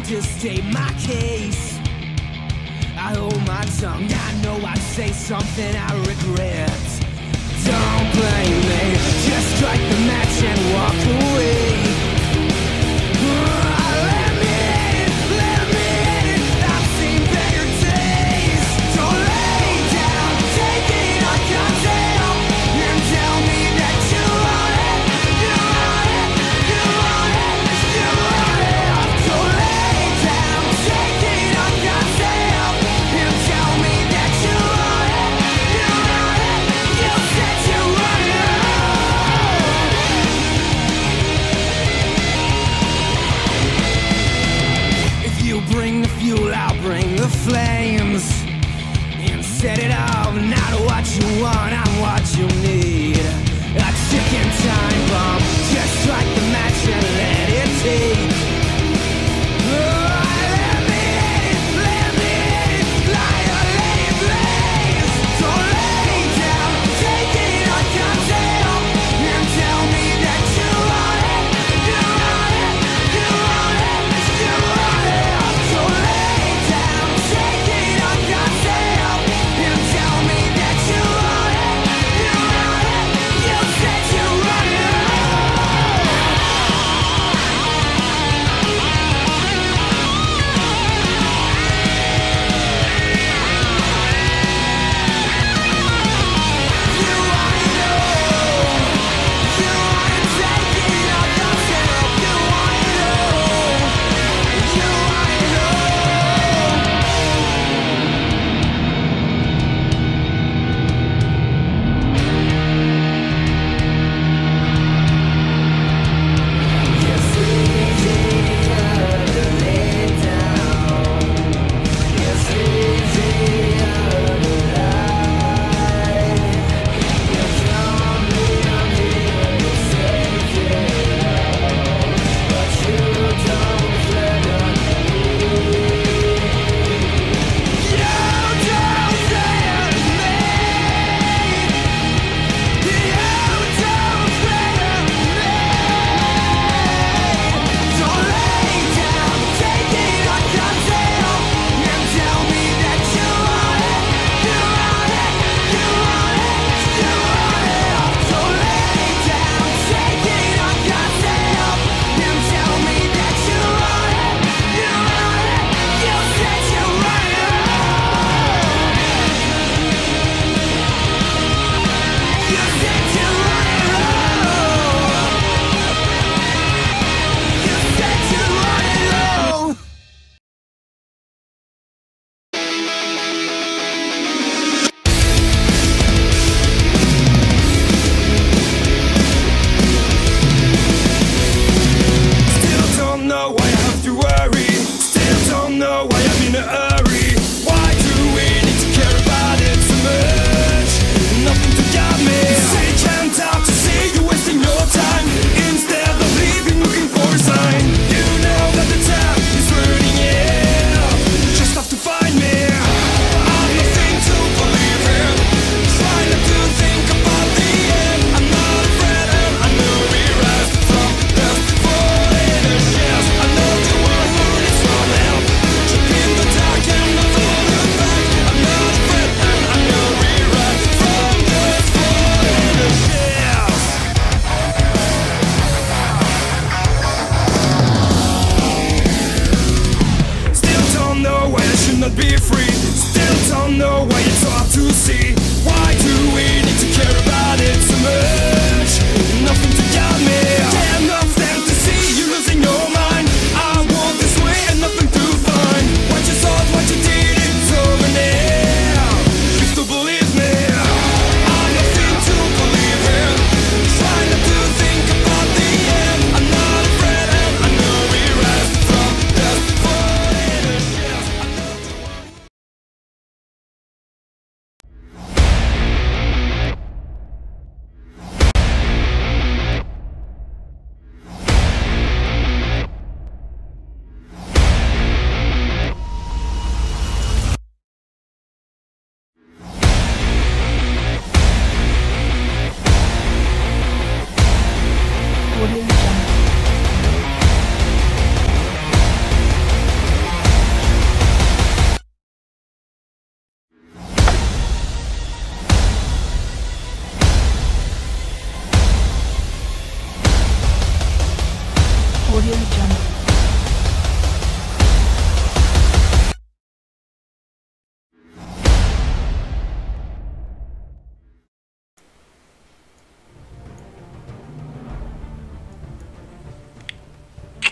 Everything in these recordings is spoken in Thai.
to state my case. I hold my tongue, I know I'd say something I regret. Don't blame me, just strike the match and walk away. Let me in, I've seen better days. Don't lay down, take it on goddamn, and tell me that you want it, you want it, you want it, you want it. Don't lay down, take it on goddamn, and tell me that you want it, you want it, you said you want it. If you bring the fuel, I'll bring the flames, and set it off. Not what you want, I'm what you need. A ticking time bomb, just strike the match and let it take. Let me in, liar, let it blaze. Don't lay down, take it on goddamn, and tell me that you want it, you want it, you want it, you want it. Don't lay down, take it on goddamn, and tell me that you want it, you want it, you said you want it.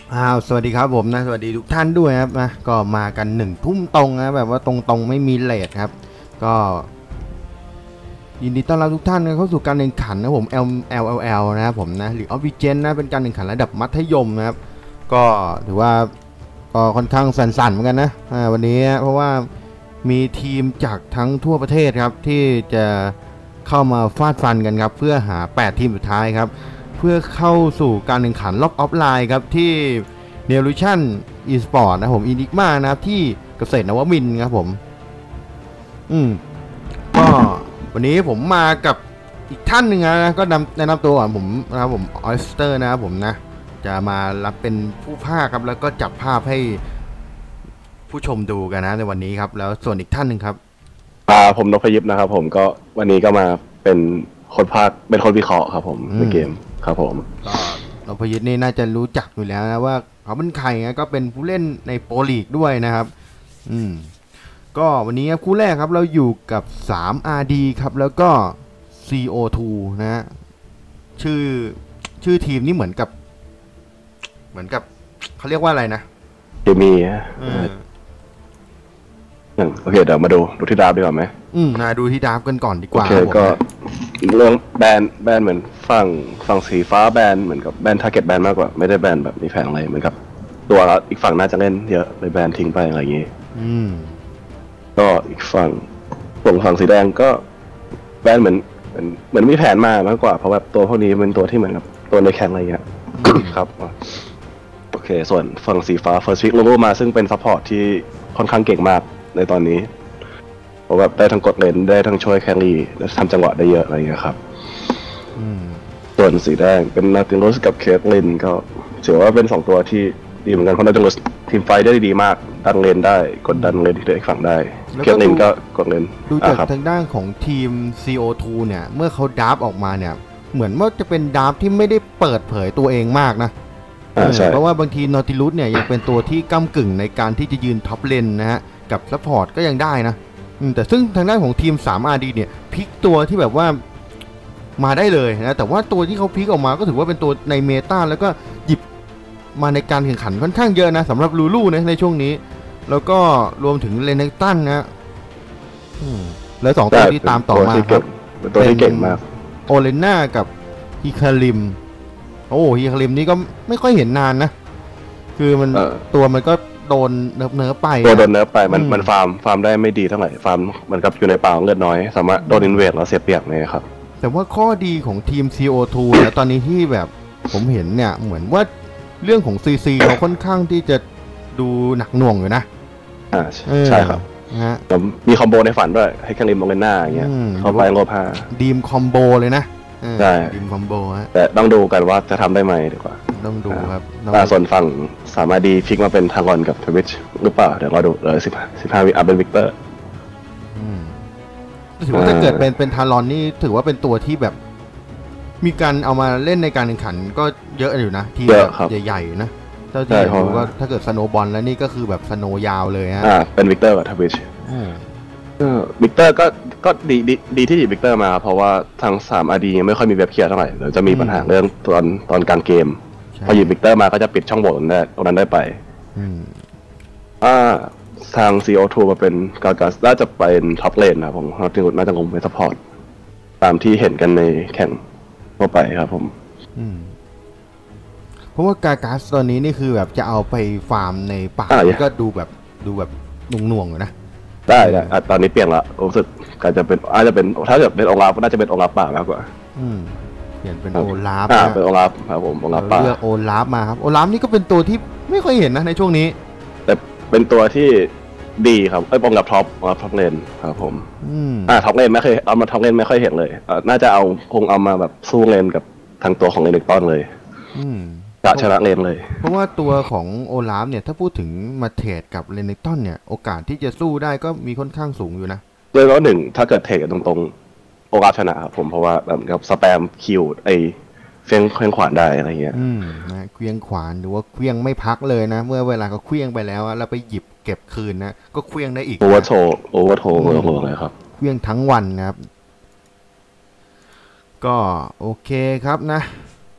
สวัสดีครับผมนะสวัสดีทุกท่านด้วยครับนะก็มากัน1 ทุ่มตรงนะแบบว่าตรงๆไม่มีเลทครับก็ยินดีต้อนรับทุกท่านเข้าสู่การแข่งขันนะผม LLL นะครับผมนะหรือ Origin นะเป็นการแข่งขันระดับมัธยมนะครับก็ถือว่าก็ค่อนข้างสั่นๆเหมือนกันนะวันนี้เพราะว่ามีทีมจากทั้งทั่วประเทศครับที่จะเข้ามาฟาดฟันกันครับเพื่อหา8 ทีมสุดท้ายครับเพื่อเข้าสู่การแข่งขันล็อกออฟไลน์ครับที่เนลูชั่นอีสปอร์ตนะผมอินิกมานะครับที่เกษตรนวมินทร์ครับผมก็วันนี้ผมมากับอีกท่านหนึ่งนะก็แนะนำตัวก่อนผมนะครับผมออสเตอร์นะครับผมนะจะมารับเป็นผู้พากย์ครับแล้วก็จับภาพให้ผู้ชมดูกันนะในวันนี้ครับแล้วส่วนอีกท่านหนึ่งครับผมนพยิปนะครับผมก็วันนี้ก็มาเป็นคนพากย์เป็นคนวิเคราะห์ครับผมในเกมครับผมก็นพยิปนี่น่าจะรู้จักอยู่แล้วนะว่าเขาเป็นใครนะก็เป็นผู้เล่นในโปรลีกด้วยนะครับก็วันนี้คู่แรกครับเราอยู่กับ 3RD ครับแล้วก็ CO2 นะชื่อทีมนี่เหมือนกับเขาเรียกว่าอะไรนะเคมีโอเคเดี๋ยวมาดูที่ดราฟดีกว่าไหมดูที่ดราฟกันก่อนดีกว่าโอเคก็เรื่องแบนเหมือนฝั่งสีฟ้าแบนเหมือนกับแบนทาร์เก็ตแบนมากกว่าไม่ได้แบนแบบมีแผงอะไรเหมือนกับตัวอีกฝั่งน่าจะเล่นเยอะเลยแบนทิ้งไปอะไรอย่างงี้ก็อีกฝั่งสีแดงก็แบนเหมือนมีแผนมามากกว่าเพราะแบบตัวพวกนี้เป็นตัวที่เหมือนกับตัวในแข่งอะไรเงี้ยครับโอเคส่วนฝั่งสีฟ้า First Pick โลโก้มาซึ่งเป็นซัพพอร์ตที่ค่อนข้างเก่งมากในตอนนี้เพราะแบบได้ทั้งกดเลนได้ทั้งช่วยแครี่และทำจังหวะได้เยอะอะไรเงี้ยครับส่วนสีแดงเป็นนาติลูสกับเคทลินก็ถือว่าเป็น2ตัวที่ดีเหมือนกันเพราะนาติลูสทีมไฟได้ดีมากดันเลนได้กดดันเลนที่อีกฝั่งได้เคทลินก็กดเลนดูจากทางด้านของทีม CO2 เนี่ยเมื่อเขาดราฟออกมาเนี่ยเหมือนว่าจะเป็นดราฟที่ไม่ได้เปิดเผยตัวเองมากนะเพราะว่าบางทีนอติลูสเนี่ยยังเป็นตัวที่ก้ำกึ่งในการที่จะยืนท็อปเลนนะฮะกับซัพพอร์ตก็ยังได้นะแต่ซึ่งทางด้านของทีม 3RD เนี่ยพลิกตัวที่แบบว่ามาได้เลยนะแต่ว่าตัวที่เขาพลิกออกมาก็ถือว่าเป็นตัวในเมตาแล้วก็หยิบมาในการแข่งขันค่อนข้างเยอะนะสำหรับลูลูนะในช่วงนี้แล้วก็รวมถึงเลนเนตันนะแล้ว2ตัวที่ตามต่อมาครับเป็นตัวที่เก่งมากโอเลน่ากับฮิคาริมฮิคาริมนี่ก็ไม่ค่อยเห็นนานนะคือมันตัวมันก็โดนเนื้อไปตัวโดนเนื้อไปมันฟาร์มได้ไม่ดีเท่าไหร่ฟาร์มมันกับอยู่ในป่าเลือดน้อยสามารถโดนอินเวดแล้วเสียเปรียบเลยครับแต่ว่าข้อดีของทีม CO2 นะตอนนี้ที่แบบผมเห็นเนี่ยเหมือนว่าเรื่องของ CC เขาค่อนข้างที่จะดูหนักหน่วงอยู่นะใช่ครับมีคอมโบในฝันด้วยให้แคริมลงเลนหน้าอย่างเงี้ยเขาไปโลพาดีมคอมโบเลยนะใช่ดีมคอมโบฮะแต่ต้องดูกันว่าจะทำได้ไหมดีกว่าต้องดูครับส่วนฝั่งสามารถดีพลิกมาเป็นทางรอนกับทวิชหรือเปล่าเดี๋ยวเราดูเลย15 วิอัพเป็นวิกเตอร์ถือว่าถ้าเกิดเป็นทารอนนี่ถือว่าเป็นตัวที่แบบมีการเอามาเล่นในการแข่งขันก็เยอะอยู่นะทีแบบใหญ่ๆนะเท่าที่ดูก็ถ้าเกิดสโนบอลแล้วนี่ก็คือแบบสโนยาวเลยฮะเป็นวิกเตอร์กับทวิชวิกเตอร์ก็ดีที่หยิบวิกเตอร์มาเพราะว่าทาง 3RD ยังไม่ค่อยมีเว็บเคลียร์เท่าไหร่เดี๋ยวจะมีปัญหาเรื่องตอนกลางเกมพอหยิบวิกเตอร์มาก็จะปิดช่องโหว่ตรงนั้นได้ไปทาง CO2 มาเป็นกาสน่าจะเป็นท็อปเลนนะผมน่าจะลงเป็นซัพพอร์ตตามที่เห็นกันในแข่งทั่วไปครับผมเพราะว่ากาสตอนนี้นี่คือแบบจะเอาไปฟาร์มในป่าก็ดูแบบหน่วงๆอยู่นะได้ตอนนี้เปลี่ยนละรู้สึกอาจจะเป็นถ้าเกิดเป็นองค์รับน่าจะเป็นองค์รับป่ามากกว่าเปลี่ยนเป็นโอลาฟเป็นองค์รับครับผมองค์รับป่าเลือกโอลาฟมาครับโอลาฟนี่ก็เป็นตัวที่ไม่ค่อยเห็นนะในช่วงนี้แต่เป็นตัวที่ดีครับองค์รับท็อปเลนครับผมท็อปเลนไม่เคยเอามาท็อปเลนไม่ค่อยเห็นเลยน่าจะคงเอามาแบบสู้เลนกับทางตัวของเลนเด็กต้อนเลยจะชนะเลนเลยเพราะว่าตัวของโอลาฟเนี่ยถ้าพูดถึงมาเทรดกับเลนเนตันเนี่ยโอกาสที่จะสู้ได้ก็มีค่อนข้างสูงอยู่นะโดยเฉพาะถ้าเกิดเทรดกันตรงๆโอลาฟชนะครับผมเพราะว่าแบบกับสแปมคิวเฟี้ยงขวานได้อะไรเงี้ยนะเคลี้ยงขวานหรือว่าเคลี้ยงไม่พักเลยนะเมื่อเวลาเขาเคลี้ยงไปแล้วแล้วไปหยิบเก็บคืนนะก็เคลี้ยงได้อีกโอเวอร์โทเลยครับเคลี้ยงทั้งวันนะครับก็โอเคครับนะ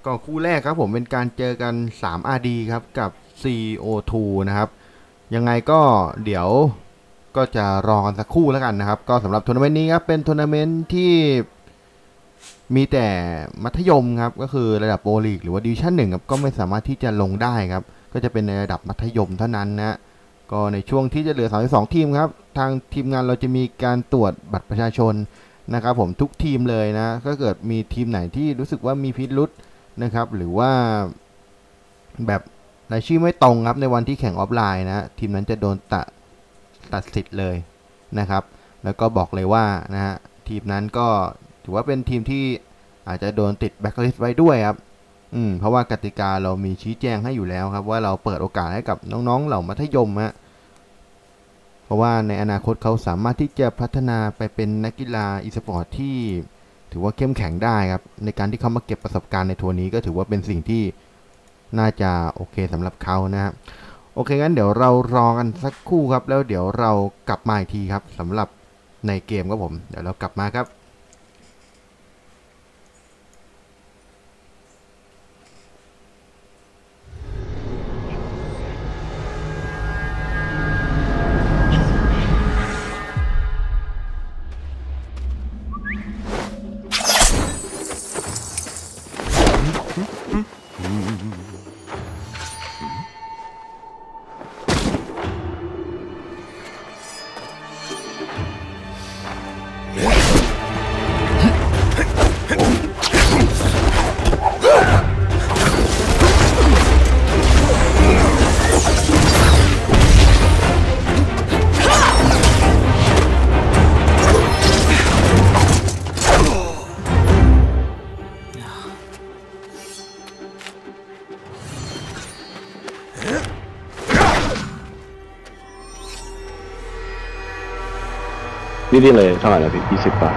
ก็คู่แรกครับผมเป็นการเจอกัน 3RD ครับกับ CO2 นะครับยังไงก็เดี๋ยวก็จะรอกันสักคู่แล้วกันนะครับก็สำหรับทัวร์นาเมนต์นี้ครับเป็นทัวร์นาเมนต์ที่มีแต่มัธยมครับก็คือระดับโปรลีกหรือว่าดิวิชั่น1ครับก็ไม่สามารถที่จะลงได้ครับก็จะเป็นในระดับมัธยมเท่านั้นนะก็ในช่วงที่จะเหลือ32ทีมครับทางทีมงานเราจะมีการตรวจบัตรประชาชนนะครับผมทุกทีมเลยนะถ้าเกิดมีทีมไหนที่รู้สึกว่ามีพิรุธนะครับหรือว่าแบบรายชื่อไม่ตรงครับในวันที่แข่งออฟไลน์นะทีมนั้นจะโดนตัดสิทธิ์เลยนะครับแล้วก็บอกเลยว่านะฮะทีมนั้นก็ถือว่าเป็นทีมที่อาจจะโดนติดแบ็คลิสต์ไว้ด้วยครับเพราะว่ากติกาเรามีชี้แจงให้อยู่แล้วครับว่าเราเปิดโอกาสให้กับน้องๆเหล่ามัธยมฮะเพราะว่าในอนาคตเขาสามารถที่จะพัฒนาไปเป็นนักกีฬาอีสปอร์ตที่ถือว่าเข้มแข็งได้ครับในการที่เขามาเก็บประสบการณ์ในทัวร์นี้ก็ถือว่าเป็นสิ่งที่น่าจะโอเคสำหรับเขานะครับโอเคงั้นเดี๋ยวเรารอกันสักครู่ครับแล้วเดี๋ยวเรากลับมาอีกทีครับสำหรับในเกมครับผมเดี๋ยวเรากลับมาครับนี่เลยเท่าไหร่นะพี่20 บาท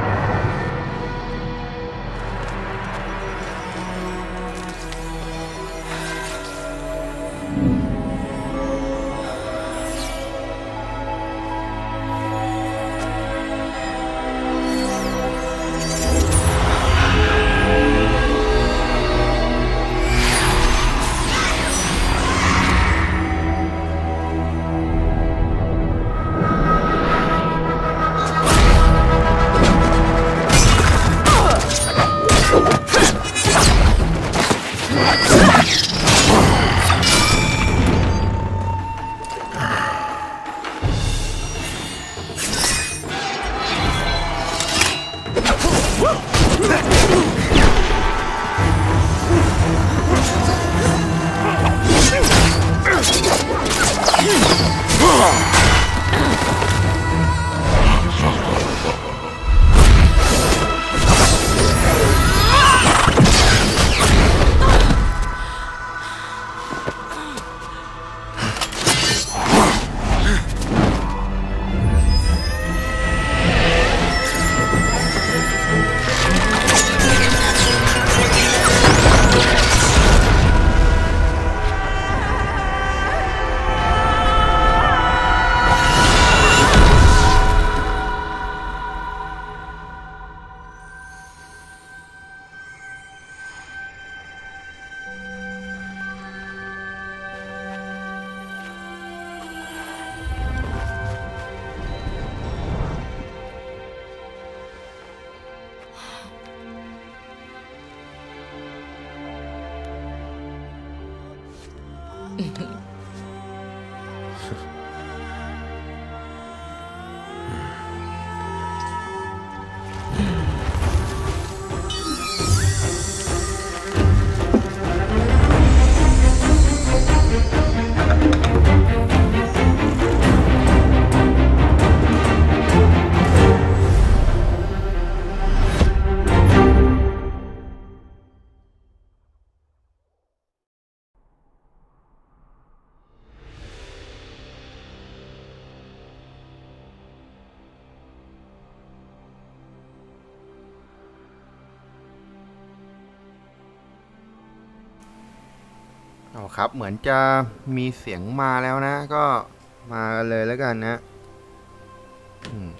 ครับเหมือนจะมีเสียงมาแล้วนะก็มาเลยแล้วกันนะ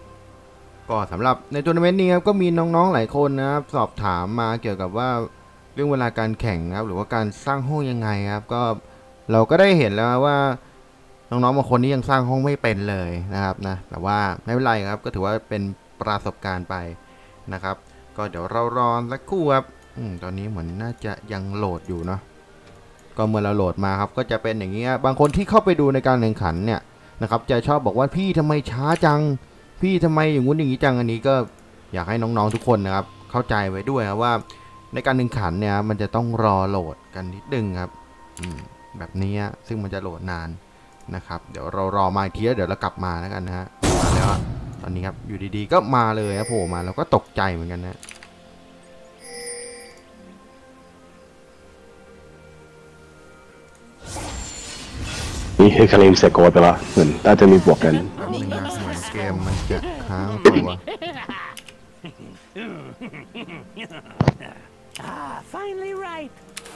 ก็สำหรับในทัวร์นาเมนต์นี้ครับก็มีน้องๆหลายคนนะครับสอบถามมาเกี่ยวกับว่าเรื่องเวลาการแข่งครับหรือว่าการสร้างห้องยังไงครับก็เราก็ได้เห็นแล้วว่าน้องๆบางคนนี้ยังสร้างห้องไม่เป็นเลยนะครับนะแต่ว่าไม่เป็นไรครับก็ถือว่าเป็นประสบการณ์ไปนะครับก็เดี๋ยวเรารอสักครู่ครับตอนนี้เหมือนน่าจะยังโหลดอยู่เนาะก็เมื่อเราโหลดมาครับก็จะเป็นอย่างนี้บางคนที่เข้าไปดูในการแข่งขันเนี่ยนะครับจะชอบบอกว่าพี่ทำไมช้าจังพี่ทำไมอย่างงู้นอย่างนี้จังอันนี้ก็อยากให้น้องๆทุกคนนะครับเข้าใจไว้ด้วยครับว่าในการแข่งขันเนี่ยมันจะต้องรอโหลดกันนิดนึงครับแบบนี้ซึ่งมันจะโหลดนานนะครับเดี๋ยวเรารอมาอีกทีแล้วเดี๋ยวเรากลับมาแล้วกันนะฮะมาแล้วตอนนี้ครับอยู่ดีๆก็มาเลยครับโผล่มาเราก็ตกใจเหมือนกันนะนี่คือคาริมเซโกไปละเหมือนน่าจะมีบวกกันนี่นะเหมือนเกมมันจะค้างตัว Finally right.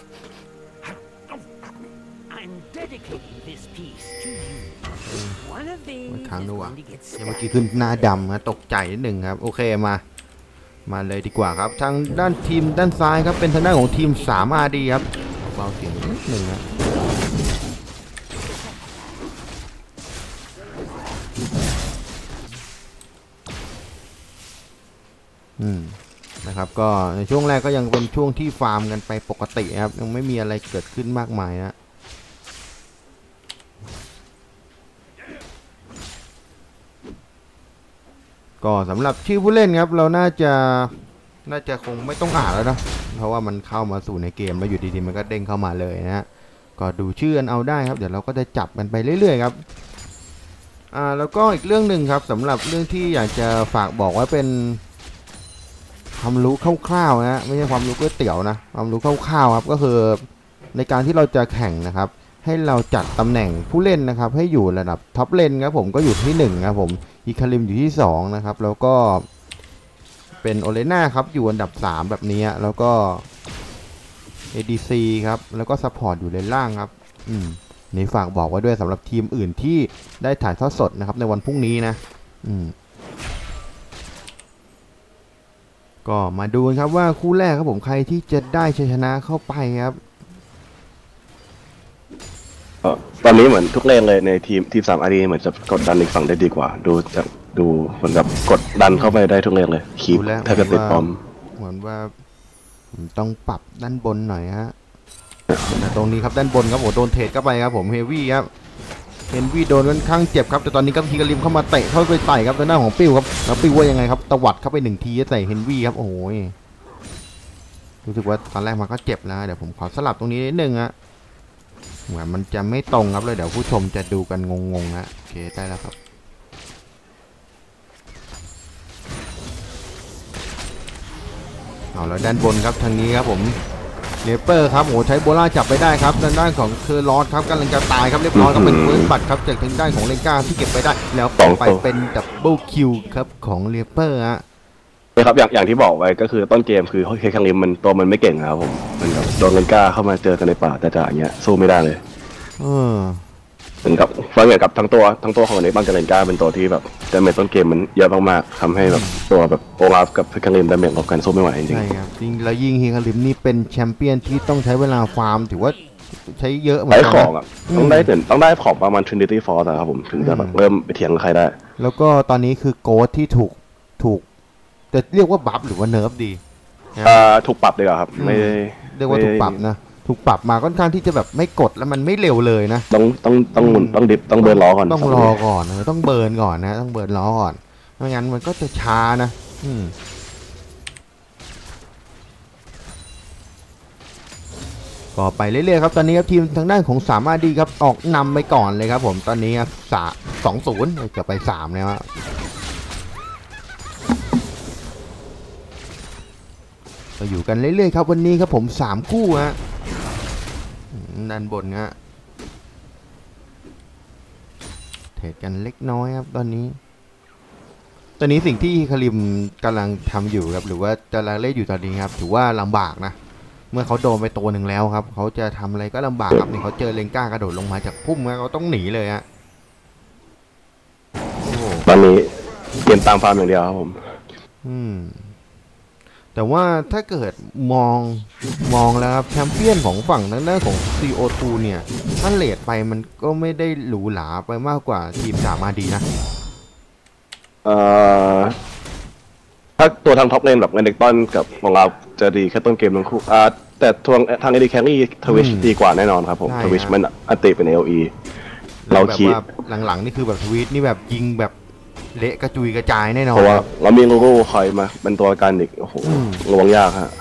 I'm dedicating this piece to you. One of these ค้าง is ด้วย going to get เมื่อ stuck. กี้ขึ้นหน้าดำนะตกใจนิดหนึ่งครับโอเคมาเลยดีกว่าครับทางด้านทีมด้านซ้ายครับเป็นทางด้านของทีม3RDครับเบาเสียงนิดหนึ่งนะนะครับก็ในช่วงแรกก็ยังเป็นช่วงที่ฟาร์มกันไปปกติครับยังไม่มีอะไรเกิดขึ้นมากมายนะก็สำหรับชื่อผู้เล่นครับเราน่าจะคงไม่ต้องอ่านแล้วนะเพราะว่ามันเข้ามาสู่ในเกมแล้วอยู่ดีๆมันก็เด้งเข้ามาเลยนะฮะก็ดูชื่อกันเอาได้ครับเดี๋ยวเราก็จะจับกันไปเรื่อยๆครับแล้วก็อีกเรื่องหนึ่งครับสำหรับเรื่องที่อยากจะฝากบอกไว้เป็นความรู้คร่าวๆนะไม่ใช่ความรู้ก๋วยเตี๋ยวนะความรู้คร่าวๆครับก็คือในการที่เราจะแข่งนะครับให้เราจัดตำแหน่งผู้เล่นนะครับให้อยู่ระดับท็อปเลนครับผมก็อยู่ที่1ครับผมอีคาริมอยู่ที่2นะครับแล้วก็เป็นโอเลน่าครับอยู่อันดับ3แบบนี้แล้วก็ ADC ครับแล้วก็ซัพพอร์ตอยู่เลนล่างครับนี่ฝากบอกไว้ด้วยสำหรับทีมอื่นที่ได้ถ่ายทอดสดนะครับในวันพรุ่งนี้นะก็มาดูกันครับว่าคู่แรกครับผมใครที่จะได้ชัยชนะเข้าไปครับตอนนี้เหมือนทุกเลนเลยในทีม3RDเหมือนจะกดดันอีกฝั่งได้ดีกว่าดูเหมือนกับกดดันเข้าไปได้ทุกเลนเลยคีบถ้าเกิดติดปอมเหมือนว่าต้องปรับด้านบนหน่อยฮะตรงนี้ครับด้านบนครับผมโดนเทรดเข้าไปครับผมเฮฟวี่ครับเฮนวี่โดนค่อนข้างเจ็บครับแต่ตอนนี้ก็ทีกริมเข้ามาเตะเข้าไปใส่ครับในหน้าของปิ้วครับแล้วปิ้วว่ายังไงครับตวัดเข้าไป1ทีใส่เฮนวี่ครับโอ้โหรู้สึกว่าตอนแรกมันก็เจ็บแล้วเดี๋ยวผมขอสลับตรงนี้นิดนึงฮะเหมือนมันจะไม่ตรงครับเลยเดี๋ยวผู้ชมจะดูกันงงๆนะโอเคได้แล้วครับเอาแล้วด้านบนครับทางนี้ครับผมเลเปอร์ครับโอ้ใช้โบล่าจับไปได้ครับด้านของเคอร์ลอสครับกำลังจะตายครับเรียบร้อยก็เป็นปืนบัตรครับจากทางด้านของเลก้าที่เก็บไปได้แล้วไปเป็นดับเบิลคิวครับของเลเปอร์ฮะครับอย่างที่บอกไว้ก็คือต้นเกมคือเคคังริมมันไม่เก่งครับผมมันกับโดนเลนก้าเข้ามาเจอกันในป่าแต่อย่างเงี้ยสู้ไม่ได้เลยเหมือนกับทั้งตัวของในบ้านกับเลนก้าเป็นตัวที่แบบดาเมจต้นเกมมันเยอะมากๆทำให้แบบตัวแบบโอลาฟกับเคคังริมดาเมจลบกันสู้ไม่ไหวจริงใช่ครับจริงแล้วยิ่งเคคังริมนี่เป็นแชมเปี้ยนที่ต้องใช้เวลาฟาร์มถือว่าใช้เยอะเหมือนกันของต้องได้ของประมาณ Trinity Force ครับผมถึงจะแบบเริ่มไปเถียงกับใครได้แล้วก็ตอนนี้คือโกดที่ถูกจะเรียกว่าบัฟหรือว่าเนิร์ฟดีถูกปรับเลยครับไม่เรียกว่าถูกปรับนะถูกปรับมาค่อนข้างที่จะแบบไม่กดแล้วมันไม่เร็วเลยนะต้องดิบต้องเบิร์นล้อก่อนต้องรอก่อนต้องเบิร์นก่อนนะต้องเบิร์นล้อก่อนไม่งั้นมันก็จะช้านะก็ไปเรื่อยๆครับตอนนี้ครับทีมทางด้านของ3RDครับออกนำไปก่อนเลยครับผมตอนนี้ครับ2-0จะไป3แล้วก็อยู่กันเรื่อยๆครับวันนี้ครับผม3คู่ฮะด้านบนฮะเทรดกันเล็กน้อยครับตอนนี้สิ่งที่คาริมกำลังทำอยู่ครับหรือว่ากำลังเล่นอยู่ตอนนี้ครับถือว่าลำบากนะเมื่อเขาโดนไปตัวหนึ่งแล้วครับเขาจะทำอะไรก็ลำบากครับนี่เขาเจอเลนก้ากระโดดลงมาจากพุ่มครับเขาต้องหนีเลยฮะตอนนี้เกมตามฟาร์มอย่างเดียวครับผมแต่แต่ว่าถ้าเกิดมองแล้วครับแชมเปี้ยนของฝั่งนั้นด้านของ CO2 เนี่ยถ้าเลทไปมันก็ไม่ได้หรูหราไปมากกว่าทีมสามอาดีนะถ้าตัวทางท็อปเลนแบบเงินเด็กต้นกับของเราจะดีแค่ต้นเกมทั้งคู่แต่ทางเอดีแครี่ทวิชดีกว่าแน่นอนครับผมทวิชมันอันติเป็น LE เราคีบหลังๆนี่คือแบบทวิชนี่แบบยิงแบบเละกระจุยกระจายแน่นอนเพราะว่าเรามีลูรูคอยมาเป็นตัวการอีกโอ้โหระวังยากฮะ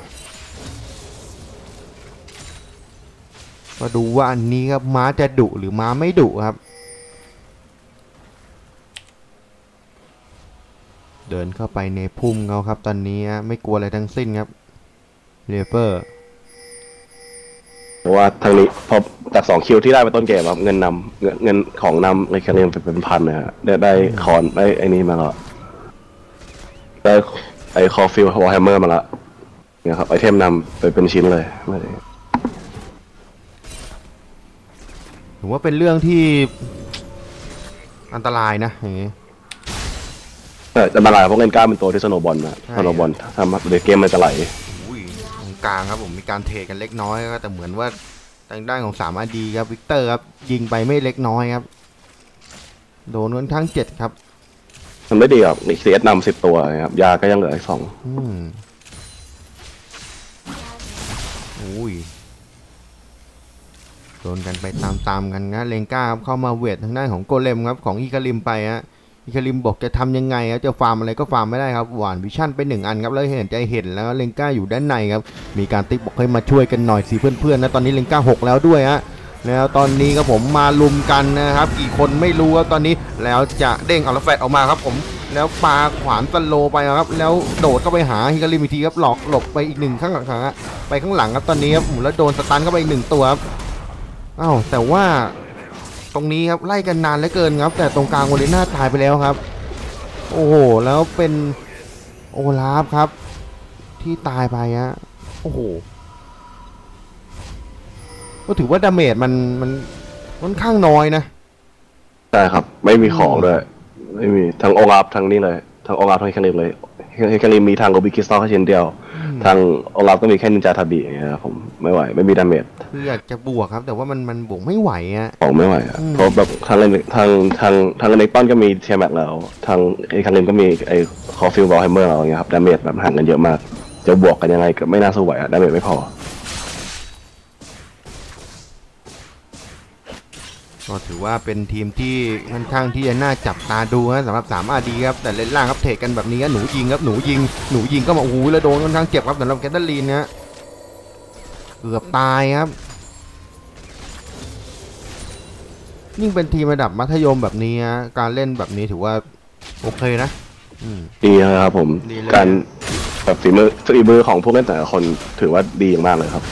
มาดูว่าอันนี้ครับม้าจะดุหรือม้าไม่ดุครับเดินเข้าไปในพุ่มเขาครับตอนนี้ไม่กลัวอะไรทั้งสิ้นครับเลเปอร์เพราะว่าทางนี้พอจาก2คิวที่ได้ไปต้นเกมครับเงินของนำในแคเรียนเป็นพันนะฮะได้คอนได้ไอ้นี่มาแล้วได้ไอ้คอฟิลวอลแฮมเมอร์มาแล้วเนี่ยครับไอเทมนำไปเป็นชิ้นเลยผมว่าเป็นเรื่องที่อันตรายนะอย่างนี้จะมาลายเพราะเล่นกล้าเป็นตัวที่สโนบอลนะสโนบอลทำเดี๋ยวเกมมันจะไหลตรงกลางครับผมมีการเทกันเล็กน้อยก็แต่เหมือนว่าทางด้านของ3อาดีครับวิกเตอร์ครับยิงไปไม่เล็กน้อยครับโดนค่อนข้าง7ครับมันไม่ดีครับเสียนำ10ตัวครับยาก็ยังเหลืออีก2 โดนกันไปตามกันนะเลงก้าครับเข้ามาเวททางด้านของโกเลมครับของอิคาริมไปฮะอิคาริมบอกจะทำยังไงครับจะฟาร์มอะไรก็ฟาร์มไม่ได้ครับหวานวิชั่นไป1อันครับแล้วเห็นแล้วเลงก้าอยู่ด้านในครับมีการติ๊กบอกให้มาช่วยกันหน่อยสิเพื่อนๆนะตอนนี้เลงก้า6แล้วด้วยฮะแล้วตอนนี้ครับผมมาลุมกันนะครับกี่คนไม่รู้ครับตอนนี้แล้วจะเด้งเอาแล้วแฟดออกมาครับผมแล้วปาขวานสโลไปครับแล้วโดดเข้าไปหาฮิคาริมอีกทีครับหลบไปอีก1ข้างหลังไปข้างหลังครับตอนนี้ครับแล้วโดนสตันเข้าไปอีก1ตัวครับแต่ว่าตรงนี้ครับไล่กันนานเหลือเกินครับแต่ตรงกลางโอเลน่าตายไปแล้วครับโอ้โหแล้วเป็นโอลาฟครับที่ตายไปฮะโอ้โหก็ถือว่าดาเมจมันค่อนข้างน้อยนะใช่ครับไม่มีของด้วยไม่มีทั้งโอลาฟทั้งนี้เลยทั้งโอลาฟทั้งแคลิมเลยแคลิมมีทางโอบิคิสตอลแค่เช่นเดียวทางโอลาฟก็มีแค่นินจาทาบิอย่างเงี้ยผมไม่ไหวไม่มีดาเมจคืออยากจะบวกครับแต่ว่ามันบวกไม่ไหวอ่ะบอกไม่ไหวอ่ะเพราะแบบทางเล็กต้นก็มีเทียแม็กแล้วทางไอ้แคลิมก็มีไอ้คอฟิลวอลแฮมเมอร์เราอย่างเงี้ยครับดาเมจแบบห่างกันเยอะมากจะบวกกันยังไงก็ไม่น่าสู้ไหวอ่ะดาเมจไม่พอก็ถือว่าเป็นทีมที่ค่อนข้างที่จะน่าจับตาดูนะสำหรับ3 RDครับแต่เล่นล่างครับเทกันแบบนี้ครับหนูยิงครับหนูยิงก็มาโอ้โหแล้วโดนค่อนข้างเจ็บครับสำหรับแคทเธอรีนนะเกือบตายครับยิ่งเป็นทีมระดับมัธยมแบบนี้การเล่นแบบนี้ถือว่าโอเคนะดีครับผมการแบบฝีมือของพวกเล่นแต่ละคนถือว่าดีอย่างมากเลยครับ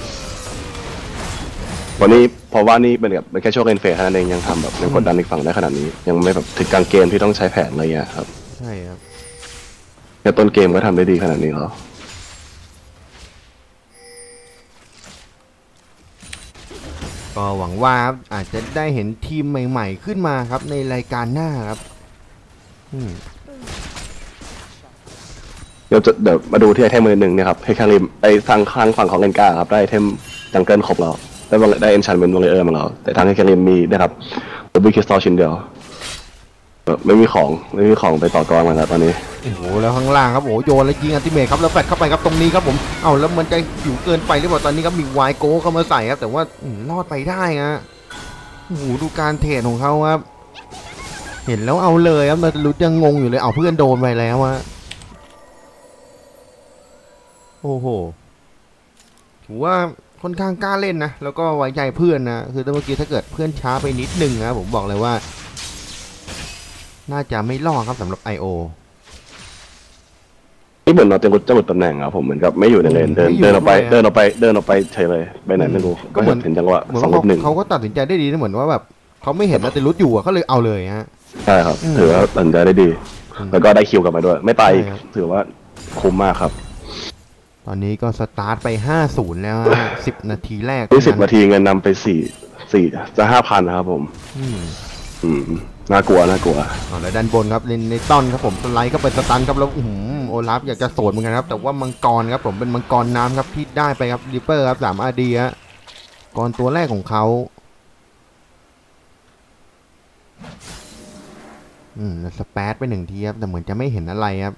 วันนี้เพราะว่านี่เป็นแค่ช่วงเล่นเฟสแค่นั้นเองยังทำแบบยังกดดันอีกฝั่งได้ขนาดนี้ยังไม่แบบถึงกลางเกมที่ต้องใช้แผนอะไรเงี้ยครับใช่ครับแค่ต้นเกมก็ทำได้ดีขนาดนี้แล้วก็หวังว่าอาจจะได้เห็นทีมใหม่ๆขึ้นมาครับในรายการหน้าครับเดี๋ยวมาดูที่ไอเทมมือหนึ่งเนี่ยครับให้คาริมไอทางข้างฝั่งของเลนกาครับได้ไอเทมจังเกิลครบแล้วได้เอนชันเมนต์วงเลเยอร์มาแล้วแต่ทางให้แคลิมมีนะครับตัวบิ๊กคริสตัลชิ้นเดียวไม่มีของไปต่อกรมาแล้วตอนนี้โอ้โหแล้วข้างล่างครับโอ้โยนแล้วยิงอัลติเมทครับแล้วแฟดเข้าไปครับตรงนี้ครับผมแล้วมันจะหิวเกินไปหรือเปล่าตอนนี้ครับมีไวโก้เข้ามาใส่ครับแต่ว่ารอดไปได้ฮะโอ้โหดูการเทรดของเขาครับเห็นแล้วเอาเลยครับเราลุ้นยังงงอยู่เลยเพื่อนโดนไปแล้วโอ้โหถือว่าค่อนข้างกล้าเล่นนะแล้วก็ไว้ใจเพื่อนนะคือเมื่อกี้ถ้าเกิดเพื่อนช้าไปนิดนึงนะผมบอกเลยว่าน่าจะไม่รอดครับสำหรับ IO นี่เหมือนเราจะหมดตำแหน่งผมเหมือนกับไม่อยู่ในเลนเดินออกไปเฉยเลยไปไหนไม่รู้ก็เห็นจังหวะ2-1 เขาก็ตัดสินใจได้ดีนะเหมือนว่าแบบเขาไม่เห็นนาติลุสอยู่เขาเลยเอาเลยฮะใช่ครับถือว่าตัดสินใจได้ดีแล้วก็ได้คิวกลับมาด้วยไม่ตายถือว่าคุ้มมากครับตอนนี้ก็สตาร์ทไป 5-0 แล้ว10 นาทีแรก 10 นาทีเงินนำไป4จะ 5,000 นะครับผมน่ากลัวน่ากลัวแล้วด้านบนครับในต้นครับผมสไลด์ก็เป็นสตันครับแล้วโอลาฟอยากจะสวนเหมือนกันครับแต่ว่ามังกรครับผมเป็นมังกรน้ำครับที่ได้ไปครับริปเปอร์ครับ3 AD ฮะกรตัวแรกของเขาสเปซไป1 ทีครับแต่เหมือนจะไม่เห็นอะไรครับ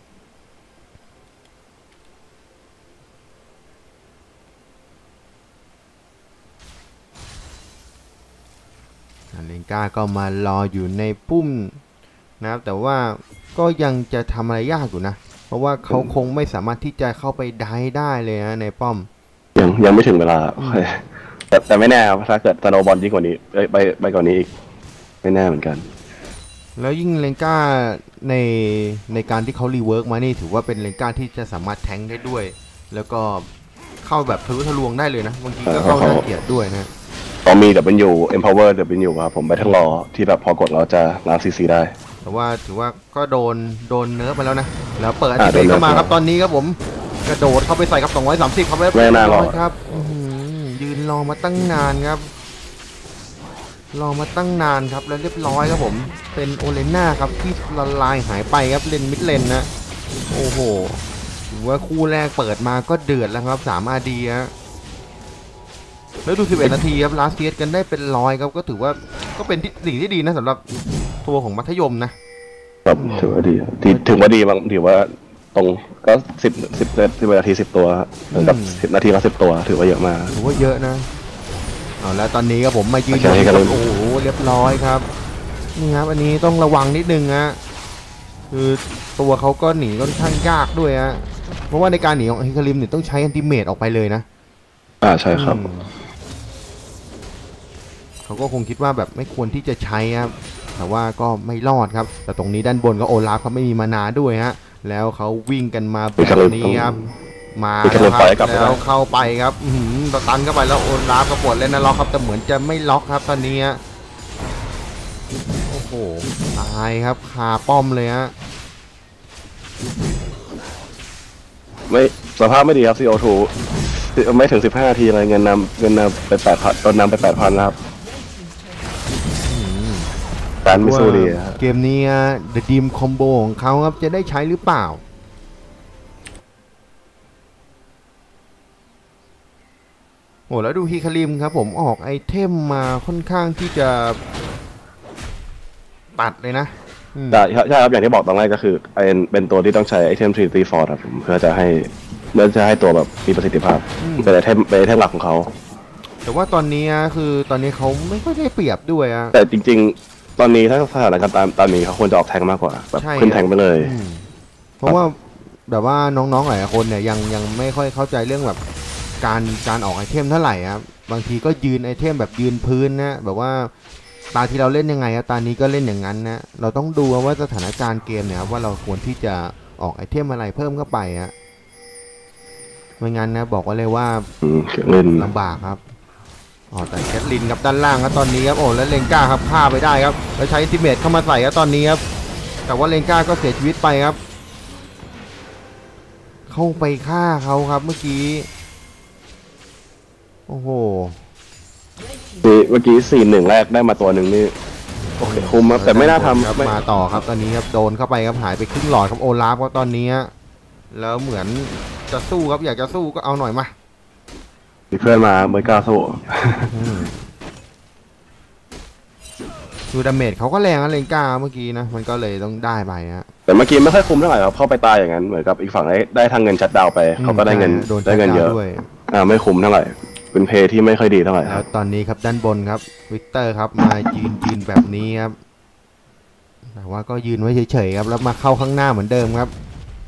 เลนก้าก็มารออยู่ในปุ้มนะครับแต่ว่าก็ยังจะทำอะไรยากอยู่นะเพราะว่าเขาคงไม่สามารถที่จะเข้าไปได้เลยนะในป้อมยังไม่ถึงเวลาแต่ไม่แน่ครับถ้าเกิดสโนบอลยิ่งกว่านี้ไปกว่านี้อีกไม่แน่เหมือนกันแล้วยิ่งเลนก้าในการที่เขารีเวิร์กมานี่ถือว่าเป็นเลนก้าที่จะสามารถแทงได้ด้วยแล้วก็เข้าแบบทะลุทะลวงได้เลยนะบางทีก็เข้าน่าเกลียดด้วยนะตอนมีempower ครับผมไปทั้งรอที่แบบพอกดเราจะรับซีได้แต่ว่าถือว่าก็โดนเนิร์ฟไปแล้วนะแล้วเปิดอันติเข้ามาครับตอนนี้ครับผมกระโดดเข้าไปใส่ครับ230ครับไม่น่ารอครับยืนรอมาตั้งนานครับรอมาตั้งนานครับแล้วเรียบร้อยครับผมเป็นโอเลน่าครับที่ละลายหายไปครับเลนมิดเลนนะโอ้โหถือว่าคู่แรกเปิดมาก็เดือดแล้วครับ3 AD ฮะแล้วดู11 นาทีครับลาสเซียสกันได้เป็น100ครับก็ถือว่าก็เป็นสิ่งที่ดีนะสำหรับตัวของมัธยมนะครับถือว่าดีถึงว่าดีบางถือว่าตรงก็10 นาที10 ตัวกับ10 นาทีละ10 ตัวถือว่าเยอะมากถือว่าเยอะนะแล้วตอนนี้ครับผมมายืนโอ้โหเรียบร้อยครับนี่ครับอันนี้ต้องระวังนิดนึงฮะคือตัวเขาก็หนีค่อนข้างยากด้วยฮะเพราะว่าในการหนีของฮิคาริมเนี่ยต้องใช้อันติเมตออกไปเลยนะใช่ครับเขาก็คงคิดว่าแบบไม่ควรที่จะใช้ครับแต่ว่าก็ไม่รอดครับแต่ตรงนี้ด้านบนก็โอลาฟเขาไม่มีมานาด้วยฮะแล้วเขาวิ่งกันมาแบบนี้ครับมาแล้วครับแล้วเข้าไปครับตันเข้าไปแล้วโอลาฟก็ปวดเล่นนะล็อกครับแต่เหมือนจะไม่ล็อกครับตอนนี้โอ้โหตายครับคาป้อมเลยฮะไม่สภาพไม่ดีครับ CO2 ไม่ถึง15 นาทีเลยเงินนำไป 8,000 ต้นนำไป 8,000 แล้วครับการไม่สู้ดีเกมนี้The Dream Combo ของเขาครับจะได้ใช้หรือเปล่าโอ้แล้วดูฮิคาริมครับผมออกไอเทมมาค่อนข้างที่จะตัดเลยนะใช่ครับอย่างที่บอกตอนแรกก็คือเป็นตัวที่ต้องใช้ไอเทม3 4 4ครับผมเพื่อจะให้ตัวแบบมีประสิทธิภาพเป็นไอเทมหลักของเขาแต่ว่าตอนนี้คือตอนนี้เขาไม่ค่อยได้เปรียบด้วยแต่จริงๆตอนนี้ถ้าสถานการณ์ตามนี้เขาควรจะออกแทงมากกว่าแบบขึ้นแทงไปเลยเพราะว่าแบบว่าน้องๆหลายคนเนี่ยยังไม่ค่อยเข้าใจเรื่องแบบการออกไอเทมเท่าไหร่ครับบางทีก็ยืนไอเทมแบบยืนพื้นนะแบบว่าตาที่เราเล่นยังไงตานี้ก็เล่นอย่างนั้นนะเราต้องดูว่าสถานการณ์เกมเนี่ยว่าเราควรที่จะออกไอเทมอะไรเพิ่มเข้าไปไม่งั้นนะบอกว่าเลยว่าลำบากครับแต่แคทลินกับด้านล่างครับตอนนี้ครับแล้วเลนก้าครับฆ่าไปได้ครับแล้วใช้ทิเมตเข้ามาใส่ครับตอนนี้ครับแต่ว่าเลนก้าก็เสียชีวิตไปครับเข้าไปฆ่าเขาครับเมื่อกี้โอ้โหเมื่อกี้4-1แรกได้มาตัวหนึ่งนี่โอเคคุ้มครับแต่ไม่น่าทำมาต่อครับตอนนี้ครับโดนเข้าไปครับหายไปครึ่งหลอดครับโอลาฟก็ตอนนี้แล้วเหมือนจะสู้ครับอยากจะสู้ก็เอาหน่อยมามีเพื่อนมาไม่กล้าสู้ดูดาเมจเขาก็แรงนะเลนก้าเมื่อกี้นะมันก็เลยต้องได้ไปแต่เมื่อกี้ไม่ค่อยคุ้มเท่าไหร่ครับเข้าไปตายอย่างนั้นเหมือนกับอีกฝั่งได้ทางเงินชัดดาวไปเขาก็ได้เงินเยอะไม่คุ้มเท่าไหร่เป็นเพย์ที่ไม่ค่อยดีเท่าไหร่แล้วตอนนี้ครับด้านบนครับวิกเตอร์ครับมายืนแบบนี้ครับแต่ว่าก็ยืนไว้เฉยๆครับแล้วมาเข้าข้างหน้าเหมือนเดิมครับ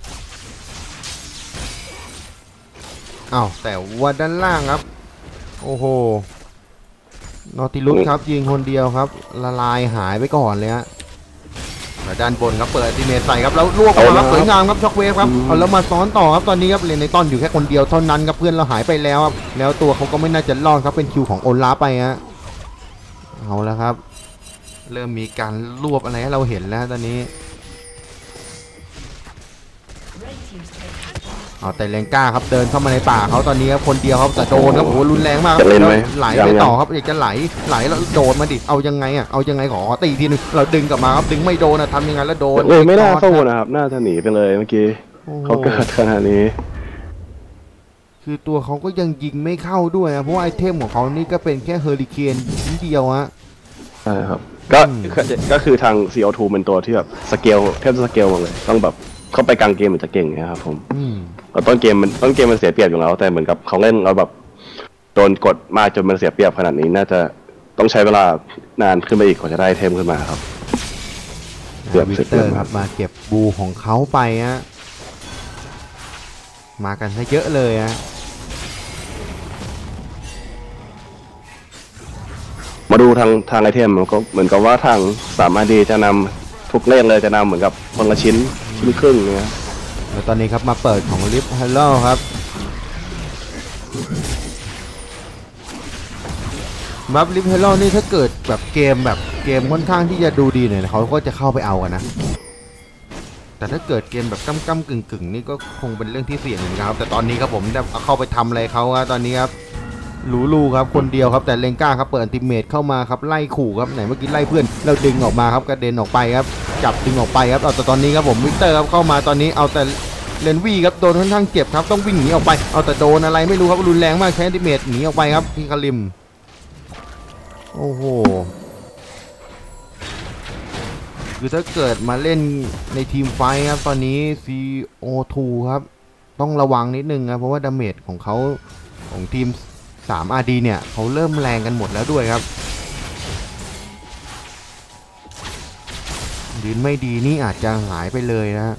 แต่ว่าด้านล่างครับโอ้โหนอติลุสครับยิงคนเดียวครับละลายหายไปก่อนเลยฮะด้านบนครับเปิดอัลติเมทใส่ครับแล้วลวกออกมาสวยงามครับช็อคเวฟครับแล้วมาซ้อนต่อครับตอนนี้ครับเลนในต้นอยู่แค่คนเดียวเท่านั้นครับเพื่อนเราหายไปแล้วครับแล้วตัวเขาก็ไม่น่าจะรอดครับเป็นคิวของโอลาฟไปฮะเอาแล้วครับเริ่มมีการรวบอะไรให้เราเห็นแล้วตอนนี้เอาแต่เลนก้าครับเดินเข้ามาในป่าเขาตอนนี้ครับคนเดียวครับแต่โดนครับโอ้โหรุนแรงมากจะเล่นไหมไหลไปต่อครับอยากจะไหลแล้วโดนมาดิเอายังไงเอายังไงขอตีทีนึงเราดึงกลับมาครับดึงไม่โดนทำยังไงแล้วโดนไม่น่าสู้นะครับน่าจะหนีไปเลยเมื่อกี้เขาเกิดขนาดนี้คือตัวเขาก็ยังยิงไม่เข้าด้วยนะเพราะว่าไอเทมของเขานี่ก็เป็นแค่เฮอริเคนชิ้นเดียวฮะใช่ครับก็คือทาง CO2 เป็นตัวที่แบบสเกลเทียบสเกลมาเลยต้องแบบเข้าไปกลางเกมมันจะเก่งนะครับผมต้นเกมมันเสียเปรียบอยู่แล้วแต่เหมือนกับเขาเล่นเราแบบโดนกดมากจนมันเสียเปรียบขนาดนี้น่าจะต้องใช้เวลานานขึ้นไปอีกกว่าจะได้เทมขึ้นมาครับวิกเตอร์ครับมาเก็บบูของเขาไปฮะมากันซะเยอะเลยฮะมาดูทางไอเทมมันก็เหมือนกับว่าทาง3RDจะนำทุกเลขเลยจะนำเหมือนกับคนละชิ้นครึ่งเนี่ยแล้วตอนนี้ครับมาเปิดของลิฟต์ฮัลโลครับบัฟลิฟต์ฮัลโลนี่ถ้าเกิดแบบเกมค่อนข้างที่จะดูดีหน่อยเขาก็จะเข้าไปเอากันนะแต่ถ้าเกิดเกมแบบก้ำกึ่งนี่ก็คงเป็นเรื่องที่เสี่ยงนะครับแต่ตอนนี้ครับผมได้เข้าไปทำอะไรเขาตอนนี้ครับลูครับคนเดียวครับแต่เลนก้าครับเปิดอันติเมตเข้ามาครับไล่ขู่ครับไหนเมื่อกี้ไล่เพื่อนแล้วดึงออกมาครับกระเด็นออกไปครับจับดึงออกไปครับเอาแต่ตอนนี้ครับผมวิกเตอร์ครับเข้ามาตอนนี้เอาแต่เลนวี่ครับโดนค่อนข้างเจ็บครับต้องวิ่งหนีออกไปเอาแต่โดนอะไรไม่รู้ครับรุนแรงมากใช้อันติเมตหนีออกไปครับพี่คาริมโอ้โหคือถ้าเกิดมาเล่นในทีมไฟครับตอนนี้ CO2 ครับต้องระวังนิดนึงนะเพราะว่าดาเมจของเขาของทีม3RD เนี่ยเขาเริ่มแรงกันหมดแล้วด้วยครับยืนไม่ดีนี่อาจจะหายไปเลยนะ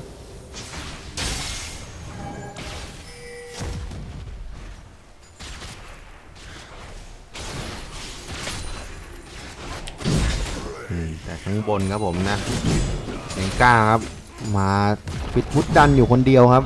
แต่ข้างบนครับผมนะเลนก้าครับมาปิดพุทดันอยู่คนเดียวครับ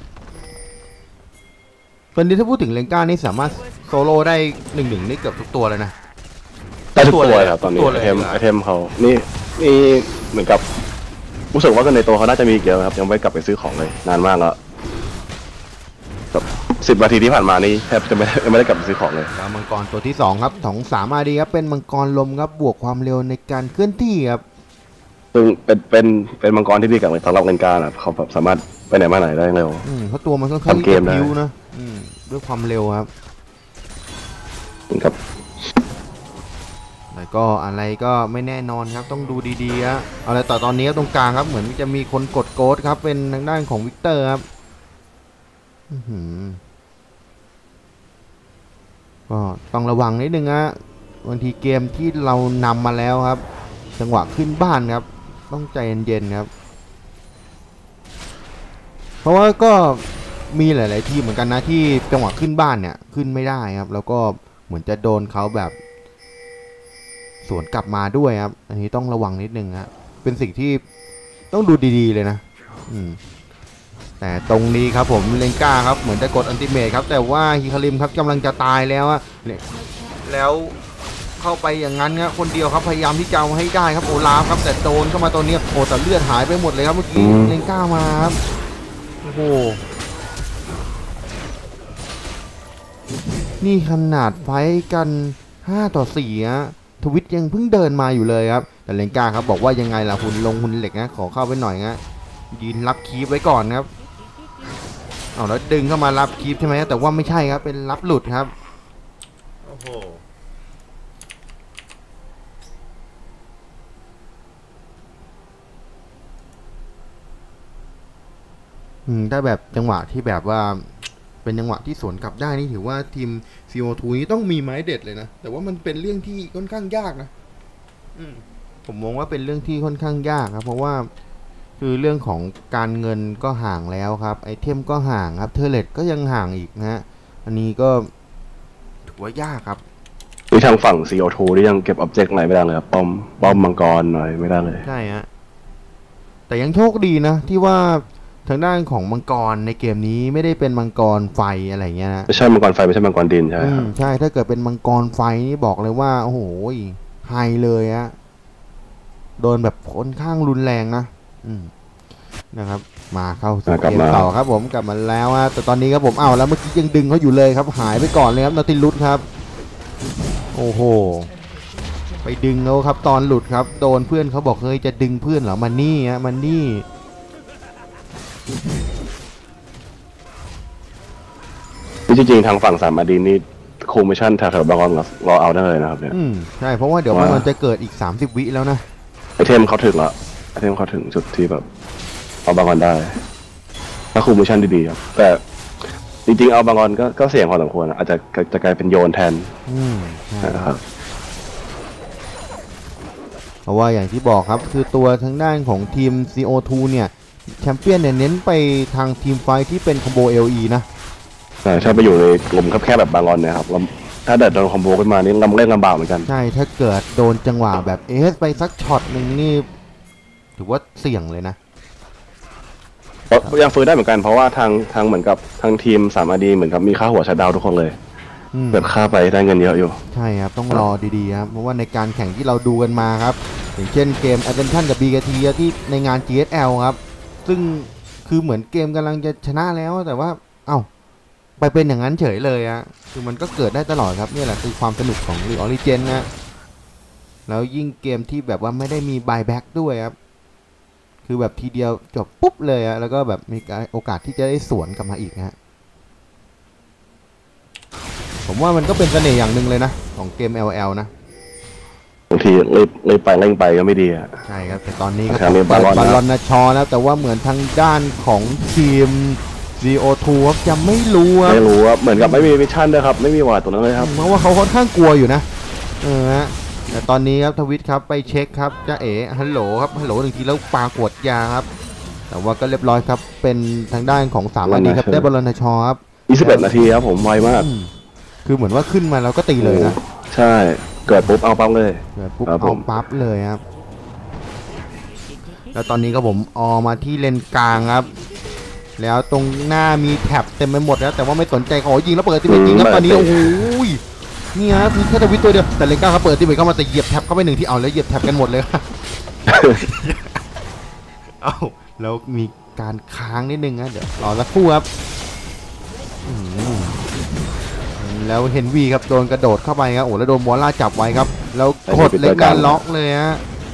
ตอนนี้ถ้าพูดถึงเลนก้านี่สามารถโซโล่ได้1-1นี่เกือบทุกตัวเลยนะได้ทุกตัวเลยครับตอนนี้ไอเทมเขานี่เหมือนกับรู้สึกว่ากันในตัวเขาน่าจะมีเยอะครับยังไม่กลับไปซื้อของเลยนานมากแล้วแบบ10 นาทีที่ผ่านมานี่แทบจะไม่ได้กลับไปซื้อของเลยแล้วมังกรตัวที่2ครับของ3RDครับเป็นมังกรลมครับบวกความเร็วในการเคลื่อนที่ครับซึ่งเป็นมังกรที่ดีกับสำหรับเลนก้านะเขาแบบสามารถไปไหนมาไหนได้เร็วเพราะตัวมันค่อนข้างจะพิ้วนะด้วยความเร็วครับแต่ก็อะไรก็ไม่แน่นอนครับต้องดูดีๆครับเอาละต่อตอนนี้ตรงกลางครับเหมือนจะมีคนกดโกดครับเป็นทางด้านของวิกเตอร์ครับก็ต้องระวังนิดนึงฮะบางทีเกมที่เรานำมาแล้วครับจังหวะขึ้นบ้านครับต้องใจเย็นๆครับเพราะว่าก็มีหลายๆทีเหมือนกันนะที่จังหวะขึ้นบ้านเนี่ยขึ้นไม่ได้ครับแล้วก็เหมือนจะโดนเขาแบบสวนกลับมาด้วยครับอันนี้ต้องระวังนิดนึงฮะเป็นสิ่งที่ต้องดูดีๆเลยนะแต่ตรงนี้ครับผมเลนก้าครับเหมือนจะกดอันติเมทครับแต่ว่าฮิคาริมครับกำลังจะตายแล้วอะแล้วเข้าไปอย่างนั้นครับคนเดียวครับพยายามที่จะเอาให้ได้ครับโอลาฟครับแต่โดนเข้ามาตัวนี้โอ้แต่เลือดหายไปหมดเลยครับเมื่อกี้เลนก้ามาครับโอ้โหนี่ขนาดไฟกัน5-4ฮะทวิตยังเพิ่งเดินมาอยู่เลยครับแต่เลนก้าครับบอกว่ายังไงล่ะหุ่นเหล็กนะขอเข้าไปหน่อยนะยืนรับคีบไว้ก่อนครับเอาแล้วดึงเข้ามารับคีบใช่ไหมแต่ว่าไม่ใช่ครับเป็นรับหลุดครับโอ้โหถ้าแบบจังหวะที่แบบว่าเป็นจังหวะที่สวนกลับได้นี่ถือว่าทีม CO2 นี้ต้องมีไม้เด็ดเลยนะแต่ว่ามันเป็นเรื่องที่ค่อนข้างยากนะผมมองว่าเป็นเรื่องที่ค่อนข้างยากครับเพราะว่าคือเรื่องของการเงินก็ห่างแล้วครับไอเทมก็ห่างครับเทเลตก็ยังห่างอีกนะฮะอันนี้ก็ถือว่ายากครับที่ทางฝั่ง CO2 ที่ยังเก็บอ็อบเจกต์ไหนไม่ได้เลยครับป้อมมังกรหน่อยไม่ได้เลยใช่ฮะแต่ยังโชคดีนะที่ว่าทางด้านของมังกรในเกมนี้ไม่ได้เป็นมังกรไฟอะไรเงี้ยนะไม่ใช่มังกรไฟไม่ใช่มังกรดินใช่ครับใช่ถ้าเกิดเป็นมังกรไฟนี่บอกเลยว่าโอ้โหไฮเลยฮะโดนแบบค่อนข้างรุนแรงนะนะครับมาเข้าสู่กลับเกมมาต่อครับผมกลับมาแล้วฮะแต่ตอนนี้ครับผมแล้วเมื่อกี้ยังดึงเขาอยู่เลยครับหายไปก่อนเลยครับนาติลุสครับโอ้โหไปดึงเขาครับตอนหลุดครับโดนเพื่อนเขาบอกเฮ้ยจะดึงเพื่อนเหรอมันนี่ฮะมันนี่จริงๆทางฝั่งสามอดีนี่คูมิชั่นแถวๆบางกอนรอเอาได้เลยนะครับเนี่ยใช่เพราะว่าเดี๋ยวมันจะเกิดอีก30 วิแล้วนะไอเทมเขาถึงละไอเทมเขาถึงจุดที่แบบเอาบางกอนได้ถ้าคูมิชั่นดีๆครับแต่จริงๆเอาบางกอนก็เสี่ยงพอสมควรอาจจะกลายเป็นโยนแทนใช่นะครับเพราะว่าอย่างที่บอกครับคือตัวทางด้านของทีม CO2 เนี่ยแชมเปี้ยนเนี่ยเน้นไปทางทีมไฟที่เป็นคอมโบ LE นะใช่ถ้าไปอยู่ในกลุ่มแคบๆแบบบางกอนเนี่ยครับถ้าเดินโดนคอมโบขึ้นมานี่เล่นลำบากเหมือนกันใช่ถ้าเกิดโดนจังหวะแบบเอสไปสักช็อตหนึ่งนี่ถือว่าเสี่ยงเลยนะยังฟื้นได้เหมือนกันเพราะว่าทางเหมือนกับทางทีมสามอดีเหมือนกับมีค่าหัวชัดดาวทุกคนเลยเกิดค่าไปได้เงินเยอะอยู่ใช่ครับต้องรอดีๆครับเพราะว่าในการแข่งที่เราดูกันมาครับอย่างเช่นเกม Attention กับ BKT ที่ในงาน GSL ครับซึ่งคือเหมือนเกมกำลังจะชนะแล้วแต่ว่าไปเป็นอย่างนั้นเฉยเลยอะคือมันก็เกิดได้ตลอดครับนี่แหละคือความสนุกของ League of Legends นะแล้วยิ่งเกมที่แบบว่าไม่ได้มี buyback ด้วยครับคือแบบทีเดียวจบปุ๊บเลยอะแล้วก็แบบมีโอกาสที่จะได้สวนกลับมาอีกนะผมว่ามันก็เป็นเสน่ห์อย่างหนึ่งเลยนะของเกม LL นะบางทีเลยไปเร่งไปก็ไม่ดีอะใช่ครับแต่ตอนนี้ก็บาลอนนะชอแล้วแต่ว่าเหมือนทางด้านของทีม CO2 ครับจะไม่รู้ว่าเหมือนกับไม่มีมิชชั่นด้วยครับไม่มีวาดตรงนั้นเลยครับเพราะว่าเขาค่อนข้างกลัวอยู่นะแต่ตอนนี้ครับทวิตครับไปเช็คครับจะฮัลโหลครับฮัลโหลหนึ่งทีแล้วปากวดยาครับแต่ว่าก็เรียบร้อยครับเป็นทางด้านของ3นาทีครับได้บอลนชอครับ 21 นาทีครับผมไวมากคือเหมือนว่าขึ้นมาแล้วก็ตีเลยนะใช่เกิดปุ๊บเอาปั๊บเลยเกิดปุ๊บเอาปั๊บเลยครับแล้วตอนนี้ก็ผมมาที่เลนกลางครับแล้วตรงหน้ามีแท็บเต็มไปหมดแล้วแต่ว่าไม่สนใจขอยิงแล้วเปิดที่เป็นจริงครับตอนนี้โอ้โหนี่ครับมีแค่ทวิตตัวเดียวแต่เลนกลางเขาเปิดที่เป็นเข้ามาแต่เหยียบแท็บเข้าไปหนึ่งที่แล้วเหยียบแท็บกันหมดเลยครับแล้วมีการค้างนิดนึงนะเดี๋ยวรอสักครู่ครับแล้วเฮนวีครับโดนกระโดดเข้าไปครับแล้วโดนมอล่าจับไว้ครับแล้วกดเล่นการล็อกเลยฮะ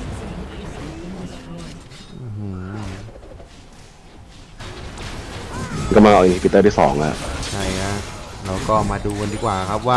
ก็มาเอาอินฮิบิเตอร์ที่2แล้วใช่ฮะเราก็มาดูกันดีกว่าครับว่า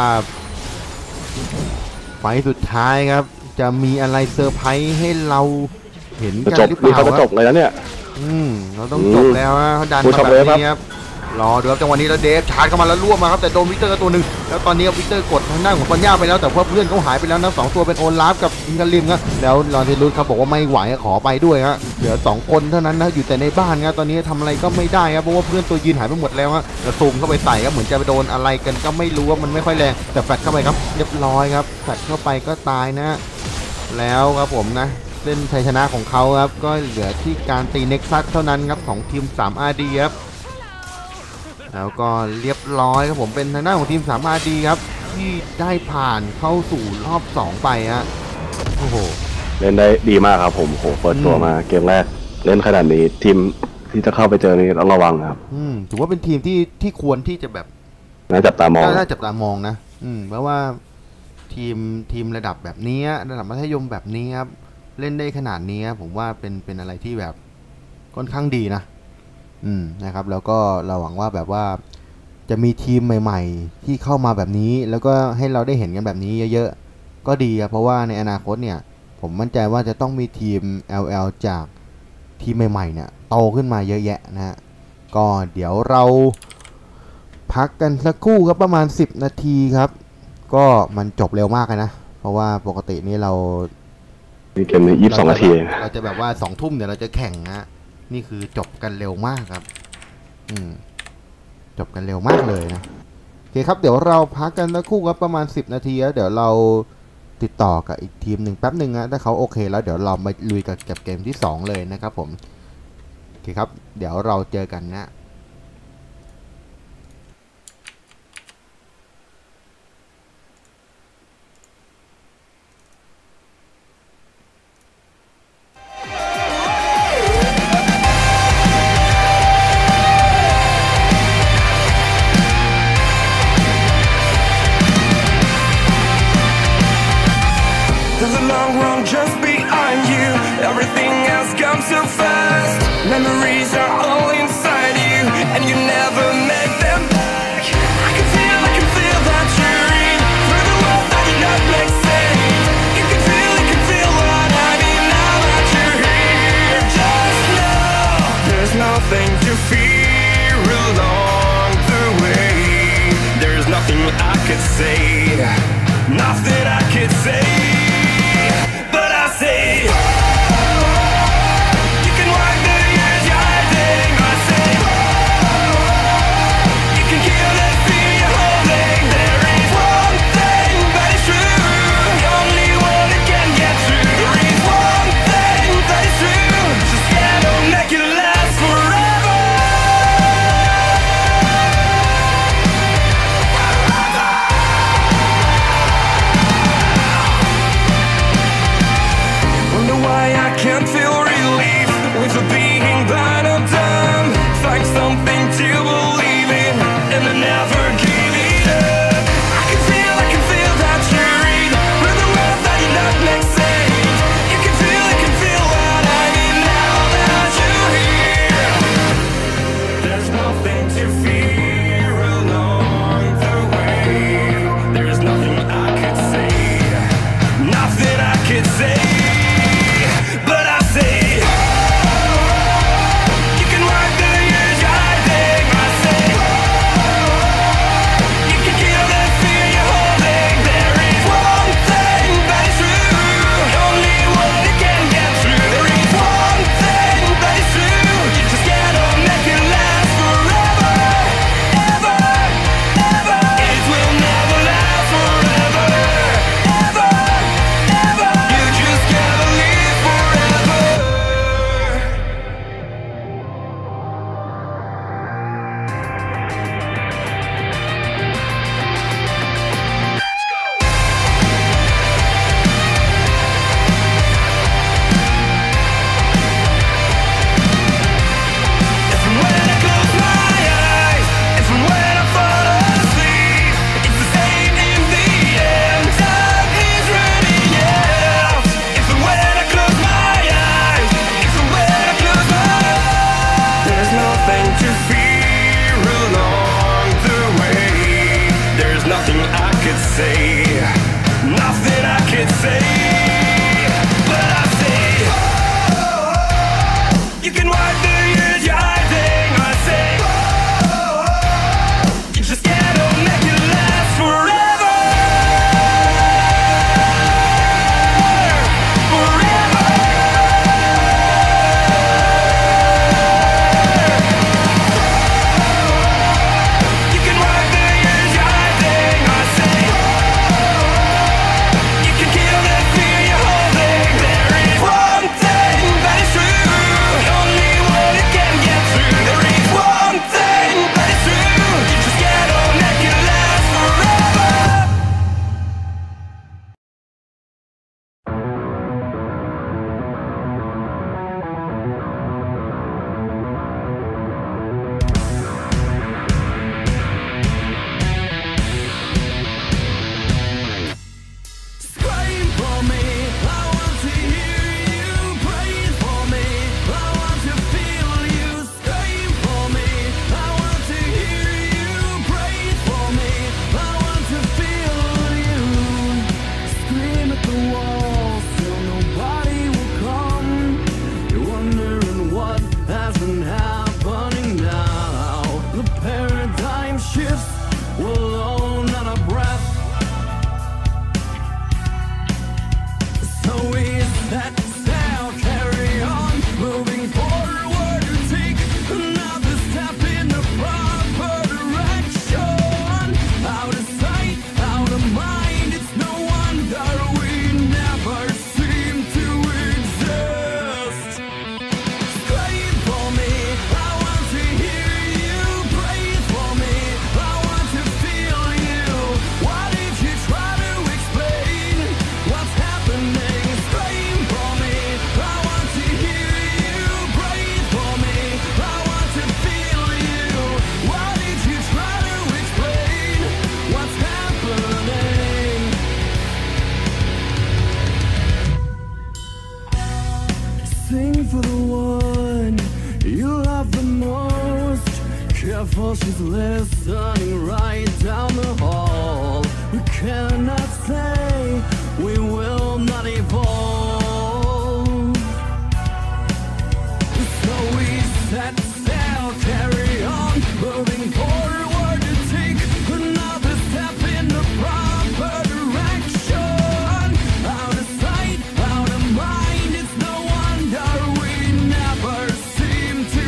ไฟสุดท้ายครับจะมีอะไรเซอร์ไพรส์ให้เราเห็นกันหรือเปล่าเขาจะจบเลยนะเนี่ยเราต้องจบแล้วฮะเขาดันมาแบบนี้ครับรอดูครับจังหวะนี้แล้วเดฟชาร์จเข้ามาแล้วล่วงมาครับแต่โดนวิกเตอร์ตัวหนึ่งแล้วตอนนี้วิกเตอร์กดทางด้านของปัญญาไปแล้วแต่ว่าเพื่อนเขาหายไปแล้วนะ2ตัวเป็นโอลาฟกับอิงกาลิมครับแล้วลอนเทลุสครับบอกว่าไม่ไหวขอไปด้วยครับเหลือ2คนเท่านั้นนะอยู่แต่ในบ้านครับตอนนี้ทำอะไรก็ไม่ได้ครับเพราะว่าเพื่อนตัวยืนหายไปหมดแล้วครับแล้วซูมเข้าไปใส่ครับเหมือนจะไปโดนอะไรกันก็ไม่รู้ว่ามันไม่ค่อยแรงแต่แฟลชเข้าไปครับเรียบร้อยครับแฟลชเข้าไปก็ตายนะแล้วครับผมนะเล่นชัยชนะของเขาครับก็เหลือที่การตีเน็กซัสเท่านั้นครับของทีม 3RD ครับแล้วก็เรียบร้อยครับผมเป็นทางด้านของทีม 3RD ครับที่ได้ผ่านเข้าสู่รอบ2ไปฮะโอ้โหเล่นได้ดีมากครับผมโหเปิดตัวมาเกมแรกเล่นขนาดนี้ทีมที่จะเข้าไปเจอนี่ต้องระวังครับถือว่าเป็นทีมที่ควรที่จะแบบน่าจับตามองนะเพราะว่าทีมระดับแบบนี้ระดับมัธยมแบบนี้ครับเล่นได้ขนาดนี้ผมว่าเป็นอะไรที่แบบค่อนข้างดีนะนะครับแล้วก็เราหวังว่าแบบว่าจะมีทีมใหม่ๆที่เข้ามาแบบนี้แล้วก็ให้เราได้เห็นกันแบบนี้เยอะๆก็ดีครับเพราะว่าในอนาคตเนี่ยผมมั่นใจว่าจะต้องมีทีม LL จากทีมใหม่ๆเนี่ยโตขึ้นมาเยอะแยะนะฮะก็เดี๋ยวเราพักกันสักครู่ครับประมาณ10นาทีครับก็มันจบเร็วมากเลยนะเพราะว่าปกตินี่เราเกมนี้22นาทีเราจะแบบว่า20 ทุ่มเดี๋ยวเราจะแข่งนะนี่คือจบกันเร็วมากครับจบกันเร็วมากเลยนะโอเคครับเดี๋ยวเราพักกันสักครู่ครับประมาณ10นาทีแล้วเดี๋ยวเราติดต่อกับอีกทีมหนึ่งแป๊บหนึ่งนะถ้าเขาโอเคแล้วเดี๋ยวเรามาลุยกับเกมที่2เลยนะครับผมโอเคครับเดี๋ยวเราเจอกันนะ Everything has come so fast. Memories are all inside you, and you never make them back. I can feel that you're in through the world that did not make sense. You can feel what I mean now that you're here. Just know there's nothing to fear along the way. There's nothing I could say, nothing I could say. But I say, you can wipe the years you're hiding. I say, you can kill the fear you're holding. There is one thing that is true, the only one that can get through. There is one thing that is true, just gotta make it last forever. Wonder why I can't feel relief with the being blind or dumb. Find something to believe in and I never give it up. I can feel that you're in through the world that did not make sense. You can feel what I mean now that you're here. There's nothing to fear along the way. There's nothing I could say, nothing I could say. But I say, you can wipe the years you're hiding. I say, you can kill the fear you're holding. There is one thing that is true, the only one that can get through. There is one thing that is true, you just gotta make it last forever, ever, ever. It will never last forever, ever, ever. You just gotta live forever. If and when I close my eyes, if and when I fall asleep, it's the same in the end. Time is running out. If and when I close my eyes, if and when I close my eyes, there's nothing to fear along the way. There's nothing I could say, nothing I could say. But I say, you can wipe the years you're hiding. I say, you just gotta make it last forever, forever. You can wipe the years you're hiding. I say, you can kill the fear you're holding. There is one thing that is true, the only one that can get through. There is one thing that is true, you just gotta make it last forever. Scream for me, I want to hear you. Pray for me, I want to feel you. Scream for me, I want to hear you. Pray for me, I want to feel you. Scream at the walls till nobody will come. You're wondering what has been happening now. The paradigm shifts, we're alone out of breath. So is that now carry on, moving forward to take another step in the proper direction. Out of sight, out of mind, it's no wonder we never seem to exist. Scream for me, I want to hear you. Pray for me, I want to feel for she's listening right down the hall. We cannot say we will not evolve. So we set sail, carry on, moving forward to take another step in the proper direction. Out of sight, out of mind, it's no wonder we never seem to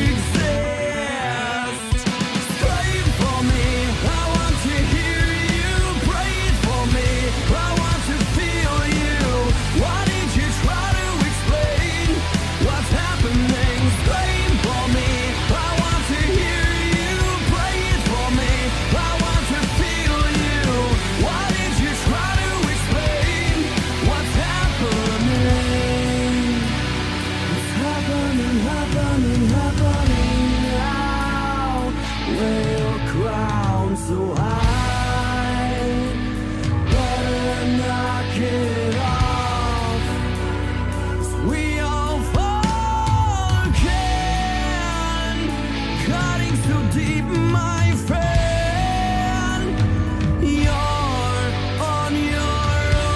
exist. Scream for me, I want to hear you. Breathe for me, I want to feel you. Why did you try to explain what's happening? Scream for me, I want to hear you. Breathe for me, I want to feel you. Why did you try to explain what's happening? It's happening, happening, happening now. We're crowned so high, better knock it off. 'Cause we all fall again, cutting so deep, my friend. You're on your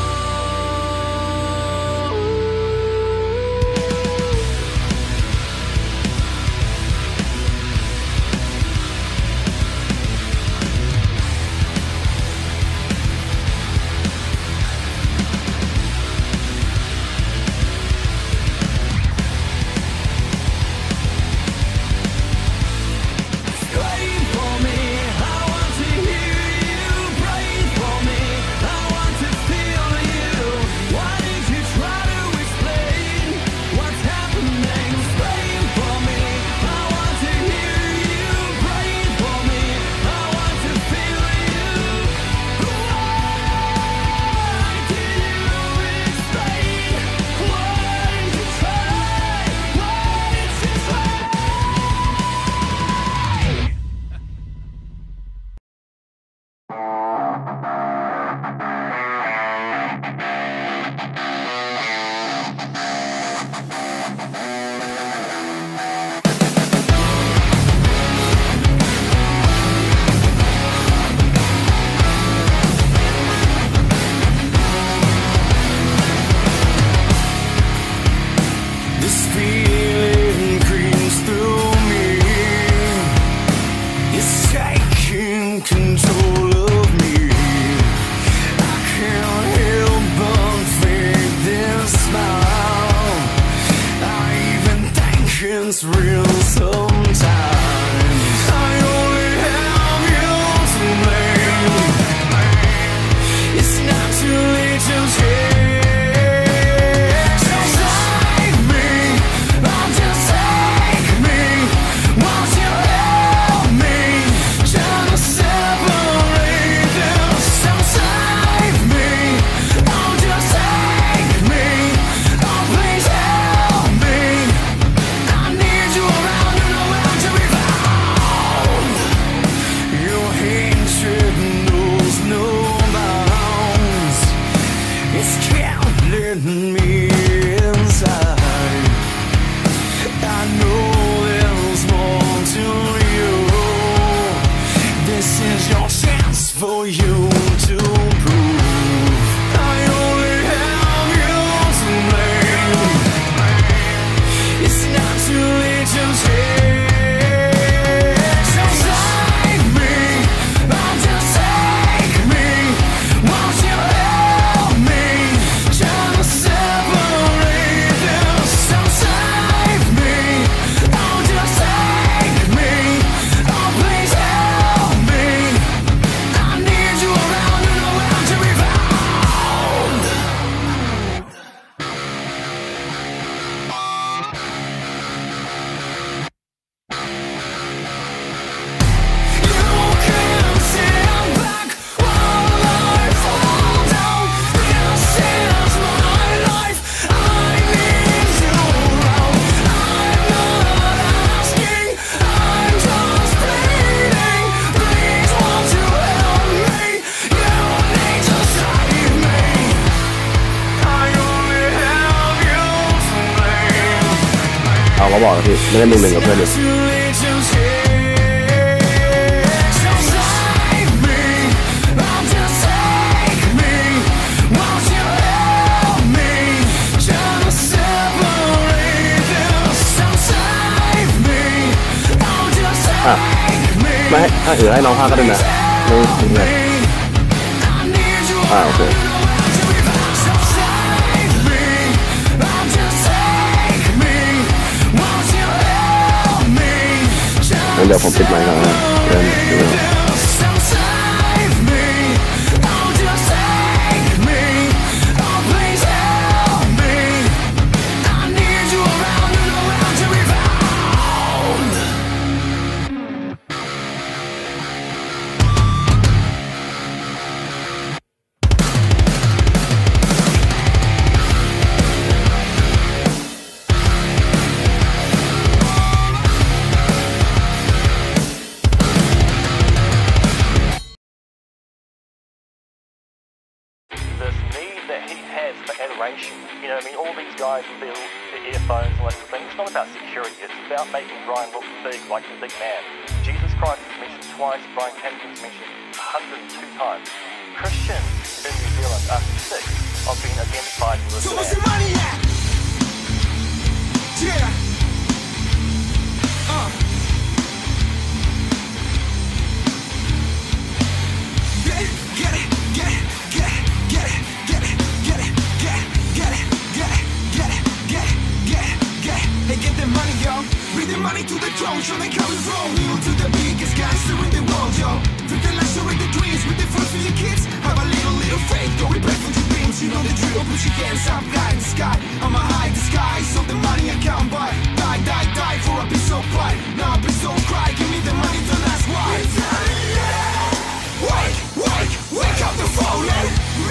own. Scream for me, I want to hear you. Breathe for me, I want to feel you. Why did you try to explain what's happening? Scream for me, I want to hear you. Breathe for me, I want to feel you. Why did you explain? Why did you try? Why did you try? This feeling creeps through me. It's taking control of me. I can't help but fake this smile. I even think it's real sometimes. I only have you to blame. It's not too late to change. So save me, oh just take me. Won't you help me? Trying to separate them. So save me, oh just take me. Oh please help me. I need you around and nowhere to be found. Your hatred knows no bounds. It's killing me inside. I know there's more to you. This is your chance for you to prove. I only have you to blame. It's not too late to change. So save me, oh just take me. Won't you help me? Trying to separate them. So save me, oh just take me. Oh please help me. I need you around and nowhere to be found. You can't stand back while I fall down. This is my life. I need you around. I'm not asking, I'm just pleading. Please won't you help me? You need to save me. I only have you to blame. เอาก็บอกแล้วพี่ไม่ได้มึงหนึ่งกับเพื่อนดิ Too late to change. ไม่ให้ให้น้องพากก็ได้นะไม่เนี่ยโอเคงั้นเดี๋ยวผมปิดไมค์ก่อนนะเริ่มดู You know, I mean, all these guys with the earphones and all that sort of thing, it's not about security, it's about making Brian look big, like the big man. Jesus Christ is mentioned twice, Brian Cannington is mentioned 102 times. Christians in New Zealand are sick of being identified with this So what's the money at? Yeah. Get it, get it, get it, get it, get it, get it, get it, get it, get it, get it, get it, get it, get it, get it. Hey, get the money, yo. Bring the money to the throne, show them how we roll. Kneel to the biggest gangster in the world, yo. Flip the lights, show the dreams with the first for your kids. Have a little faith, go we back for your dreams. You know the drill, put your hands up, high in the sky. I'ma hide the sky, so the money I can't buy. Die, die, die for a piece of pride. Now please don't cry, give me the money, don't ask why. Wake, wake, wake up the fallen.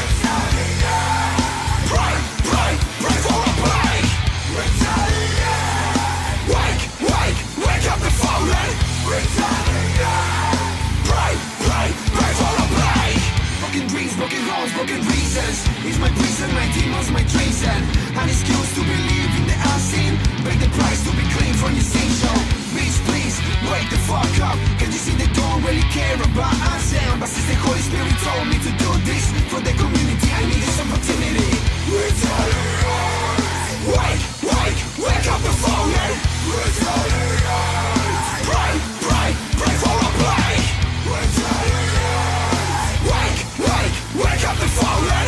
Pray, pray, pray for a break. Wake, wake, wake up the fallen. Pray, pray, pray for a break. Broken dreams, broken homes, broken reasons. It's my prison, my demons, my treason. And excuse to believe in the unseen. Pay the price to be clean from your sin show. Please, please, wake the fuck up. Can you see they don't really care about us? But since the Holy Spirit told me to do this for the community, I need this opportunity. Wake, wake, wake up the fallen. Pray, pray, pray for a break. Wake, wake, wake up the fallen.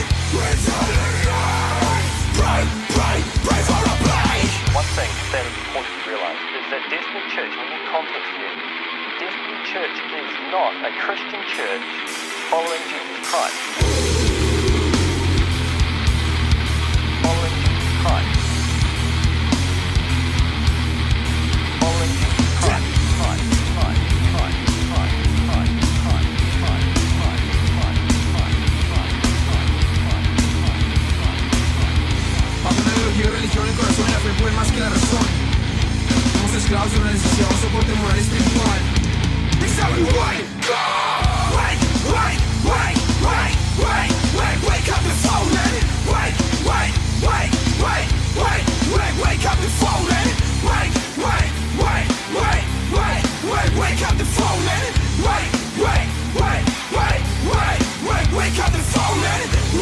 Pray, pray, pray for a break. One thing that is important to realise is that Destiny Church, when you context here, Destiny Church is not a Christian church following Jesus Christ. Following Jesus Christ. Following Jesus Christ. Bajo una ideología y religión, el corazón y la fe pueden más que la razón. Somos esclavos de una necesidad, un soporte moral y espiritual. Wake up the fallen. Wake up the fallen. Wake up the fallen. Wake up the fallen.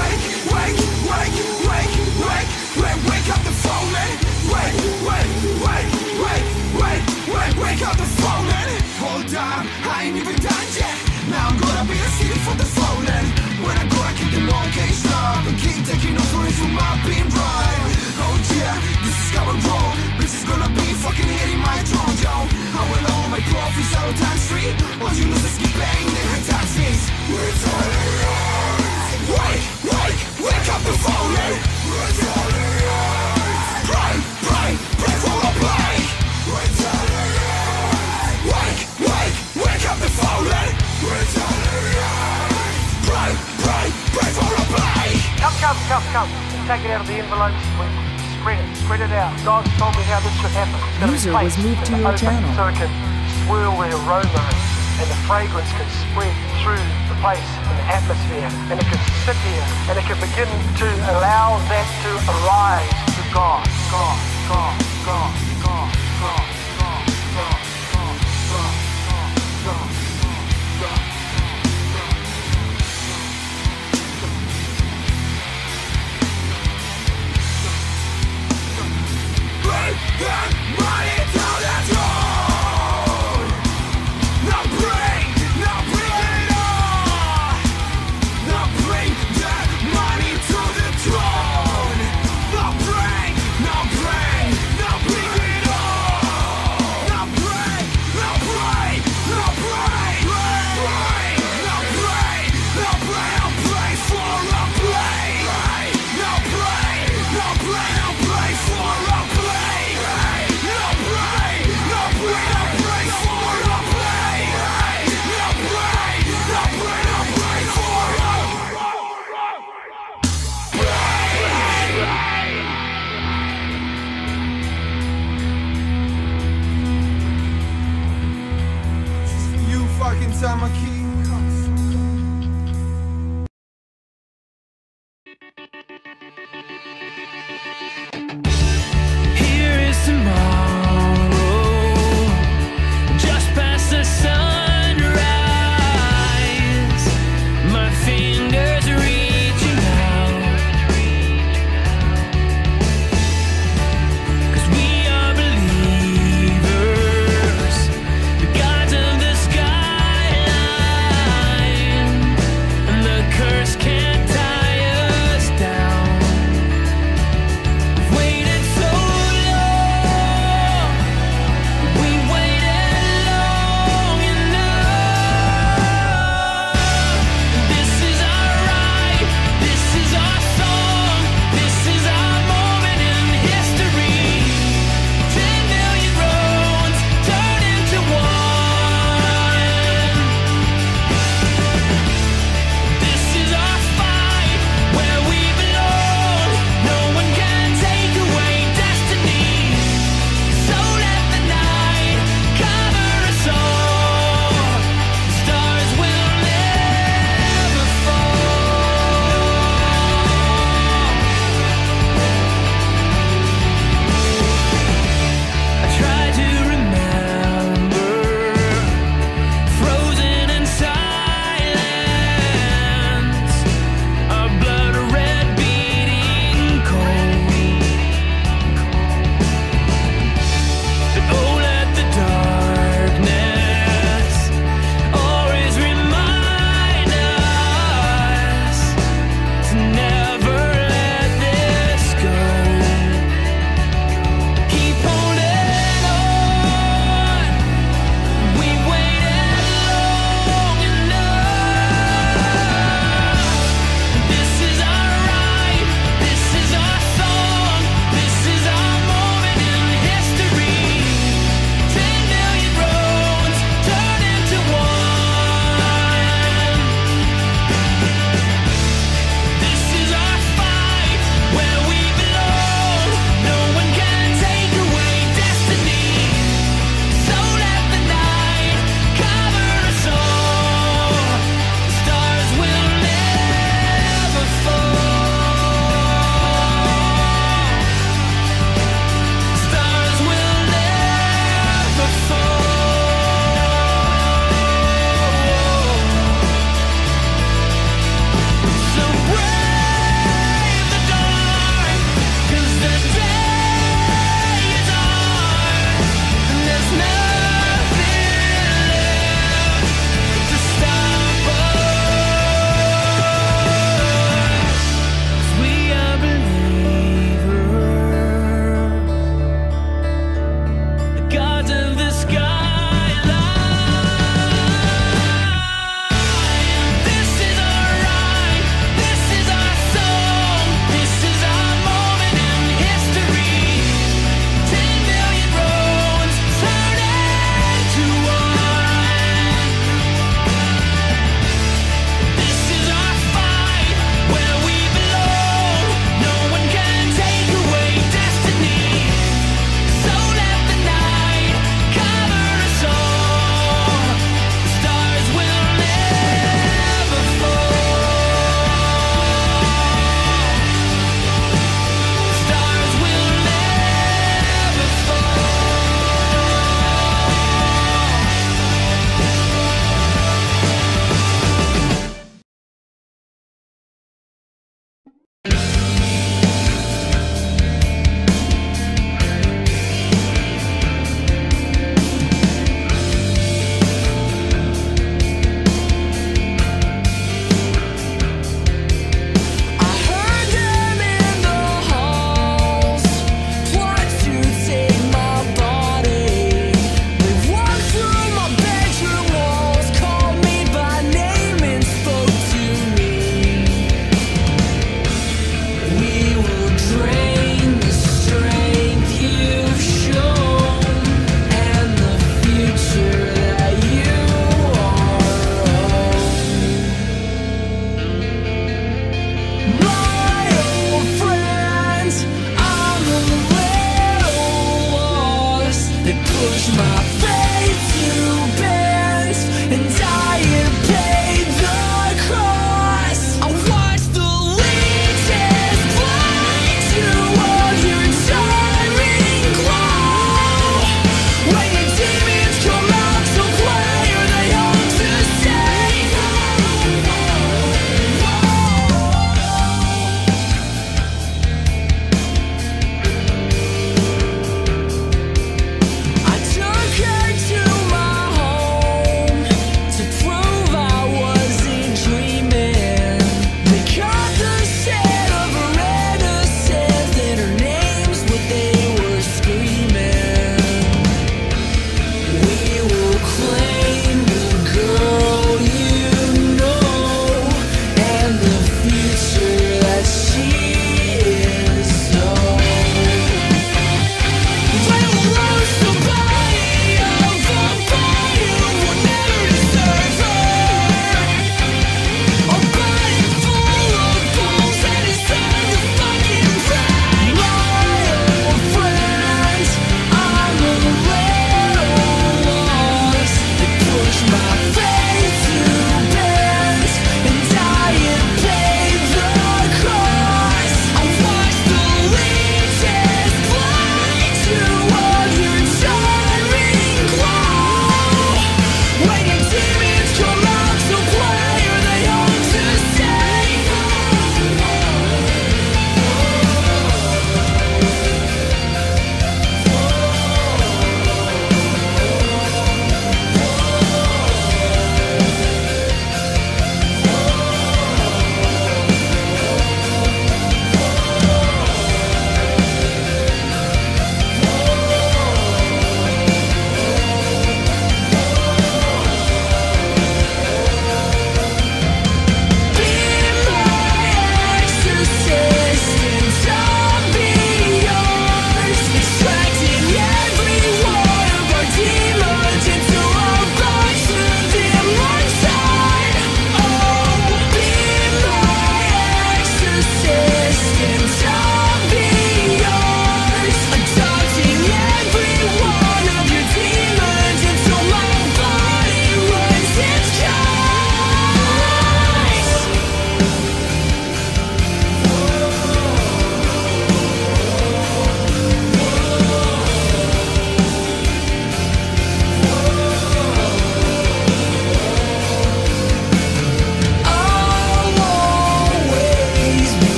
Wake up the fallen. Hold on, I ain't even done yet. Now I'm gonna be a city for the fallen. When I go, I keep the long cage up and keep taking over from my being right. Oh yeah, this is how I roll. This is gonna be fucking hitting my throne, yo. I will own my profits out on street. All you losers keep paying their high taxes. Wake up the fallen. Pray for a break. Wake up the fallen. Pray for a break. Come. Take it out of the envelope. Spread it out. God's told me how this should happen. User was moved to your channel. So it can swirl the aroma and the fragrance can spread through the place and the atmosphere, and it can sit here and it can begin to allow that to arise to God. Bring that money to the throne. Now bring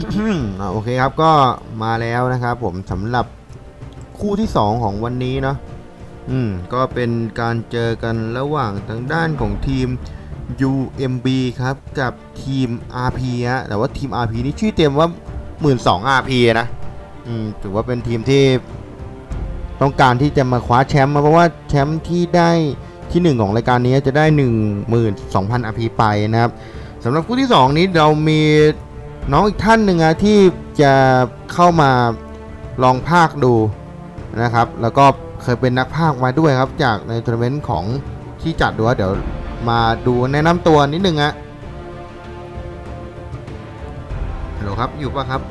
โอเคครับก็มาแล้วนะครับผมสำหรับคู่ที่2ของวันนี้เนาะก็เป็นการเจอกันระหว่างทางด้านของทีม UMB ครับกับทีม RP ฮะแต่ว่าทีม RP นี่ชื่อเต็มว่า 12,000 RP นะถือว่าเป็นทีมที่ต้องการที่จะมาคว้าแชมป์เพราะว่าแชมป์ที่ได้ที่1ของรายการนี้จะได้ 12,000 RP ไปนะครับสำหรับคู่ที่2นี้เรามีน้องอีกท่านหนึ่งที่จะเข้ามาลองภาคดูนะครับแล้วก็เคยเป็นนักภาคมาด้วยครับจากในทัวร์นาเมนต์ของที่จัดด้วยเดี๋ยวมาดูแนะนำตัวนิดนึงฮัลโหลครับอยู่ปะครับ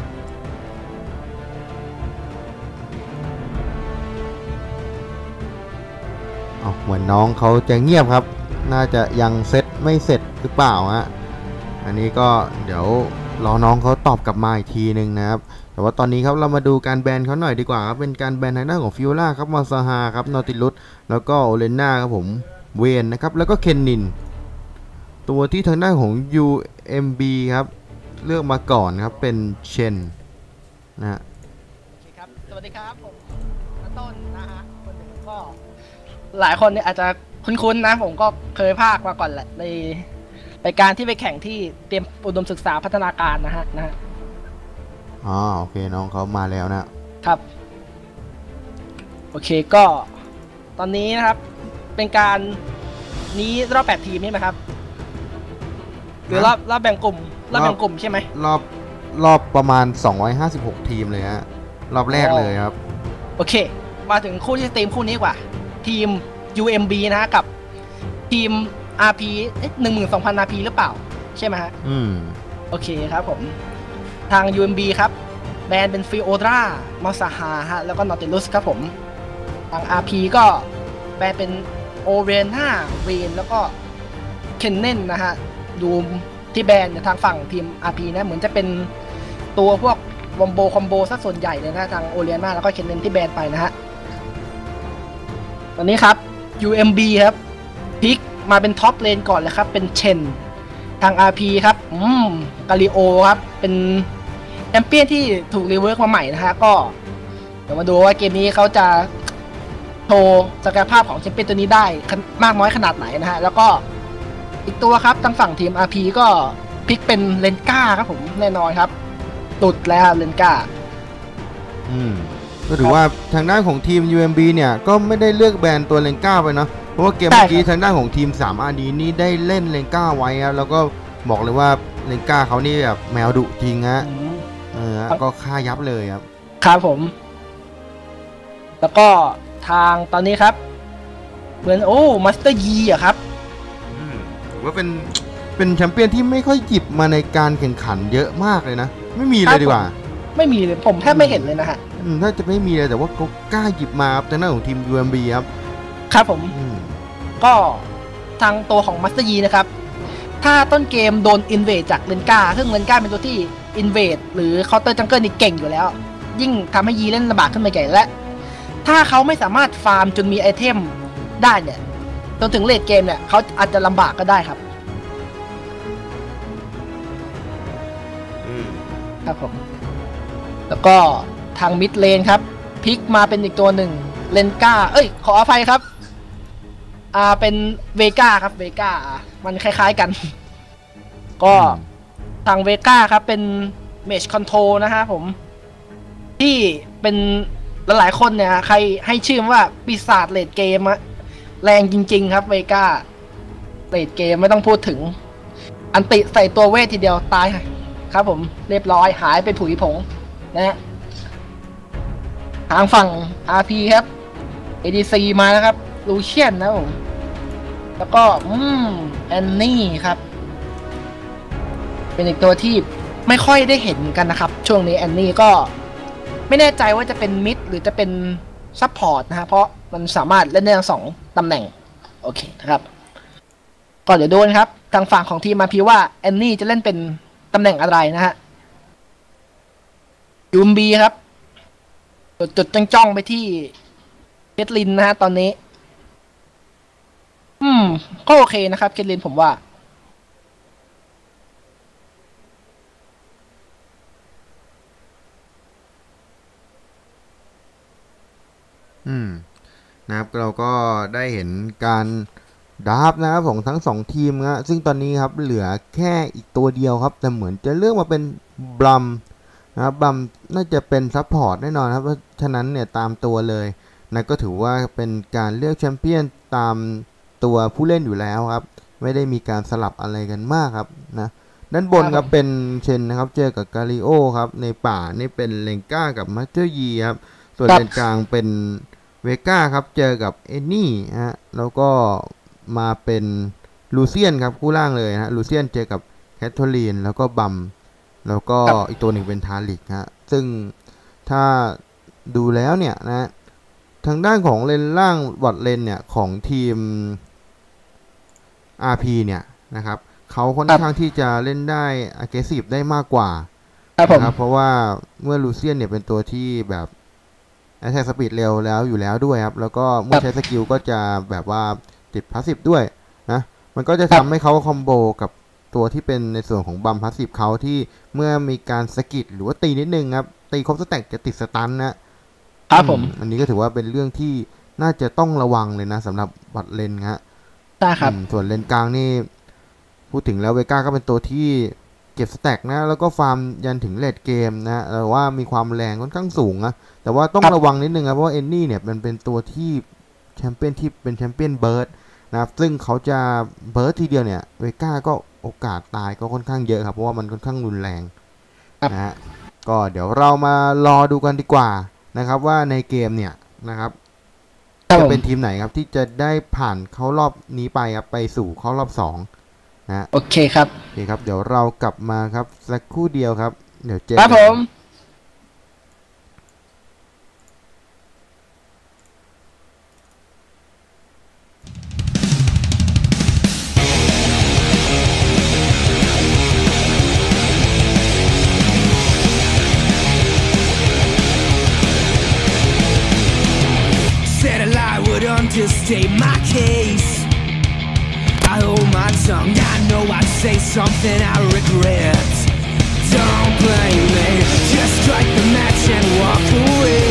เหมือนน้องเขาจะเงียบครับน่าจะยังเซตไม่เสร็จหรือเปล่าอันนี้ก็เดี๋ยวรอน้องเขาตอบกลับมาอีกทีนึงนะครับแต่ว่าตอนนี้ครับเรามาดูการแบนเขาหน่อยดีกว่าครับเป็นการแบนทางด้านของฟิโอล่าครับมาซาฮาครับนอติลุสแล้วก็โอเลน่าครับผมเวนนะครับแล้วก็เคนนินตัวที่ทางด้านของ UMB ครับเลือกมาก่อนครับเป็นเชนนะฮะโอเคครับสวัสดีครับผมต้นนะฮะคนหนึ่งก็หลายคนเนี่ยอาจจะคุ้นๆนะผมก็เคยภาคมาก่อนแหละในการที่ไปแข่งที่เตรียมอุดมศึกษาพัฒนาการนะฮะโอเคน้องเขามาแล้วนะครับโอเคก็ตอนนี้นะครับเป็นการนี้รอบ8ทีมใช่ไหมครับหรือรอบแบ่งกลุ่มใช่ไหมรอบประมาณ256ทีมเลยฮะรอบแรกเลยครับโอเคมาถึงคู่ที่สตรีมคู่นี้กว่าทีม UMB นะฮะกับทีม RP 12,000 RP หรือเปล่าใช่ไหมฮะโอเคครับผมทาง UMB ครับแบนเป็นฟิโอดรามาซาฮาฮะแล้วก็นอติลุสครับผมทาง RP ก็แบนเป็นโอเรน่าเวนแล้วก็เคนเนนนะฮะดูที่แบนทางฝั่งทีม RP นะเหมือนจะเป็นตัวพวกวอมโบคอมโบซะส่วนใหญ่เลยนะทางโอเรน่าแล้วก็เคนเนนที่แบนไปนะฮะตอนนี้ครับ UMB ครับพิกมาเป็นท็อปเลนก่อนเลยครับเป็นเชนทาง RP ครับกาลิโอครับเป็นแชมเปี้ยนที่ถูกรีเวิร์กมาใหม่นะฮะก็เดี๋ยวมาดูว่าเกมนี้เขาจะโชว์ศักยภาพของแชมเปี้ยนตัวนี้ได้มากน้อยขนาดไหนนะฮะแล้วก็อีกตัวครับทางฝั่งทีม RP ก็พิกเป็นเลนก้าครับผมแน่นอนครับตุดแล้วเลนก้าก็ถือว่าทางด้านของทีม UMB เนี่ยก็ไม่ได้เลือกแบนตัวเลนก้าไปเนาะเพราะว่าเกมเมื่อกี้ทางด้านของทีม 3RD นี่ได้เล่นเลนก้าไว้ครับแล้วก็บอกเลยว่าเลนก้าเขานี่แบบแมวดุจริงก็ฆ่ายับเลยครับครับผมแล้วก็ทางตอนนี้ครับเหมือนมาสเตอร์ยีอะครับถือว่าเป็นแชมเปี้ยนที่ไม่ค่อยหยิบมาในการแข่งขันเยอะมากเลยนะไม่มีเลยดีกว่าไม่มีเลยผมแทบไม่เห็นเลยนะฮะถ้าจะไม่มีเลยแต่ว่าเขากล้าหยิบมาครับทางด้านของทีม UMB ครับครับผมก็ทางตัวของมัสเตอร์ยีนะครับถ้าต้นเกมโดนอินเวดจากเลนก้าซึ่งเลนก้าเป็นตัวที่อินเวดหรือเคาน์เตอร์จังเกิลนี่เก่งอยู่แล้วยิ่งทำให้ยีเล่นลำบากขึ้นไปใหญ่และถ้าเขาไม่สามารถฟาร์มจนมีไอเทมได้เนี่ยจนถึงเลทเกมเนี่ยเขาอาจจะลำบากก็ได้ครับครับผมแล้วก็ทางมิดเลนครับพิกมาเป็นอีกตัวหนึ่งเลนก้าขออภัยครับเป็นเวก้าครับเวก้ามันคล้ายๆกันก็ทางเวก้าครับเป็นเมจคอนโทรลนะฮะผมที่เป็นหลายๆคนเนี่ยใครให้ชื่อว่าปีศาจเลดเกมแรงจริงๆครับเวก้าเลดเกมไม่ต้องพูดถึงอันติใส่ตัวเวททีเดียวตายครับผมเรียบร้อยหายไปผุยผงนะฮะทางฝั่ง RP ครับ ADC มาแล้วครับลูเชียนนะผมแล้วก็แอนนี่ครับเป็นอีกตัวที่ไม่ค่อยได้เห็นกันนะครับช่วงนี้แอนนี่ก็ไม่แน่ใจว่าจะเป็นมิดหรือจะเป็นซัพพอร์ตนะฮะเพราะมันสามารถเล่นได้ทั้ง2ตำแหน่งโอเคนะครับก็เดี๋ยวดูนะครับทางฝั่งของทีม RP ว่าแอนนี่จะเล่นเป็นตำแหน่งอะไรนะฮะUMB ครับจุดจ้องไปที่เคทลินนะฮะตอนนี้ก็โอเคนะครับเคทลินผมว่านะครับเราก็ได้เห็นการดราฟนะครับของทั้ง2ทีมนะซึ่งตอนนี้ครับเหลือแค่อีกตัวเดียวครับแต่เหมือนจะเลือกมาเป็นบลัมนะครับบลัมน่าจะเป็นซัพพอร์ตแน่นอนครับเพราะฉะนั้นเนี่ยตามตัวเลยนะก็ถือว่าเป็นการเลือกแชมเปี้ยนตามตัวผู้เล่นอยู่แล้วครับไม่ได้มีการสลับอะไรกันมากครับนะด้านบนครับเป็นเชนนะครับเจอกับกาลิโอครับในป่านี่เป็นเลงก้ากับมาสเตอร์ยีครับส่วนเลนกลางเป็นเวก้าครับเจอกับเอนนี่ฮะแล้วก็มาเป็นลูเซียนครับคู่ล่างเลยนะลูเซียนเจอกับแคทเธอรีนแล้วก็บัมแล้วก็อีกตัวหนึ่งเป็นทาริกฮะซึ่งถ้าดูแล้วเนี่ยนะทางด้านของเลนล่างบอทเลนเนี่ยของทีม RP เนี่ยนะครับเขาค่อนข้างที่จะเล่นได้ aggressive ได้มากกว่านะครับเพราะว่าเมื่อลูเซียนเนี่ยเป็นตัวที่แบบattack speed เร็วแล้วอยู่แล้วด้วยครับแล้วก็เมื่อใช้สกิลก็จะแบบว่าติดพาสซีฟด้วยนะมันก็จะทำให้เขาคอมโบกับตัวที่เป็นในส่วนของบัมพาสซีฟเขาที่เมื่อมีการสกิดหรือว่าตีนิดนึงครับตีครบสแต็กจะติดสตันนะครับผมอันนี้ก็ถือว่าเป็นเรื่องที่น่าจะต้องระวังเลยนะสำหรับบอทเลนครับใช่ครับส่วนเลนกลางนี่พูดถึงแล้วเวก้าก็เป็นตัวที่เก็บสแต็กนะแล้วก็ฟาร์มยันถึงเลดเกมนะแต่ว่ามีความแรงค่อนข้างสูงนะแต่ว่าต้องระวังนิดนึงครับเพราะว่าเอนนี่เนี่ยมันเป็นตัวที่แชมเปี้ยนที่เป็นแชมเปี้ยนเบิร์ดนะครับซึ่งเขาจะเบิร์ดทีเดียวเนี่ยเวก้าก็โอกาสตายก็ค่อนข้างเยอะครับเพราะว่ามันค่อนข้างรุนแรงนะฮะก็เดี๋ยวเรามารอดูกันดีกว่านะครับว่าในเกมเนี่ยนะครับจะเป็นทีมไหนครับที่จะได้ผ่านเข้ารอบนี้ไปครับไปสู่เข้ารอบ2นะโอเคครับโอเคครับเดี๋ยวเรากลับมาครับสักครู่เดียวครับเดี๋ยวเจอครับผม understate my case. I hold my tongue, I know I'd say something I regret. Don't blame me, just strike the match and walk away.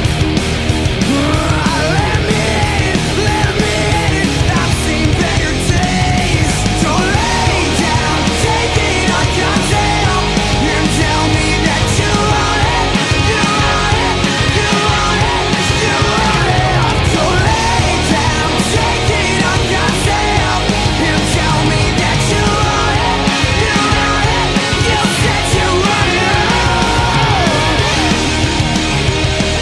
Let me in, I've seen better days. Don't lay down, take it on goddamn, and tell me that you want it, you want it, you want it, you want it. Don't lay down, take it on goddamn, and tell me that you want it, you want it, you said you want it.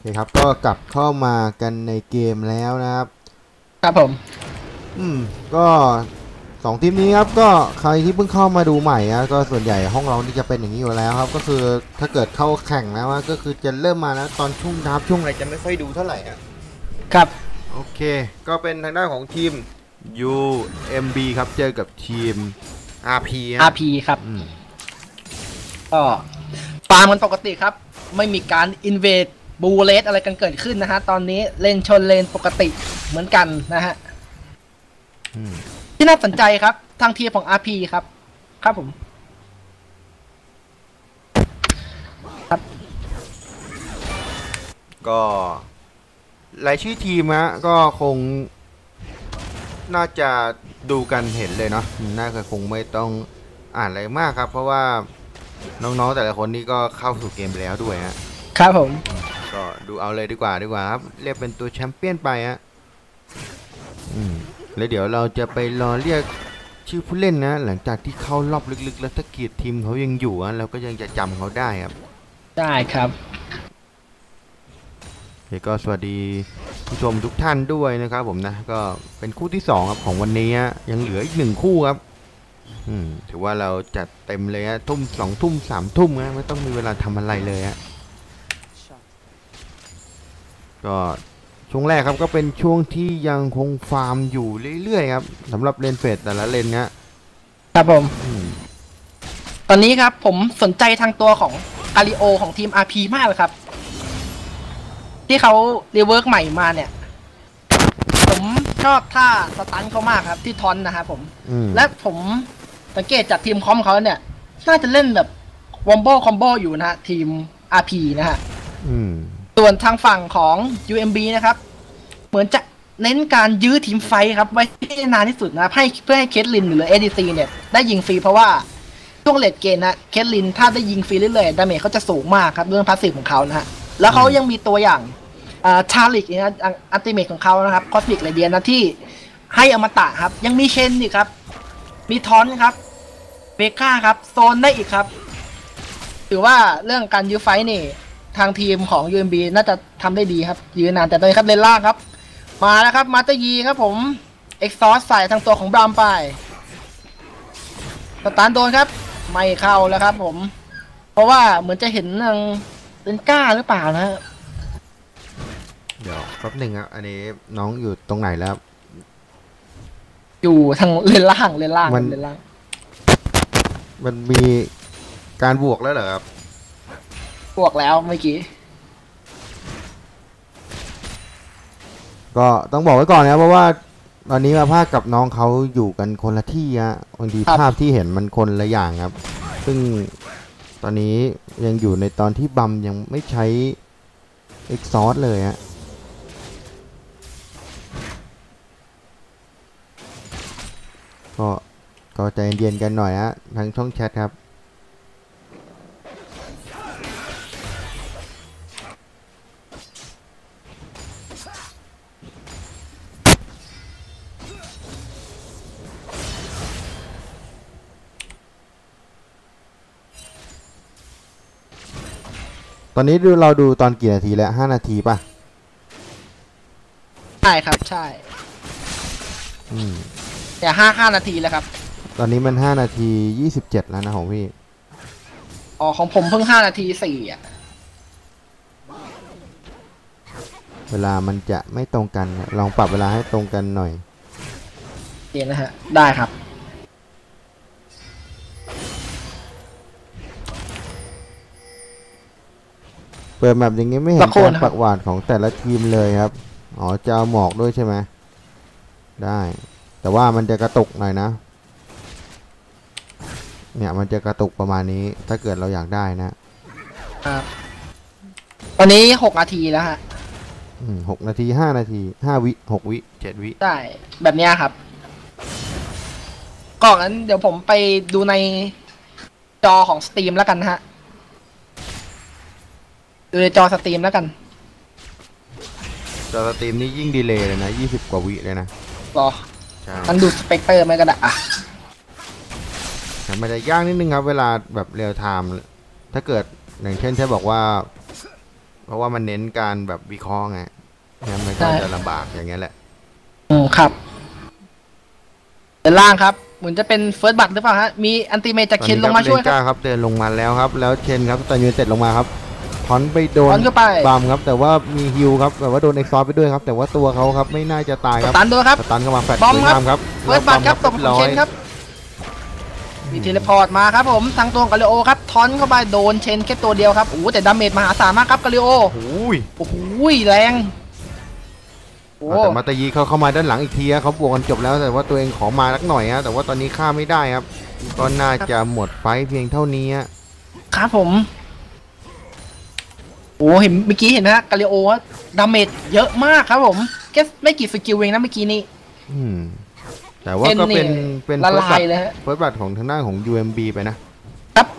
ครับก็กลับเข้ามากันในเกมแล้วนะครับครับผมก็2ทีมนี้ครับก็ใครที่เพิ่งเข้ามาดูใหม่นะก็ส่วนใหญ่ห้องเรานี่จะเป็นอย่างนี้อยู่แล้วครับก็คือถ้าเกิดเข้าแข่งแล้วก็คือจะเริ่มมาแล้วตอนช่วงดราฟต์ช่วงอะไรจะไม่ค่อยดูเท่าไหร่ครับโอเคก็เป็นทางด้านของทีม UMB ครับเจอกับทีม RP RP ครับก็ฟาร์มกันปกติครับไม่มีการอินเวดบูเลสอะไรกันเกิดขึ้นนะฮะตอนนี้เลนชนเลนปกติเหมือนกันนะฮะที่น่าสนใจครับทางทีมของ RP ครับครับผมครับก็รายชื่อทีมฮะก็คงน่าจะดูกันเห็นเลยเนาะน่าจะคงไม่ต้องอ่านอะไรมากครับเพราะว่าน้องๆแต่ละคนนี่ก็เข้าสู่เกมไปแล้วด้วยฮะครับผมก็ดูเอาเลยดีกว่าครับเรียกเป็นตัวแชมเปี้ยนไปฮะแล้วเดี๋ยวเราจะไปรอเรียกชื่อผู้เล่นนะหลังจากที่เข้ารอบลึกๆแล้วถ้าเกียรติทีมเขายังอยู่นะเราก็ยังจะจำเขาได้ครับได้ครับก็สวัสดีผู้ชมทุกท่านด้วยนะครับผมนะก็เป็นคู่ที่2ครับของวันนี้ยังเหลืออีก1คู่ครับถือว่าเราจัดเต็มเลยฮะทุ่ม2 ทุ่ม 3 ทุ่มนะไม่ต้องมีเวลาทำอะไรเลยฮะก็ช่วงแรกครับก็เป็นช่วงที่ยังคงฟาร์มอยู่เรื่อยๆครับสำหรับเลนเฟสแต่ละเลนครับผมตอนนี้ครับผมสนใจทางตัวของกาลิโอของทีม RP มากเลยครับที่เขารีเวิร์กใหม่มาเนี่ยผมชอบท่าสตันเขามากครับที่ทอนนะครับผมและผมสังเกตจากทีมคอมเขาเนี่ยน่าจะเล่นแบบวอมโบคอมโบอยู่นะฮะทีม RP นะฮะส่วนทางฝั่งของ UMB นะครับเหมือนจะเน้นการยื้อทีมไฟครับไว้ให้นานที่สุดนะเพื่อให้เคทลินหรือ ADC เนี่ยได้ยิงฟรีเพราะว่าช่วงเลดเกมนะเคทลินถ้าได้ยิงฟรีเรื่อยๆดาเมจเขาจะสูงมากครับเรื่องพาสซีฟของเขานะฮะแล้วเขายังมีตัวอย่างชาลิกนะอัลติเมทของเขานะครับคอสมิกเรเดียนนะที่ให้อมตะครับยังมีเชนอีกครับมีทอนครับเบก้าครับโซนได้อีกครับถือว่าเรื่องการยื้อไฟนี่ทางทีมของ UMB น่าจะทำได้ดีครับยื้อนานแต่ตอนนี้ครับเลนล่างครับมาแล้วครับมาเตอร์ยีครับผมเอ็กซอสใส่ทางตัวของบรามไปสตาร์โดนครับไม่เข้าแล้วครับผมเพราะว่าเหมือนจะเห็นทางเลนก้าหรือเปล่านะเดี๋ยวแป๊บหนึ่งครับอันนี้น้องอยู่ตรงไหนแล้วอยู่ทางเลนล่างมันมีการบวกแล้วเหรอครับบวกแล้วเมื่อกี้ก็ต้องบอกไว้ก่อนนะเพราะว่าตอนนี้มาภาคกับน้องเขาอยู่กันคนละที่ฮะบางทีภาพที่เห็นมันคนละอย่างครับซึ่งตอนนี้ยังอยู่ในตอนที่บัมยังไม่ใช้เอ็กซอสเลยฮะก็ใจเย็นๆกันหน่อยฮะทางช่องแชทครับตอนนี้เราดูตอนกี่นาทีแล้ว5 นาทีป่ะใช่ครับใช่แต่5 นาทีแล้วครับตอนนี้มัน5 นาที27แล้วนะของพี่ของผมเพิ่ง5 นาที4 เวลามันจะไม่ตรงกันลองปรับเวลาให้ตรงกันหน่อยเดี๋ยวนะฮะได้ครับเปิดแบบอย่างงี้ไม่เห็นการปักหวาดของแต่ละทีมเลยครับจะเอาหมอกด้วยใช่ไหมได้แต่ว่ามันจะกระตุกหน่อยนะเนี่ยมันจะกระตุกประมาณนี้ถ้าเกิดเราอยากได้นะครับตอนนี้6 นาทีแล้วฮะ 6 นาที5 นาที5 วิ6 วิ7 วิได้แบบนี้ครับก็งั้นเดี๋ยวผมไปดูในจอของสตรีมแล้วกันนะฮะดูในจอสตรีมแล้วกันจอสตรีมนี่ยิ่งดีเลย์เลยนะ20 กว่าวิเลยนะรอมันดูสเปกเตอร์ไหมก็ได้มันจะยากนิดนึงครับเวลาแบบเรียลไทม์ถ้าเกิดอย่างเช่นถ้าบอกว่าเพราะว่ามันเน้นการแบบวิเคราะห์ไงงั้นมันก็จะลำบากอย่างเงี้ยแหละครับด้านล่างครับเหมือนจะเป็นเฟิร์สบัตหรือเปล่าฮะมีอันติเมทจากเคนลงมาช่วยครับเดินลงมาแล้วครับแล้วเคนครับตอนยูเต็ดลงมาครับถอนไปโดนบามครับแต่ว่ามีฮิวครับแต่ว่าโดนเอ็กซอร์ไปด้วยครับแต่ว่าตัวเขาครับไม่น่าจะตายครับตันด้วยครับตันเข้ามาแฟดบอมครับเฟิร์สบัตครับตกของเคนครับมีเทเลพอร์ตมาครับผมทางตัวของกาลิโอครับทอนเข้าไปโดนเชนแค่ตัวเดียวครับโอ้แต่ดาเมจมหาศาลมากครับกาลิโอโอ้โหแรงแต่มาตายีเขาเข้ามาด้านหลังอีกทีเขาบวกกันจบแล้วแต่ว่าตัวเองขอมาสักหน่อยฮะแต่ว่าตอนนี้ฆ่าไม่ได้ครับก็น่าจะหมดไฟเพียงเท่านี้ครับผมโอ้เห็นเมื่อกี้เห็นนะกาลิโอดาเมจเยอะมากครับผมแค่ไม่กี่สกิลเองนะเมื่อกี้นี้แต่ว่าก็เป็นละลายเลยเฟิร์สบัตของทางหน้าของ UMB ไปนะครับ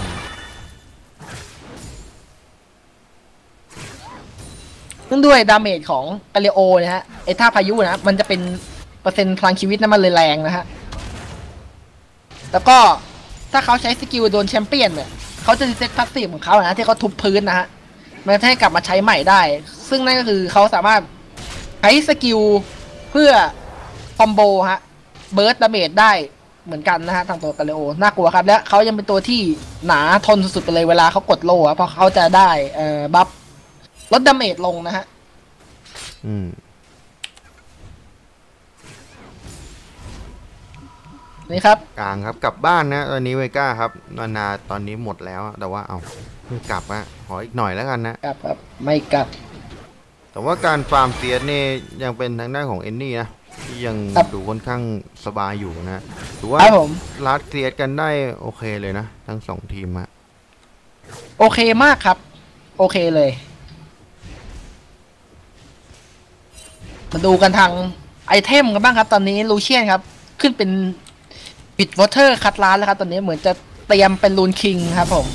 ซึ่งด้วยดาเมจของกาลิโอนะฮะไอ้ท่าพายุนะมันจะเป็นเปอร์เซ็นต์พลังชีวิตนั้นมันเลยแรงนะฮะแล้วก็ถ้าเขาใช้สกิลโดนแชมเปี้ยนเนี่ยเขาจะรีเซ็ตพาสซีฟของเขานะที่เขาทุบพื้นนะฮะมันจะให้กลับมาใช้ใหม่ได้ซึ่งนั่นก็คือเขาสามารถใช้สกิลเพื่อคอมโบฮะเบิร์ดดาเมจได้เหมือนกันนะฮะทางตัวกาลิโอน่ากลัวครับและเขายังเป็นตัวที่หนาทนสุดๆไปเลยเวลาเขากดโล่เพราะเขาจะได้บัฟลดดาเมจลงนะฮะนี่ครับกลางครับกลับบ้านนะตอนนี้เวก้าครับนาตอนนี้หมดแล้วแต่ว่าเอาไม่กลับขออีกหน่อยแล้วกันนะกลับครับไม่กลับแต่ว่าการฟาร์มเซียสนี่ยังเป็นทางด้านของเอนนี่นะที่ยังดูค่อนข้างสบายอยู่นะถือว่าลัดเซียสกันได้โอเคเลยนะทั้ง2ทีมโอเคมากครับโอเคเลยมาดูกันทางไอเทมกันบ้างครับตอนนี้ลูเชียนครับขึ้นเป็นปิดวอเตอร์คัดล้านแล้วครับตอนนี้เหมือนจะเตรียมเป็นลูนคิงครับผม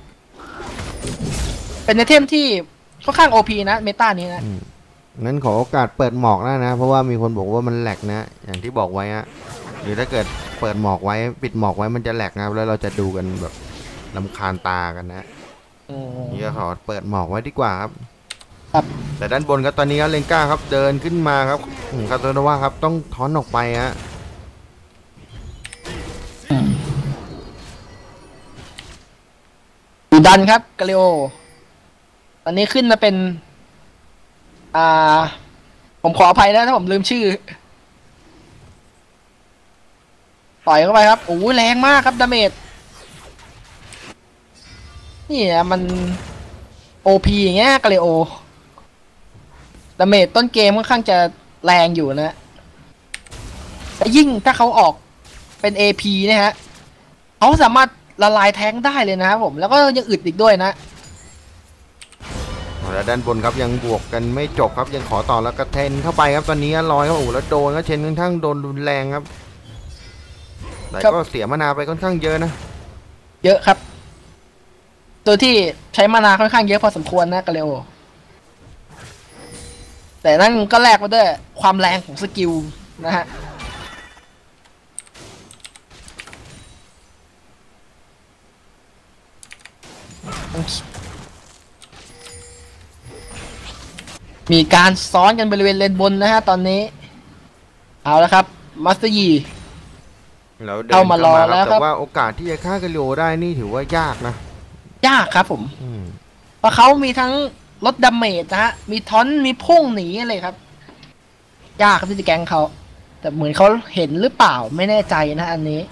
เป็นไอเทมที่ค่อนข้างโอพีนะเมตานี้นะงั้นขอโอกาสเปิดหมอกนะเพราะว่ามีคนบอกว่ามันแหลกนะอย่างที่บอกไว้หรือถ้าเกิดเปิดหมอกไว้ปิดหมอกไว้มันจะแหลกนะแล้วเราจะดูกันแบบรำคาญตากันนะนี่ก็ขอเปิดหมอกไว้ดีกว่าครับแต่ด้านบนครับตอนนี้ครับเลนก้าครับเดินขึ้นมาครับคาโตโนวาครับต้องถอนออกไปดูดันครับกาลิโอตอนนี้ขึ้นมาเป็นผมขออภัยนะถ้าผมลืมชื่อต่อยเข้าไปครับโอ้แรงมากครับดาเมจนี่มันโอพีอย่างเงี้ยกาลิโอดาเมจต้นเกมค่อนข้างจะแรงอยู่นะแต่ยิ่งถ้าเขาออกเป็น AP นะฮะเขาสามารถละลายแท้งได้เลยนะครับผมแล้วก็ยังอึดอีกด้วยนะแล้วด้านบนครับยังบวกกันไม่จบครับยังขอต่อแล้วกระเทนเข้าไปครับตอนนี้ลอยครับโอ้แล้วโดนก็เชนค่อนข้างโดนรุนแรงครับแต่ก็เสียมานาไปค่อนข้างเยอะนะเยอะครับตัวที่ใช้มานาค่อนข้างเยอะพอสมควรนะกาเลโอแต่นั่นก็แลกมาด้วยความแรงของสกิลนะฮะมีการซ้อนกันบริเวณเลนบนนะฮะตอนนี้เอาแล้วครับมัสเตอร์ยีเข้ามารอแล้วครับแต่ว่าโอกาสที่จะฆ่ากาลิโอได้นี่ถือว่ายากนะยากครับผมเพราะเขามีทั้งลดดาเมจนะฮะมีทอนมีพุ่งหนีอะไรครับยากที่จะแกงเขาแต่เหมือนเขาเห็นหรือเปล่าไม่แน่ใจนะอันนี้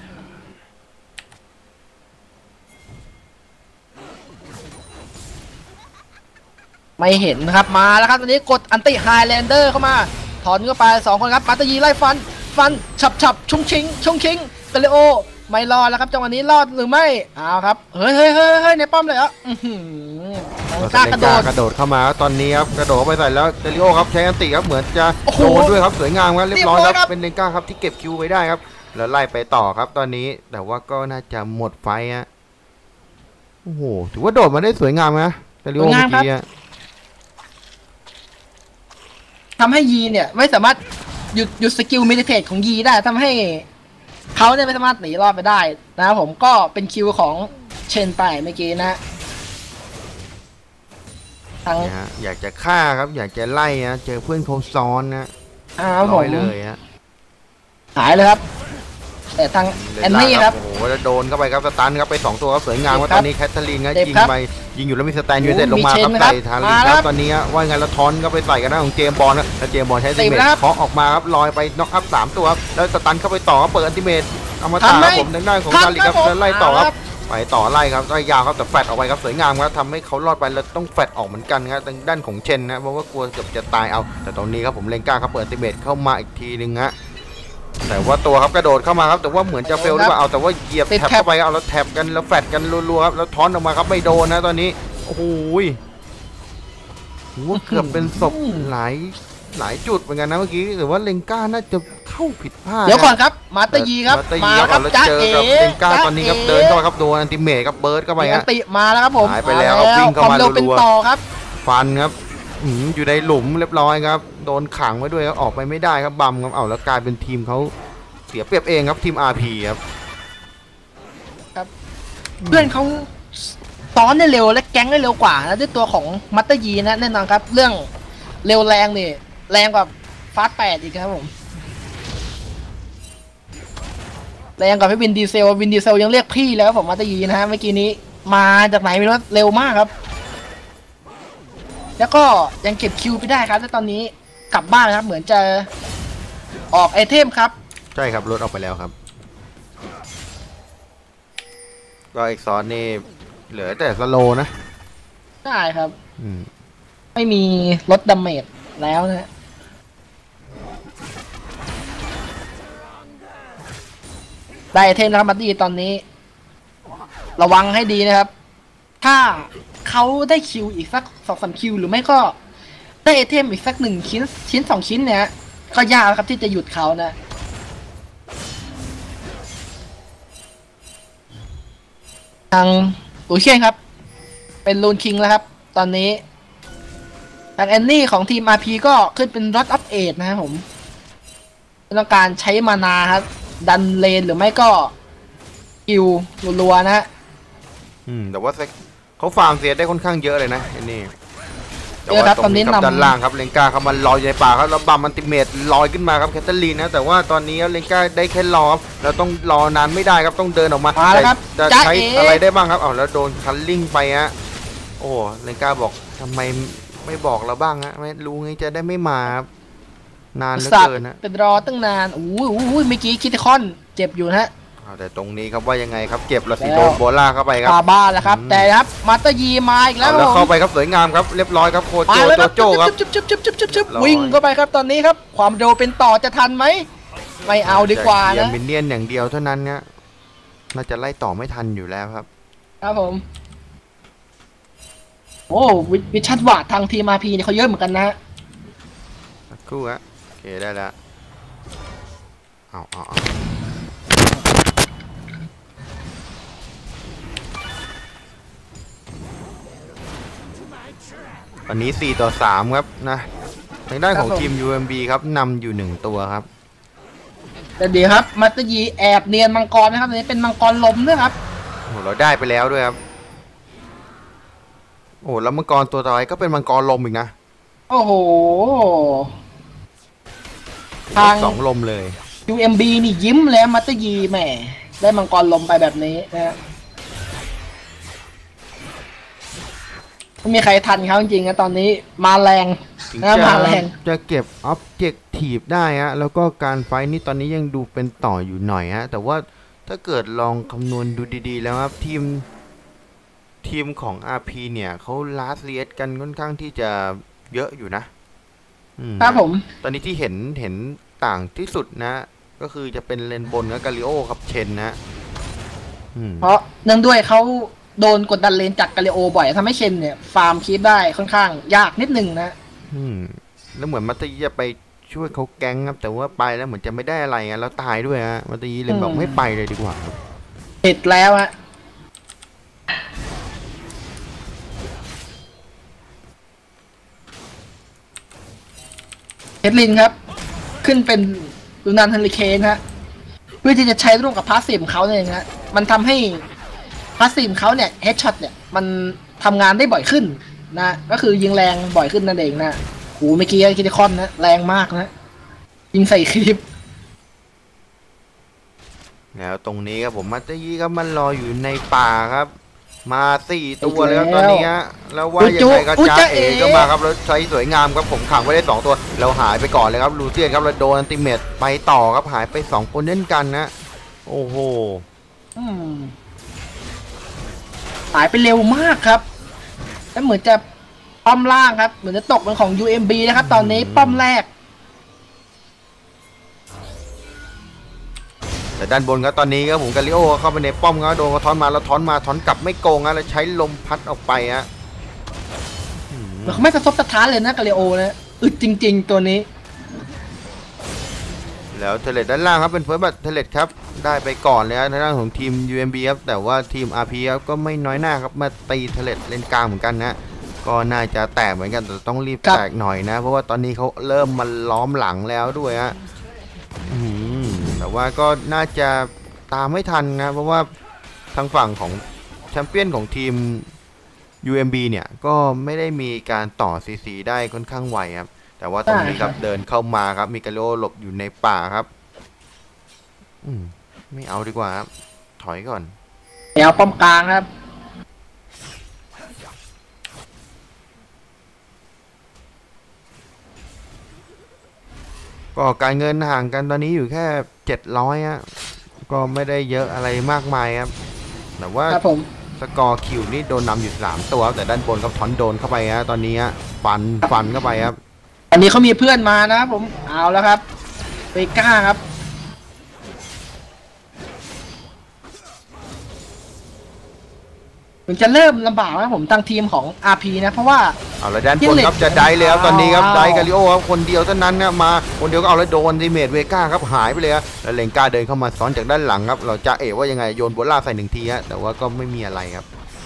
ไม่เห็นนะครับมาแล้วครับตอนนี้กดอันติไฮแลนเดอร์เข้ามาถอนเข้าไป2คนครับมาตายีไล่ฟันฉับชุ่งชิงกาลิโอไม่รอดแล้วครับจังหวะนี้รอดหรือไม่เอาครับเฮ้ยในป้อมเลยเหรอกระโดดเข้ามาตอนนี้ครับกระโดดไปใส่แล้วกาลิโอครับใช้อันติครับเหมือนจะโดนด้วยครับสวยงามครับเรียบร้อยครับเป็นเลนก้าครับที่เก็บคิวไว้ได้ครับแล้วไล่ไปต่อครับตอนนี้แต่ว่าก็น่าจะหมดไฟโอ้โหถือว่าโดดมาได้สวยงามนะกาลิโอเมื่อกี้ทำให้ยีเนี่ยไม่สามารถหยุดสกิลมิลิเทตของยีได้ทำให้เขาเนี่ยไม่สามารถหนีรอดไปได้นะครับผมก็เป็นคิวของเชนไปเมื่อกี้นะทางนะฮะอยากจะฆ่าครับอยากจะไล่นะเจอเพื่อนเขาซ้อนนะผร้อมยเลยฮะหายเลยครับ แต่ทางแอนนี่ครับโอ้โหแล้วโดนเข้าไปครับสตันครับไป2ตัวครับสวยงามเจ็บว่าครับตอนนี้แคทเธอรีนครับเจ็บยิงครับไปยิงอยู่แล้วมีสแตนยูไนเต็ดลงมีมาเชครับนใส่ครับทารีนมาคแล้รัวบตอนนี้ว่าไงแล้วทอนก็ไปใส่กันหน้าของเจมส์บอลนะแล้วเจมส์บอลใช้ติติดเมแล้วทครับเคาะออกมาครับลอยไปน็อกอัพ3ตัวครับแล้วสตันเข้าไปต่อครับเปิดอันติเมทเอามาทัตานไหมครับผมทางด้านของทันทารีครับครับผมแล้วไล่ต่อคครัรับบ ไปต่อไล่ครับไล่ยาวครับแต่แฟดออกไปครับสวยงามครับทำให้เขารอดไปแล้วต้องแฟดออกเหมือนกันครับทางด้านของเชนนะเพราะว่ากลัวเกือบจะตายเอาแต่ตรงนี้ครับผมเลนก้าครับเปิดอันติเมทเข้ามาอีกทีนึงฮะแต่ว่าตัวครับกระโดดเข้ามาครับแต่ว่าเหมือนจะเฟลหรือเปล่าเอาแต่ว่าเหยียบติดแท็บแท็บเข้าไปเอาแล้วแท็บกันแล้วแฟดกันรัวๆครับแล้วทอนออกมาครับไม่โดนนะตอนนี้โอ้โหโหเกือบเป็นศพหลายจุดเหมือนกันนะเมื่อกี้หรือว่าเลงก้าน่าจะเข้าผิดพลาดเดี๋ยวก่อนครับมาตายีครับมามาแล้แล้ว วครับแล้วจ้าเจอเอ๋กับเลงก้าตอนนี้ครับเดินเข้ามาครับโดนอันติเมทครับเบิร์ดเข้าไปมีอัฮะนติมาแล้วครับผมหายไปแล้วครับวิ่งเข้ามาควเร็วเป็นรัวๆต่อครับฟันครับอยู่ในหลุมเรียบร้อยครับโดนขังไว้ด้วยครับออกไปไม่ได้ครับบัมครับเอาแล้วกลายเป็นทีมเขาเสียเปรียบเองครับทีม RP ครับเพื่อนเขาซ้อนได้เร็วและแก๊งได้เร็วกว่านะด้วยตัวของมัตเตอร์ยีนะแน่นอนครับ เรื่องเร็วแรงนี่แรงกว่าฟาส8อีกครับผมแรงกว่าพี่วินดีเซลยังเรียกพี่แล้วครับผมมัตเตอร์ยีนะฮะเมื่อกี้นี้มาจากไหนไม่รู้เร็วมากครับ แล้วก็ยังเก็บคิวไปได้ครับและตอนนี้กลับบ้านครับเหมือนจะออกไอเทมครับใช่ครับรถออกไปแล้วครับก็เอ็กซอนนี่เหลือแต่สโลนะได้ครับอืมไม่มีลดดาเมจแล้วนะได้ไอเทมนะครับบัดดี้ตอนนี้ ระวังให้ดีนะครับ ถ้าเขาได้คิวอีกสัก2-3 คิวหรือไม่ก็ได้ไอเทมอีกสัก1 ชิ้น 2 ชิ้นเนี่ยก็ยากครับที่จะหยุดเขานะทางอูเชียนครับ เป็นลูนคิงแล้วครับ ตอนนี้ทางแอนนี่ของทีม RP ก็ขึ้นเป็นรอดอัพเอทนะครับผมต้องการใช้มานาครับดันเลนหรือไม่ก็คิวรัวๆนะฮะแต่ว่าเขาฟาร์มเสียได้ค่อนข้างเยอะเลยนะไอ้นี่แต่เยอะว่าครับตตรอนงนี้นี้ครับนำด้านล่างครับเลงกาเขามันลอยอยู่ในป่าครับแล้วบัมอันติเมตลอยขึ้นมาครับแคทเธอรีนนะแต่ว่าตอนนี้เลงกาได้แค่รอครับแล้วต้องรอนานไม่ได้ครับต้องเดินออกมามาแล้วครับจะจ๊ะใช้เอ๋อะไรได้บ้างครับเอาแล้วโดนคันลิงไปฮะโอ้เลงกาบอกทำไมไม่บอกเราบ้างฮะไม่รู้ไงจะได้ไม่มาครับนานเหลือสัตว์เกินนะเป็นรอตั้งนานอู้ยเมื่อกี้คิติคอนเจ็บอยู่นะฮะแต่ตรงนี้ครับว่ายังไงครับเก็บละสิแล้วโดนโบล่าเข้าไปครับคาบ้านแล้วครับ แต่ครับมาตายีมาอีกแล้วเอาแล้วเข้าไปครับสวยงามครับเรียบร้อยครับโคมาโจแล้วโจโจครับจุ๊บวิ่งเข้าไปครับตอนนี้ครับ ความเร็วเป็นต่อจะทันไหมไม่เอาดีกว่าเกียนะร์มินเนี่ยนอย่างเดียวเท่านั้นเนี่ยน่าจะไล่ต่อไม่ทันอยู่แล้วครับครับผมโอ้วิชัดวาดทางทีม RPเนี่ยเขาเยอะเหมือนกันนะฮะสักครู่ฮะโอเคได้แล้วเอาวันนี้4-3ครับนะทางด้านของทีม UMB ครับนำอยู่1ตัวครับแต่เดี๋ยวครับมาตายีแอบเนียนมังกรนะครับอันนี้เป็นมังกรลมด้วยครับโอ้โหเราได้ไปแล้วด้วยครับโอ้แล้วมังกรตัวต่อไปก็เป็นมังกรลมอีกนะโอ้โหทาง 2 ลมเลย UMB นี่ยิ้มแล้วมาตายีแหมได้มังกรลมไปแบบนี้นะฮะไม่มีใครทันเขาจริงๆนะตอนนี้มาแรงถึงนะมาแรงจะเก็บออบเจกตีฟได้ฮะแล้วก็การไฟท์นี่ตอนนี้ยังดูเป็นต่ออยู่หน่อยฮะแต่ว่าถ้าเกิดลองคำนวณดูดีๆแล้วครับทีมของ RP เนี่ยเขาลาสเลียสกันค่อนข้างที่จะเยอะอยู่นะครับผมตอนนี้ที่เห็นต่างที่สุดนะ ก็คือจะเป็นเลนบนกับกาลิโอครับเชนนะเพราะเนื่องด้วยเขาโดนกดดันเลนจากกาลิโอบ่อยทำให้เชนเนี่ยฟาร์มคีปได้ค่อนข้างยากนิดนึงนะแล้วเหมือนมัตยีจะไปช่วยเขาแก๊งครับแต่ว่าไปแล้วเหมือนจะไม่ได้อะไรไงแล้วตายด้วยฮะมัตยีเลยบอกไม่ไปเลยดีกว่าครับเห็ดแล้วฮะเฮดลินครับ ขึ้นเป็นลูนานเฮลิเคนฮะเพื่อที่จะใช้ร่วมกับพาสซีฟของเขาเนี่ยนะมันทำให้พาสซีฟเขาเนี่ยเฮดช็อตเนี่ยมันทำงานได้บ่อยขึ้นนะก็คือยิงแรงบ่อยขึ้นนั่นเองนะโหเมื่อกี้คิดคอนนะแรงมากนะยิงใส่คลิปแล้วตรงนี้ครับผมมัตเตอร์ยีครับมันรออยู่ในป่าครับมา4 ตัวเลยครับตอนนี้ฮะแล้วว่ายังไงก็จ้าเอก็มาครับแล้วใช้สวยงามครับผมขังไว้ได้2 ตัวแล้วหายไปก่อนเลยครับลูเซียนครับแล้วโดนอันติเมตไปต่อครับหายไป2 คนเล่นกันนะโอ้โหหายไปเร็วมากครับแล้วเหมือนจะป้อมล่างครับเหมือนจะตกเป็นของ UMB นะครับตอนนี้ป้อมแรกแต่ด้านบนครับตอนนี้ครับผมกาลิโอเข้าไปในป้อมครับโดนกระท้อนมาแล้วท้อนมาท้อนกลับไม่โกงนะแล้วใช้ลมพัดออกไปฮะไม่กระทบสะท้านเลยนะกาลิโอนะอึดจริงๆตัวนี้แล้วเทเลตด้านล่างครับเป็นเฟิร์สบัตเทเลตครับได้ไปก่อนเลยนะทางด้านของทีม UMB ครับแต่ว่าทีม RP ครับก็ไม่น้อยหน้าครับมาตีเทเลตเลนกลางเหมือนกันนะก็น่าจะแตกเหมือนกันแต่ต้องรีบแตกหน่อยนะเพราะว่าตอนนี้เขาเริ่มมาล้อมหลังแล้วด้วยฮะแต่ว่าก็น่าจะตามไม่ทันนะเพราะว่าทางฝั่งของแชมเปี้ยนของทีม UMB เนี่ยก็ไม่ได้มีการต่อ CC ได้ค่อนข้างไวครับแต่ว่าตรงนี้ครับเดินเข้ามาครับมิกาโลหลบอยู่ในป่าครับไม่เอาดีกว่าครับถอยก่อนเอาป้อมกลางครับก็การเงินห่างกันตอนนี้อยู่แค่700ฮะก็ไม่ได้เยอะอะไรมากมายครับแต่ว่าสกอร์คิวนี่โดนนำอยู่3 ตัวแต่ด้านบนครับทอนโดนเข้าไปฮะตอนนี้ฮะฟันเข้าไปครับอันนี้เขามีเพื่อนมานะครับผมเอาแล้วครับเวก้าครับมันจะเริ่มลำบากนะผมทางทีมของ RP นะเพราะว่าเอาละด้านบนครับจะได้เลยครับตอนนี้ครับได้กาลิโอครับคนเดียวเท่านั้นนะมาคนเดียวก็เอาแล้วโดนทีเมทเวก้าครับหายไปเลยแล้วเลงก้าเดินเข้ามาซ้อนจากด้านหลังครับเราจะว่ายังไงโยนโบล่าใส่1 ทีฮะแต่ว่าก็ไม่มีอะไรครับ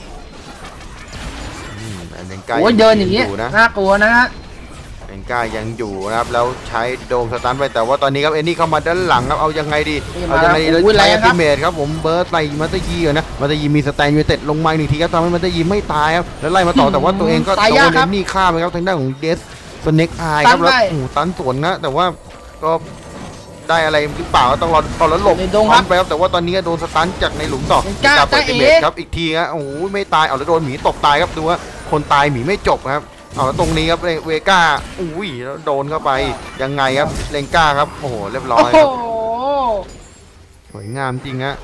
เลงก้าเดินอย่างนี้น่ากลัวนะฮะเลงก้ายังอยู่นะครับแล้วใช้โดมสตันไปแต่ว่าตอนนี้ครับเอ็นนี่เข้ามาด้านหลังครับเอายังไงดีแล้วใช้ทีเมทครับผมเบิร์ดไล่มัตเตอร์ยีนะมัตเตอร์ยีมีสแตนยูไนเต็ดลงมา1 ทีครับทำให้มัตเตอร์ยีไม่ตายครับแล้วไล่มาต่อแต่ว่าตัวเองก็โดนเอ็นนี่ฆ่าไปครับทางด้านของเดสสเน็กไอครับแล้วตันสวนนะแต่ว่าก็ได้อะไรหรือเปล่าต้องรอแล้วหลบทันไปครับแต่ว่าตอนนี้โดนสตันจากในหลุมต่อจากไปทีเมทครับอีกทีฮะโอ้โหไม่ตายเอาแล้วโดนหมีตบตายครับดูว่าคนตายหมีไม่จบครับเอาตรงนี้ครับเวก้าอุ้ยแล้วโดนเข้าไปยังไงครับเลงก้าครับโอ้โหเรียบร้อยครับสวยงามจริงฮะ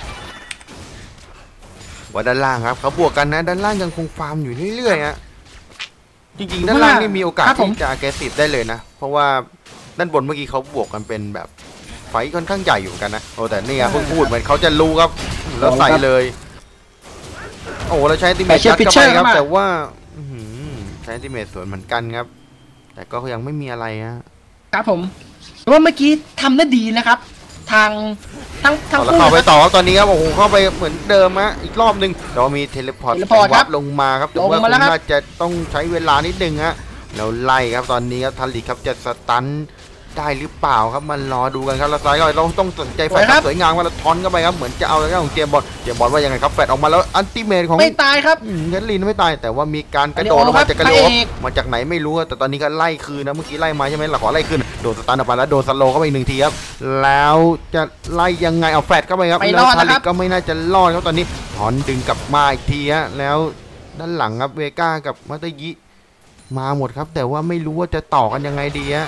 ว่าด้านล่างครับเขาบวกกันนะด้านล่างยังคงฟาร์มอยู่เรื่อยๆฮะจริงๆด้านล่างนี่มีโอกาสที่จะแกสิบได้เลยนะเพราะว่าด้านบนเมื่อกี้เขาบวกกันเป็นแบบไฟค่อนข้างใหญ่อยู่กันนะโอ้แต่นี่เพิ่งพูดเหมือนเขาจะรู้ครับแล้วใส่เลยโอ้แล้วใช้ติเมชยัดเข้าไปครับแต่ว่าใช้ติเมทสวนเหมือนกันครับแต่ก็ยังไม่มีอะไรครับผมว่าเมื่อกี้ทำได้ดีนะครับทางเข้าไปต่อตอนนี้ครับโอ้โหเข้าไปเหมือนเดิมฮะอีกรอบนึงเรามีเทเลพอร์ตวับลงมาครับแต่ว่าน่าจะต้องใช้เวลานิดนึงฮะแล้วไล่ครับตอนนี้ครับทันลีครับจะสตันได้หรือเปล่าครับมันรอดูกันครับแล้วซ้ายก็เราต้องสนใจแฟนสวยงามว่าเราทอนเข้าไปครับเหมือนจะเอาแล้วของเจมบอลว่ายังไงครับแฟนออกมาแล้วอันติเมทของไม่ตายครับเฮนลีนไม่ตายแต่ว่ามีการกระโดดมาจากกระโดดมาจากไหนไม่รู้แต่ตอนนี้ก็ไล่คืนนะเมื่อกี้ไล่มาใช่ไหมเราขอไล่คืนโดนสตันออกไปแล้วโดนสโลเข้าไป1 ทีครับแล้วจะไล่ยังไงเอาแฟนเข้าไปครับแล้วทันลีก็ไม่น่าจะรอดครับตอนนี้ถอนดึงกลับมาอีกทีฮะแล้วด้านหลังครับเวก้ากับมัตเตอร์ยิมาหมดครับแต่ว่าไม่รู้ว่าจะต่อกันยังไงดีฮะ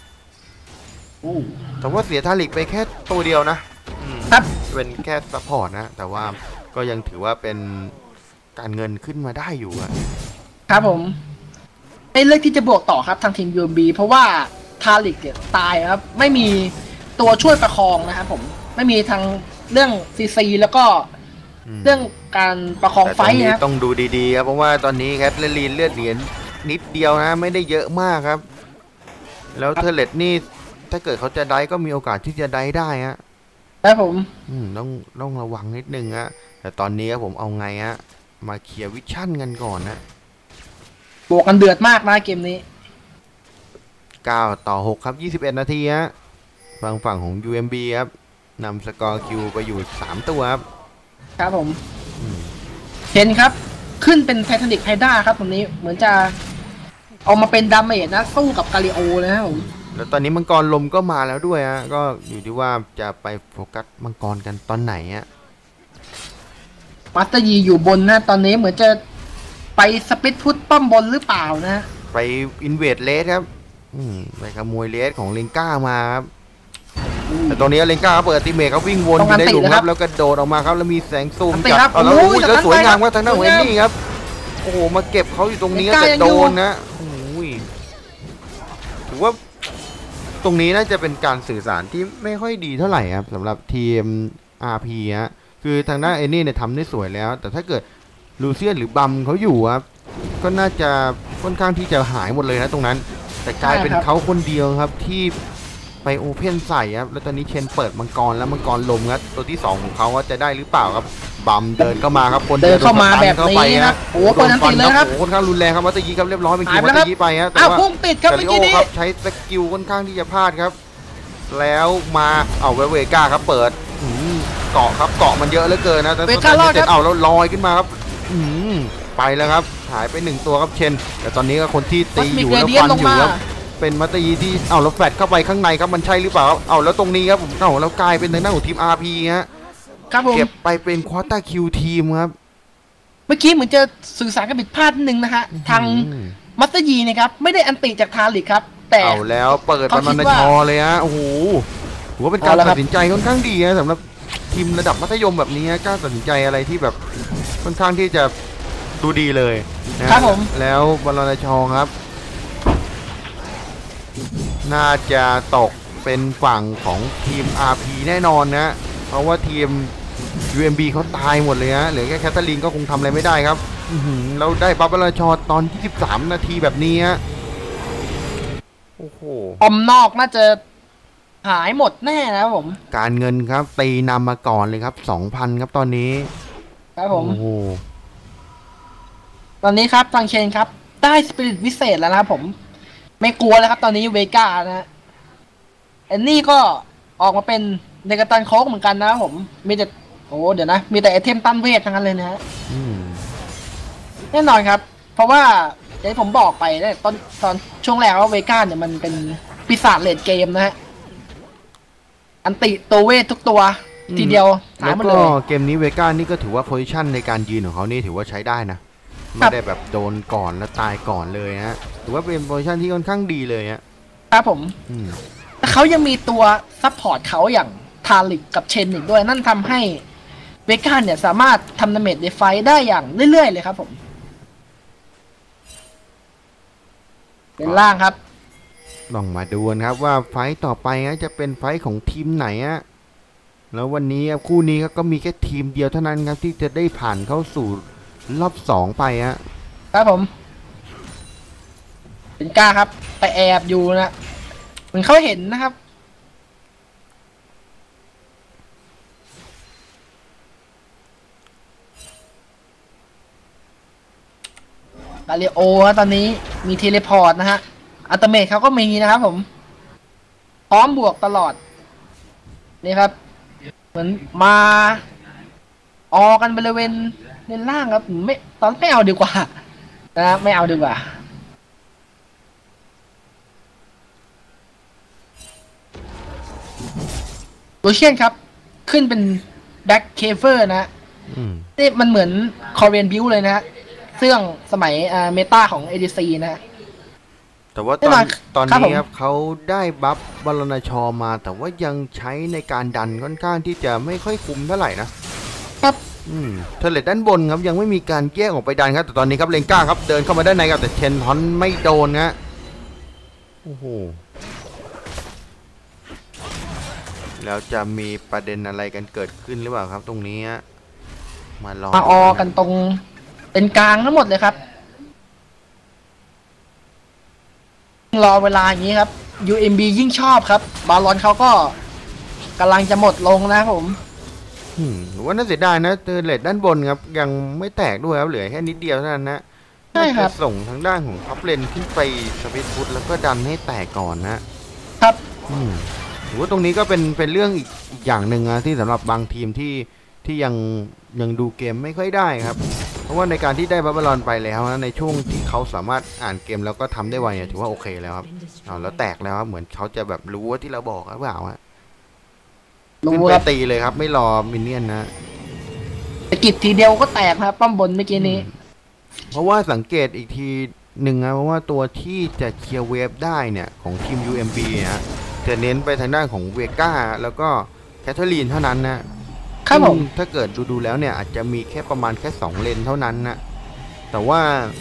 แต่ว่าเสียทาริกไปแค่ตัวเดียวนะครับเป็นแค่ซัพพอร์ตนะแต่ว่าก็ยังถือว่าเป็นการเงินขึ้นมาได้อยู่ครับผมไม่เลือกที่จะบวกต่อครับทางทีม UMB เพราะว่าทาริกเนี่ยตายครับไม่มีตัวช่วยประคองนะครับผมไม่มีทางเรื่องCCแล้วก็เรื่องการประคองไฟนะต้องดูดีๆครับเพราะว่าตอนนี้แคทลีนเลือดเหรียญนิดเดียวนะไม่ได้เยอะมากครับแล้วเทเลตนี่ถ้าเกิดเขาจะได้ก็มีโอกาสที่จะได้ฮะครับผมต้องระวังนิดนึงฮะแต่ตอนนี้ผมเอาไงฮะมาเคลียร์วิชั่นกันก่อนนะบวกกันเดือดมากนะเกมนี้ 9-6ครับ21 นาทีฮะฝั่งของ UMB ครับนำสกอร์คิวไปอยู่3 ตัวครับครับผมเห็นครับขึ้นเป็นไททานิกไฮด้าครับตรงนี้เหมือนจะเอามาเป็นดาเมจนะสู้กับกาลิโอนะครับผมแล้วตอนนี้มังกรลมก็มาแล้วด้วยฮะก็อยู่ที่ว่าจะไปโฟกัสมังกรกันตอนไหนฮะมาสเตอร์ยีอยู่บนนะตอนนี้เหมือนจะไปสปิดพุทป้อมบนหรือเปล่านะไปอินเวดเลสครับไปขโมยเลสของเลนก้ามาครับแต่ตรงนี้เลนก้าเปิดติเมกเขาวิ่งวนอยู่ในหลุมครับแล้วกระโดดออกมาครับแล้วมีแสงซูมจับเอาแล้วแล้วสวยงามว่าทางด้านของเอนนี่ครับโอ้โหมาเก็บเขาอยู่ตรงนี้แต่โดนนะโอ้ยถือว่าตรงนี้น่าจะเป็นการสื่อสารที่ไม่ค่อยดีเท่าไหร่ครับสำหรับทีม RP ฮะคือทางด้านเอนนี่เนี่ยทำได้สวยแล้วแต่ถ้าเกิดลูเซียนหรือบัมเขาอยู่ครับก็น่าจะค่อนข้างที่จะหายหมดเลยนะตรงนั้นแต่กลายเป็นเขาคนเดียวครับที่ไปโอเพ่นใส่ครับแล้วตอนนี้เชนเปิดมังกรแล้วมังกรลมครับตัวที่2ของเขาว่าจะได้หรือเปล่าครับบัมเดินเข้ามาครับคนเดินเข้ามาแบบนี้ครับโอ้โหคนนั้นติดเลยครับโอ้ค่อนข้างรุนแรงครับวัตยีครับเรียบร้อยเป็นคิววัตยีไปฮะแต่ว่าพุ่งติดครับเมื่อกี้นี้ใช้สกิลค่อนข้างที่จะพลาดครับแล้วมาเอาเวก้าครับเปิดเกาะครับเกาะมันเยอะเหลือเกินนะแต่สุดท้ายเจ็ดเอาแล้วลอยขึ้นมาครับไปแล้วครับหายไป1ตัวครับเชนแต่ตอนนี้ก็คนที่ตีอยู่แล้วฟันอยู่ครับเป็นมัตยีที่เอาแล้วแฟลตเข้าไปข้างในครับมันใช่หรือเปล่าเอาแล้วตรงนี้ครับผมเอาแล้วกลายเป็นทางด้านของทีม RP ฮะเก็บไปเป็นควอเตอร์คิวทีมครับเมื่อกี้เหมือนจะสื่อสารกันผิดพลาดนึงนะฮะทางมัตยีนะครับไม่ได้อันติจากทาริกครับแต่เอาแล้วเปิดมันชอเลยฮะโอ้โหถือว่าเป็นการตัดสินใจค่อนข้างดีนะสำหรับทีมระดับมัธยมแบบนี้กล้าตัดสินใจอะไรที่แบบค่อนข้างที่จะดูดีเลยครับผมแล้วบอลชองครับน่าจะตกเป็นฝั่งของทีม RP แน่นอนนะเพราะว่าทีม UMB เขาตายหมดเลยฮะเหลือแค่แคทเธอรีนก็คงทำอะไรไม่ได้ครับเราได้บัฟบอลชอตอน23นาทีแบบนี้ฮะโอ้โหอมนอกน่าจะหายหมดแน่นะผมการเงินครับตีนำมาก่อนเลยครับ 2,000 ครับตอนนี้ครับผมโอ้โหตอนนี้ครับทางเชนครับได้สปิริตวิเศษแล้วนะครับผมไม่กลัวแล้วครับตอนนี้เวก้านะแอนนี่ก็ออกมาเป็นเนกาตันโค้กเหมือนกันนะครับผมมีแต่โอ้เดี๋ยวนะมีแต่ไอเทมตั้นเวททั้งนั้นเลยนะฮะแน่นอนครับเพราะว่าอย่างที่ผมบอกไปเนี่ยตอนช่วงแรกว่าเวก้าเนี่ยมันเป็นปีศาจเลดเกมนะฮะอันติตัวเวททุกตัวทีเดียวหายหมดเลยเกมนี้เวก้านี่ก็ถือว่าโพซิชันในการยืนของเขานี่ถือว่าใช้ได้นะไม่ได้แบบโดนก่อนแล้วตายก่อนเลยฮะถือว่าเป็นโพซิชันที่ค่อนข้างดีเลยฮะครับผมแต่เขายังมีตัวซัพพอร์ตเขาอย่างทาริกกับเชนอีกด้วยนั่นทำให้เวก้าเนี่ยสามารถทำดาเมจในไฟได้อย่างเรื่อยๆเลยครับผมเป็นล่างครับลองมาดูนะครับว่าไฟต่อไปจะเป็นไฟของทีมไหนฮะแล้ววันนี้คู่นี้ก็มีแค่ทีมเดียวเท่านั้นครับที่จะได้ผ่านเข้าสู่รอบ2ไปฮะครับผมเป็นก้าครับไปแอบอยู่นะเหมือนเขาเห็นนะครับกาลิโอตอนนี้มีเทเลพอร์ตนะฮะอัลติเมทเขาก็มีนะครับผมพร้อมบวกตลอดนี่ครับเหมือนมาออกันบริเวณในล่างครับไม่เอาดีกว่านะไม่เอาดีกว่าลูเชียนครับขึ้นเป็นแบ็คเคเวอร์นะนี่มันเหมือนคอเรียนบิวเลยนะเสื่องสมัยเมตาของ ADC นะแต่ว่าตอนนี้ครับเขาได้บัฟบอลนาชอมาแต่ว่ายังใช้ในการดันค่อนข้างที่จะไม่ค่อยคุ้มเท่าไหร่นะครับเทเลตด้านบนครับยังไม่มีการแยกออกไปดันครับแต่ตอนนี้ครับเลนก้าครับเดินเข้ามาด้านในครับแต่เชนทอนไม่โดนนะโอ้โหแล้วจะมีประเด็นอะไรกันเกิดขึ้นหรือเปล่าครับตรงนี้มาออกันตรงเป็นกลางทั้งหมดเลยครับรอเวลาอย่างนี้ครับ UMB ยิ่งชอบครับบาลอนเขาก็กำลังจะหมดลงนะผมว่าน่าเสียดายนะเทเลตด้านบนครับยังไม่แตกด้วยครับเหลือแค่นิดเดียวเท่านั้นนะใช่ครับส่งทางด้านของท็อปเลนขึ้นไปสวิตฟุตแล้วก็ดันให้แตกก่อนนะครับถือว่าตรงนี้ก็เป็นเรื่องอีกอย่างหนึ่งนะที่สำหรับบางทีมที่ยังดูเกมไม่ค่อยได้ครับเพราะว่าในการที่ได้บาบาลอนไปแล้วนะในช่วงที่เขาสามารถอ่านเกมแล้วก็ทำได้ไวเนี่ยถือว่าโอเคแล้วครับแล้วแตกแล้วครับเหมือนเขาจะแบบรู้ว่าที่เราบอกหรือเปล่าฮะขึ้นรู้ไปครับตีเลยครับไม่รอมินเนี่ยนนะสกิดทีเดียวก็แตกครับป้อมบนเมื่อกี้นี้เพราะว่าสังเกตอีกทีหนึ่งนะเพราะว่าตัวที่จะเคลียร์เวฟได้เนี่ยของทีม UMB นะจะเน้นไปทางด้านของเวก้าแล้วก็แคทเธอรีนเท่านั้นนะครับผมถ้าเกิดดูแล้วเนี่ยอาจจะมีแค่ประมาณแค่2เลนเท่านั้นนะแต่ว่า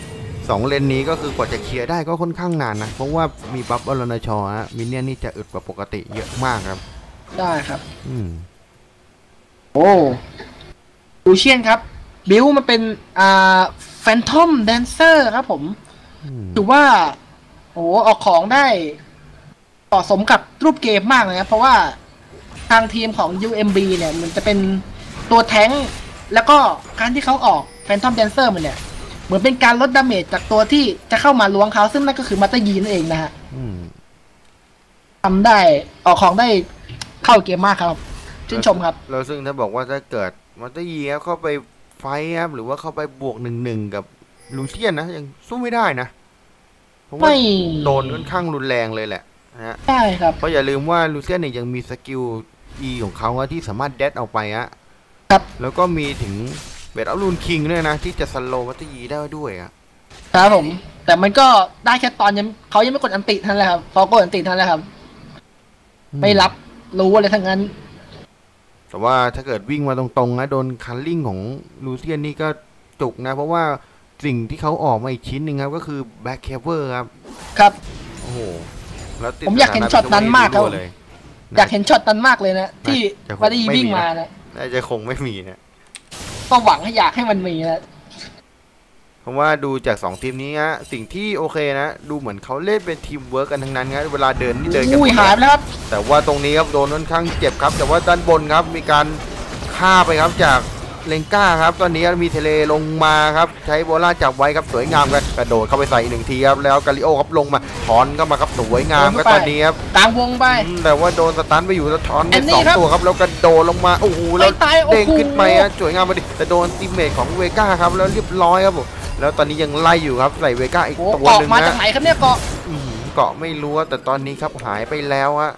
2เลนนี้ก็คือกว่าจะเคลียร์ได้ก็ค่อนข้างนานนะเพราะว่ามีบัฟอรณชฮะมินเนี่ยนนี่จะอึดกว่าปกติเยอะมากครับได้ครับโอ้ลูเชียนครับบิวมันเป็นแฟนทอมแดนเซอร์ครับผมถือว่าโอ้ออกของได้เหมาะสมกับรูปเกมมากเลยนะเพราะว่าทางทีมของ UMB เนี่ยมันจะเป็นตัวแท้งแล้วก็การที่เขาออกแฟนทอมแดนเซอร์มันเนี่ยเหมือนเป็นการลดดาเมจจากตัวที่จะเข้ามาล้วงเขาซึ่งนั่นก็คือมัตเตอร์ยีนั่นเองนะฮะทำได้ออกของได้เข้าเกมมากครับชื่นชมครับเราซึ่งถ้าบอกว่าถ้าเกิดมัตเตอร์ยีเข้าไปไฟครับหรือว่าเข้าไปบวก1-1กับลูเชียนนะยังสู้ไม่ได้นะเพราะว่าโดนค่อนข้างรุนแรงเลยแหละนะฮะใช่ครับเพราะอย่าลืมว่าลูเชียนเนี่ยยังมีสกิล E ของเขาที่สามารถเดดออกไปครับแล้วก็มีถึงเบดอัลลูนคิงด้วยนะที่จะสโลว์มัตเตอร์ยีได้ด้วยครับผมแต่มันก็ได้แค่ตอนเขายังไม่กดอันติเท่านั้นแหละครับพอกดอันติเท่านั้นแหละครับไม่รับรู้อะไรทั้งนั้นแต่ว่าถ้าเกิดวิ่งมาตรงๆนะโดนคันลิ่งของลูเซียนนี่ก็จุกนะเพราะว่าสิ่งที่เขาออกมาอีกชิ้นหนึ่งครับก็คือแบ็คเคเวอร์ครับครับโอ้โหแล้วผมอยากเห็นช็อตนั้นมากครับอยากเห็นช็อตนั้นมากเลยนะที่มาได้วิ่งมานะน่าจะคงไม่มีนะก็หวังให้อยากให้มันมีนะเพราะว่าดูจาก2ทีมนี้ฮะสิ่งที่โอเคนะดูเหมือนเขาเล่นเป็นทีมเวิร์กกันทั้งนั้นนะเวลาเดินนี่เดินกันหายแล้วครับแต่ว่าตรงนี้ครับโดนค่อนข้างเจ็บครับแต่ว่าด้านบนครับมีการฆ่าไปครับจากเลงก้าครับตอนนี้มีเทเลลงมาครับใช้โบล่าจับไว้ครับสวยงามกันกระโดดเข้าไปใส่1ทีครับแล้วกาลิโอครับลงมาถอนเข้ามาครับสวยงามก็ตอนนี้ครับกลางวงไปแต่ว่าโดนสตันไปอยู่แล้วถอนไป2ตัวครับแล้วกระโดดลงมาโอ้โหแล้วเด้งขึ้นไปสวยงามไปดิแต่โดนทีมเมทของเวก้าครับแล้วเรียบร้อยครับผมแล้วตอนนี้ยังไล่อยู่ครับใส่เวก้าอีกตัวนึงนะมาจากไหนครับเนี่ยเกาะไม่รู้แต่ตอนนี้ครับหายไปแล้วอะ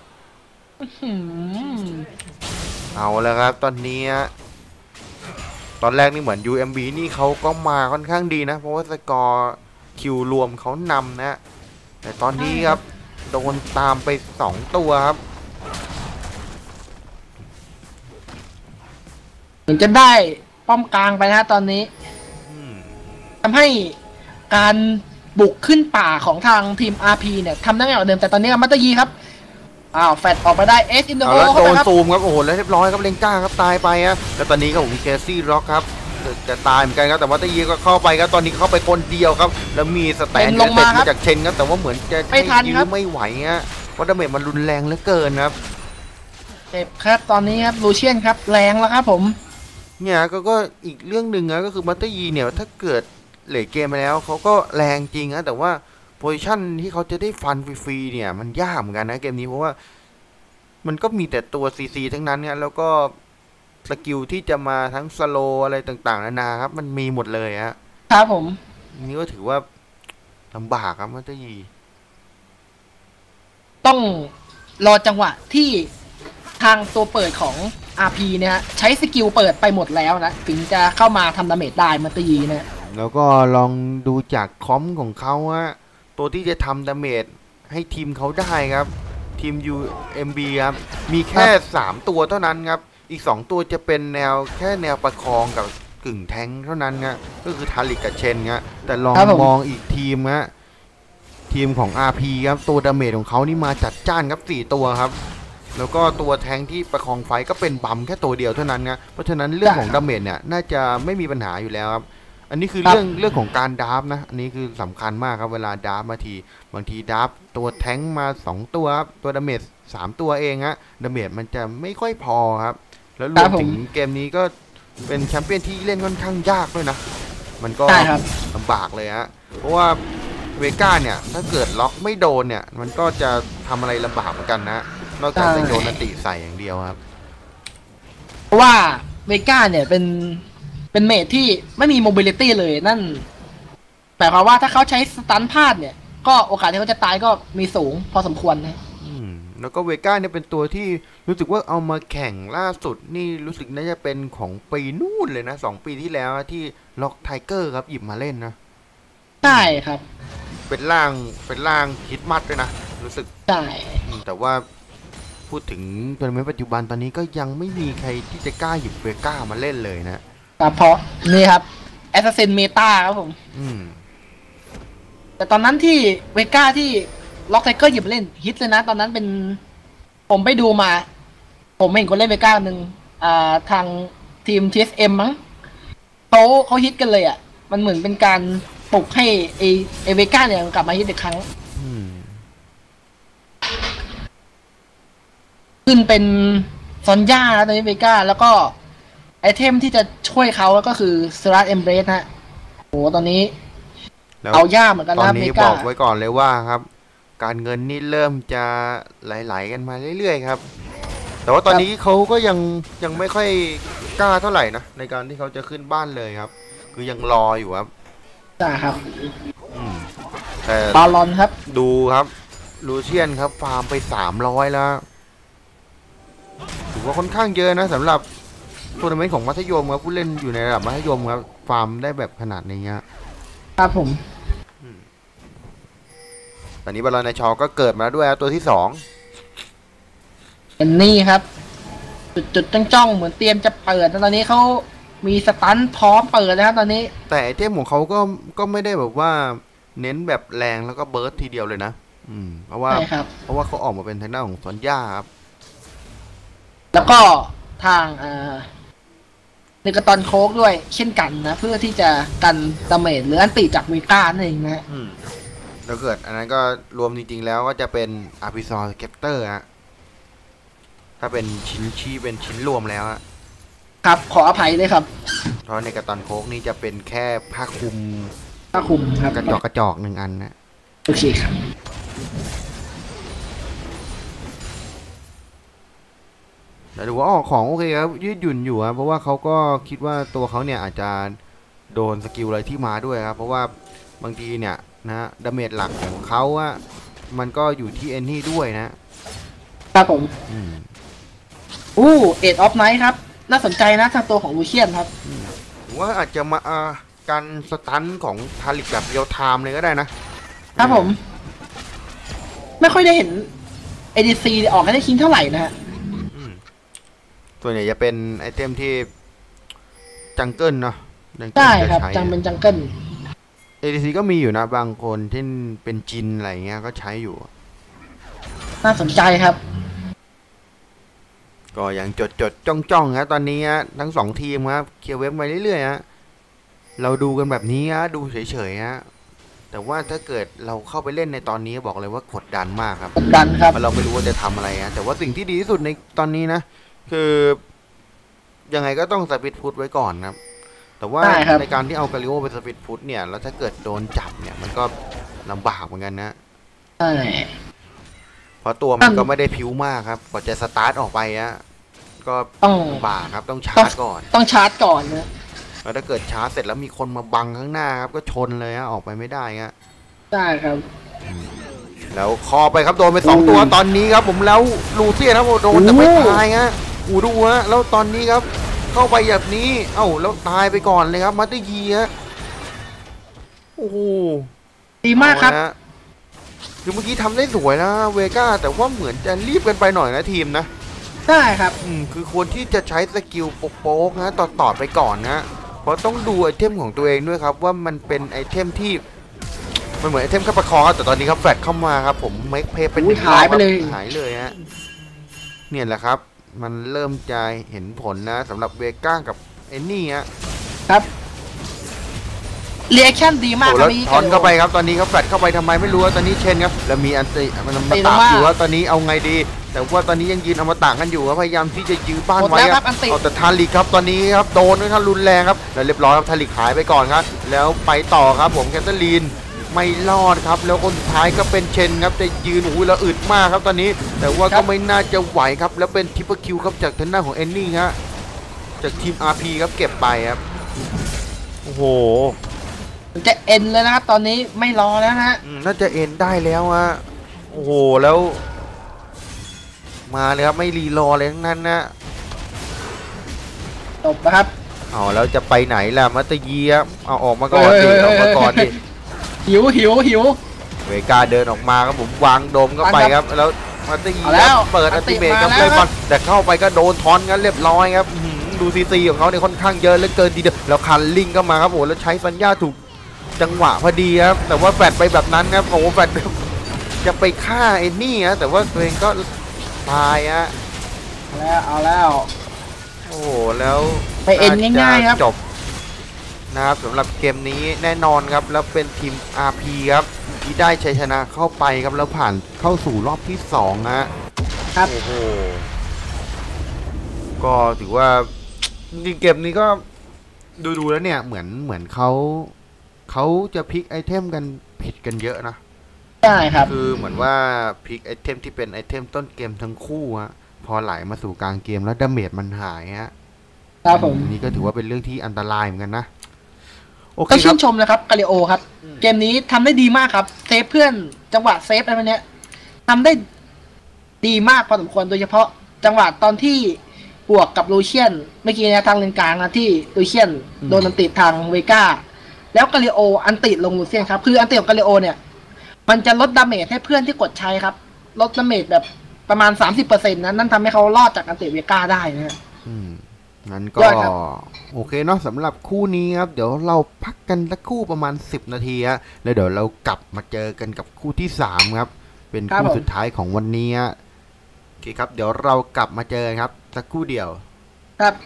เอาแล้วครับตอนนี้ตอนแรกนี่เหมือน UMB นี่เขาก็มาค่อนข้างดีนะเพราะว่าสกอร์คิวรวมเขานำนะแต่ตอนนี้ครับโดนตามไป2ตัวครับถึงจะได้ป้อมกลางไปนะตอนนี้ทำให้การบุกขึ้นป่าของทางทีม RP เนี่ยทำได้ไม่เหมือนเดิมแต่ตอนนี้มัตเตอร์ยีครับแฟดออกมาได้เอสอินเดอร์โฮแล้วโดนซูมครับโอ้โหแล้วเรียบร้อยครับเลงก้าครับตายไปแล้วตอนนี้ครับผมเคซี่ร็อกครับจะตายเหมือนกันครับแต่ว่าตะยีก็เข้าไปครับตอนนี้เข้าไปคนเดียวครับแล้วมีสแตนลงมาจากเชนครับแต่ว่าเหมือนจะยื้อไม่ไหวเพราะดาเมจมันรุนแรงเหลือเกินครับเจ็บครับตอนนี้ครับลูเชียนครับแรงแล้วครับผมเนี่ยก็อีกเรื่องหนึ่งก็คือมัตเตอร์ยีเนี่ยถ้าเกิดเหล่เกมไปแล้วเขาก็แรงจริงแต่ว่าโพซิชั่นที่เขาจะได้ฟันฟรีๆเนี่ยมันยากเหมือนกันนะเกมนี้เพราะว่ามันก็มีแต่ตัวซีทั้งนั้นเนี่ยแล้วก็สกิลที่จะมาทั้งสโลอะไรต่างๆนานาครับมันมีหมดเลยครับผมนี่ก็ถือว่าลำบากครับมัตเตอร์ยีต้องรอจังหวะที่ทางตัวเปิดของ RP เนี่ยใช้สกิลเปิดไปหมดแล้วนะถึงจะเข้ามาทำดาเมจได้มัตเตอร์ยีนะแล้วก็ลองดูจากคอมของเขาตัวที่จะทำดาเมจให้ทีมเขาได้ครับทีม UMB ครับมีแค่3ตัวเท่านั้นครับอีก2ตัวจะเป็นแค่แนวประคองกับกึ่งแทงเท่านั้นครับก็คือทาริกกับเชนครับแต่ลองมองอีกทีมทีมของ RP ครับตัวดาเมจของเขานี่มาจัดจ้านครับ4ตัวครับแล้วก็ตัวแทงที่ประคองไฟก็เป็นบัมแค่ตัวเดียวเท่านั้นครับเพราะฉะนั้นเรื่องของดาเมจเนี่ยน่าจะไม่มีปัญหาอยู่แล้วครับอันนี้คือเรื่องของการดาร์ฟนะอันนี้คือสำคัญมากครับเวลาดาร์ฟบางทีดาร์ฟตัวแทงมา2ตัวครับตัวดาเมจ3ตัวเองดาเมจมันจะไม่ค่อยพอครับแล้วรวมถึงเกมนี้ก็เป็นแชมเปี้ยนที่เล่นค่อนข้างยากด้วยนะมันก็ลำบากเลยเพราะว่าเวก้าเนี่ยถ้าเกิดล็อกไม่โดนเนี่ยมันก็จะทำอะไรลำบากเหมือนกันนะนอกจากจะโยนอันติใส่อย่างเดียวครับเพราะว่าเวก้าเนี่ยเป็นเป็นเมจที่ไม่มีโมบิลิตี้เลยนั่นแปลความว่าถ้าเขาใช้สตันพลาดเนี่ยก็โอกาสที่เขาจะตายก็มีสูงพอสมควรนะแล้วก็เวก้าเนี่ยเป็นตัวที่รู้สึกว่าเอามาแข่งล่าสุดนี่รู้สึกน่าจะเป็นของปีนู่นเลยนะ2 ปีที่แล้วที่ล็อกไทเกอร์ครับหยิบมาเล่นนะใช่ครับเป็นร่างคิดมัดด้วยนะรู้สึกใช่แต่ว่าพูดถึงทัวร์นาเมนต์ปัจจุบันตอนนี้ก็ยังไม่มีใครที่จะกล้าหยิบเวก้ามาเล่นเลยนะเพราะนี่ครับแอสซัสซินเมตาครับผมแต่ตอนนั้นที่เวก้าที่ล็อกไทเกอร์หยิบเล่นฮิตเลยนะตอนนั้นเป็นผมไปดูมาผมเห็นคนเล่นเวก้าหนึ่งทางทีม TSM มั้งเขาฮิตกันเลยอ่ะมันเหมือนเป็นการปลุกให้ไอเวก้าเนี่ยกลับมาฮิตอีกครั้งขึ้นเป็นซอนย่าแล้วตอนนี้เวก้าแล้วก็ไอเทมที่จะช่วยเขาก็คือสลัดเอมเบรสฮะโหตอนนี้เอาย่าเหมือนกันนะตอนนี้บอกไว้ก่อนเลยว่าครับการเงินนี่เริ่มจะไหลๆกันมาเรื่อยๆครับแต่ว่าตอนนี้เขาก็ยังไม่ค่อยกล้าเท่าไหร่นะในการที่เขาจะขึ้นบ้านเลยครับคือยังรออยู่ครับใช่ครับแต่บาลอนครับดูครับลูเชียนครับฟาร์มไป300แล้วถือว่าค่อนข้างเยอะนะสำหรับทัวร์นาเมนต์ของมัธยมครับผู้เล่นอยู่ในระดับมัธยมครับฟาร์มได้แบบขนาดนี้ครับผมตอนนี้บอลลอนในชอก็เกิดมาด้วยตัวที่2 เป็นนี่ครับจุดจ้องเหมือนเตรียมจะเปิดตอนนี้เขามีสตันพร้อมเปิดนะครับตอนนี้แต่ไอเทมของเขาก็ไม่ได้แบบว่าเน้นแบบแรงแล้วก็เบิร์ดทีเดียวเลยนะเพราะว่าเขาออกมาเป็นทางด้านของซอนย่าครับแล้วก็ทางเนกาตอนโคกด้วยเช่นกันนะเพื่อที่จะกันดาเมจหรืออันติจากวีก้านั่นเองนะแล้วเกิดอันนั้นก็รวมจริงๆแล้วก็จะเป็นอาร์พิซอร์สเก็ปเตอร์ฮะถ้าเป็นชิ้นรวมแล้วครับขออภัยเลยครับเพราะในกระตอนโคกนี่จะเป็นแค่ผ้าคลุมครับกระจอก1 อันนะโอเคครับแต่ดูว่าออกของโอเคครับยืดหยุ่นอยู่ครับเพราะว่าเขาก็คิดว่าตัวเขาเนี่ยอาจจะโดนสกิลอะไรที่มาด้วยครับเพราะว่าบางทีเนี่ยนะดาเมจหลักของเขามันก็อยู่ที่เอนนี่ด้วยนะครับผมเอ็ดออฟไนท์ครับน่าสนใจนะทางตัวของลูเชียนครับว่าอาจจะมาการสตันของทาริกแบบเรียลไทม์เลยก็ได้นะครับผมไม่ค่อยได้เห็น ADC ออกให้ได้คิงเท่าไหร่นะฮะตัวนี้จะเป็นไอเทมที่จังเกิลเนาะใช่ครับเป็นจังเกิล ADC ก็มีอยู่นะบางคนที่เป็นจินอะไรเงี้ยก็ใช้อยู่น่าสนใจครับก็ยังจดจ้องครับตอนนี้ทั้ง2 ทีมครับเคลียร์เว็บไปเรื่อยๆเราดูกันแบบนี้ดูเฉยๆแต่ว่าถ้าเกิดเราเข้าไปเล่นในตอนนี้บอกเลยว่ากดดันมากครับกดดันครับเราไม่รู้ว่าจะทำอะไรแต่ว่าสิ่งที่ดีที่สุดในตอนนี้นะคือยังไงก็ต้องสปิดฟุตไว้ก่อนครับแต่ว่าในการที่เอากาลิโอไปสปิดฟุตเนี่ยแล้วถ้าเกิดโดนจับเนี่ยมันก็ลำบากเหมือนกันนะใช่เพราะตัวมันก็ไม่ได้ผิวมากครับกว่าจะสตาร์ทออกไปก็ต้องบากครับต้องชาร์จก่อนนะแล้วถ้าเกิดชาร์จเสร็จแล้วมีคนมาบังข้างหน้าครับก็ชนเลยออกไปไม่ได้ใช่ครับแล้วคอไปครับโดนไป2 ตัวตอนนี้ครับผมแล้วลูเซียนครับโดนแต่ไม่ตายดูแล้วตอนนี้ครับเข้าไปแบบนี้แล้วตายไปก่อนเลยครับมัตติยีโอ้โหดีมากครับคือเมื่อกี้ทำได้สวยนะเวก้าแต่ว่าเหมือนจะรีบกันไปหน่อยนะทีมนะใช่ครับคือควรที่จะใช้สกิลโป๊กนะต่อไปก่อนนะเพราะต้องดูไอเทมของตัวเองด้วยครับว่ามันเป็นไอเทมที่มันเหมือนไอเทมข้าประคองแต่ตอนนี้ครับแฟลชเข้ามาครับผมเมคเพย์เป็นหายไปเลยเนี่ยแหละครับมันเริ่มจะเห็นผลนะสำหรับเวก้ากับเอนนี่ครับเรีแอคชั่นดีมากครับถอนเข้าไปครับตอนนี้ครับแฟลชเข้าไปทำไมไม่รู้ว่าตอนนี้เชนครับแล้วมีอันติมันมาตากอยู่ว่าตอนนี้เอาไงดีแต่ว่าตอนนี้ยังยืนอมตะกันอยู่ครับพยายามที่จะยื้อบ้านไว้ครับแต่ทาริกครับตอนนี้ครับโดนนะครับรุนแรงครับแล้วเรียบร้อยครับทาริกหายไปก่อนครับแล้วไปต่อครับผมแคทเธอรีนไม่รอดครับแล้วคนสุดท้ายก็เป็นเชนครับจะยืนแล้วอึดมากครับตอนนี้แต่ว่าก็ไม่น่าจะไหวครับแล้วเป็นทริปเปิลคิวครับจากทางด้านของเอนนี่จากทีม RP ครับเก็บไปครับโอ้โหจะเอ็นเลยนะครับตอนนี้ไม่รอแล้วนะฮะน่าจะเอ็นได้แล้วฮะโอ้โหแล้วมาเลยครับไม่รีรอเลยทั้งนั้นนะจบนะครับเอาแล้วจะไปไหนล่ะมัตเตอร์ยีครับเอาออกมาก่อนดิออกมาก่อนดิหิวเวกาเดินออกมาครับผมวางโดมเข้าไปครับแล้วมัตเตอร์ยีเอาแล้วเปิดอัลติเมทครับมาแล้วได้บอลแต่เข้าไปก็โดนทอนกันเรียบร้อยครับดูซีของเขาเนี่ยค่อนข้างเยอะเหลือเกินทีเดียวแล้วคันลิงก็มาครับโอ้แล้วใช้สัญญาถูกจังหวะพอดีครับแต่ว่าแฟดไปแบบนั้นครับโอ้แฟดจะไปฆ่าไอ้นี่ฮะแต่ว่าตัวเองก็ตายฮะเอาแล้วโอ้โหแล้วไปเอ็นง่ายๆครับจบนะครับสำหรับเกมนี้แน่นอนครับแล้วเป็นทีม RP ครับที่ได้ชัยชนะเข้าไปครับแล้วผ่านเข้าสู่รอบที่2นะครับโอ้โหก็ถือว่าจริงๆเกมนี้ก็ดูแล้วเนี่ยเหมือนเขาจะพลิกไอเทมกันผิดกันเยอะนะใช่ครับคือเหมือนว่าพลิกไอเทมที่เป็นไอเทมต้นเกมทั้งคู่ฮะพอไหลมาสู่กลางเกมแล้วดาเมจมันหายฮะครับผมนี่ก็ถือว่าเป็นเรื่องที่อันตรายเหมือนกันนะโอเคต้องคชื่รับนชมนะครับกาลิโอครับ เกมนี้ทำได้ดีมากครับเซฟเพื่อนจังหวะเซฟอะไรพวกเนี้ยทำได้ดีมากพอสมควรโดยเฉพาะจังหวะตอนที่บวกกับลูเชียนเมื่อกี้นะทางเลนกลางนะที่ลูเชียนโดนอันติทางเวก้าแล้วกาลิโออันติลงลูเซียนครับคืออันติของกาลิโอเนี่ยมันจะลดดาเมจให้เพื่อนที่กดใช้ครับลดดาเมจแบบประมาณ 30% นั่นทำให้เขารอดจากอันติเวก้าได้นะฮะงั้นก็ได้ครับโอเคเนาะสำหรับคู่นี้ครับเดี๋ยวเราพักกันสักครู่ประมาณ10 นาทีฮะแล้วเดี๋ยวเรากลับมาเจอกันกับคู่ที่3ครับเป็นคู่สุดท้ายของวันนี้ฮะโอเคครับเดี๋ยวเรากลับมาเจอกันครับสักครู่เดียวครับ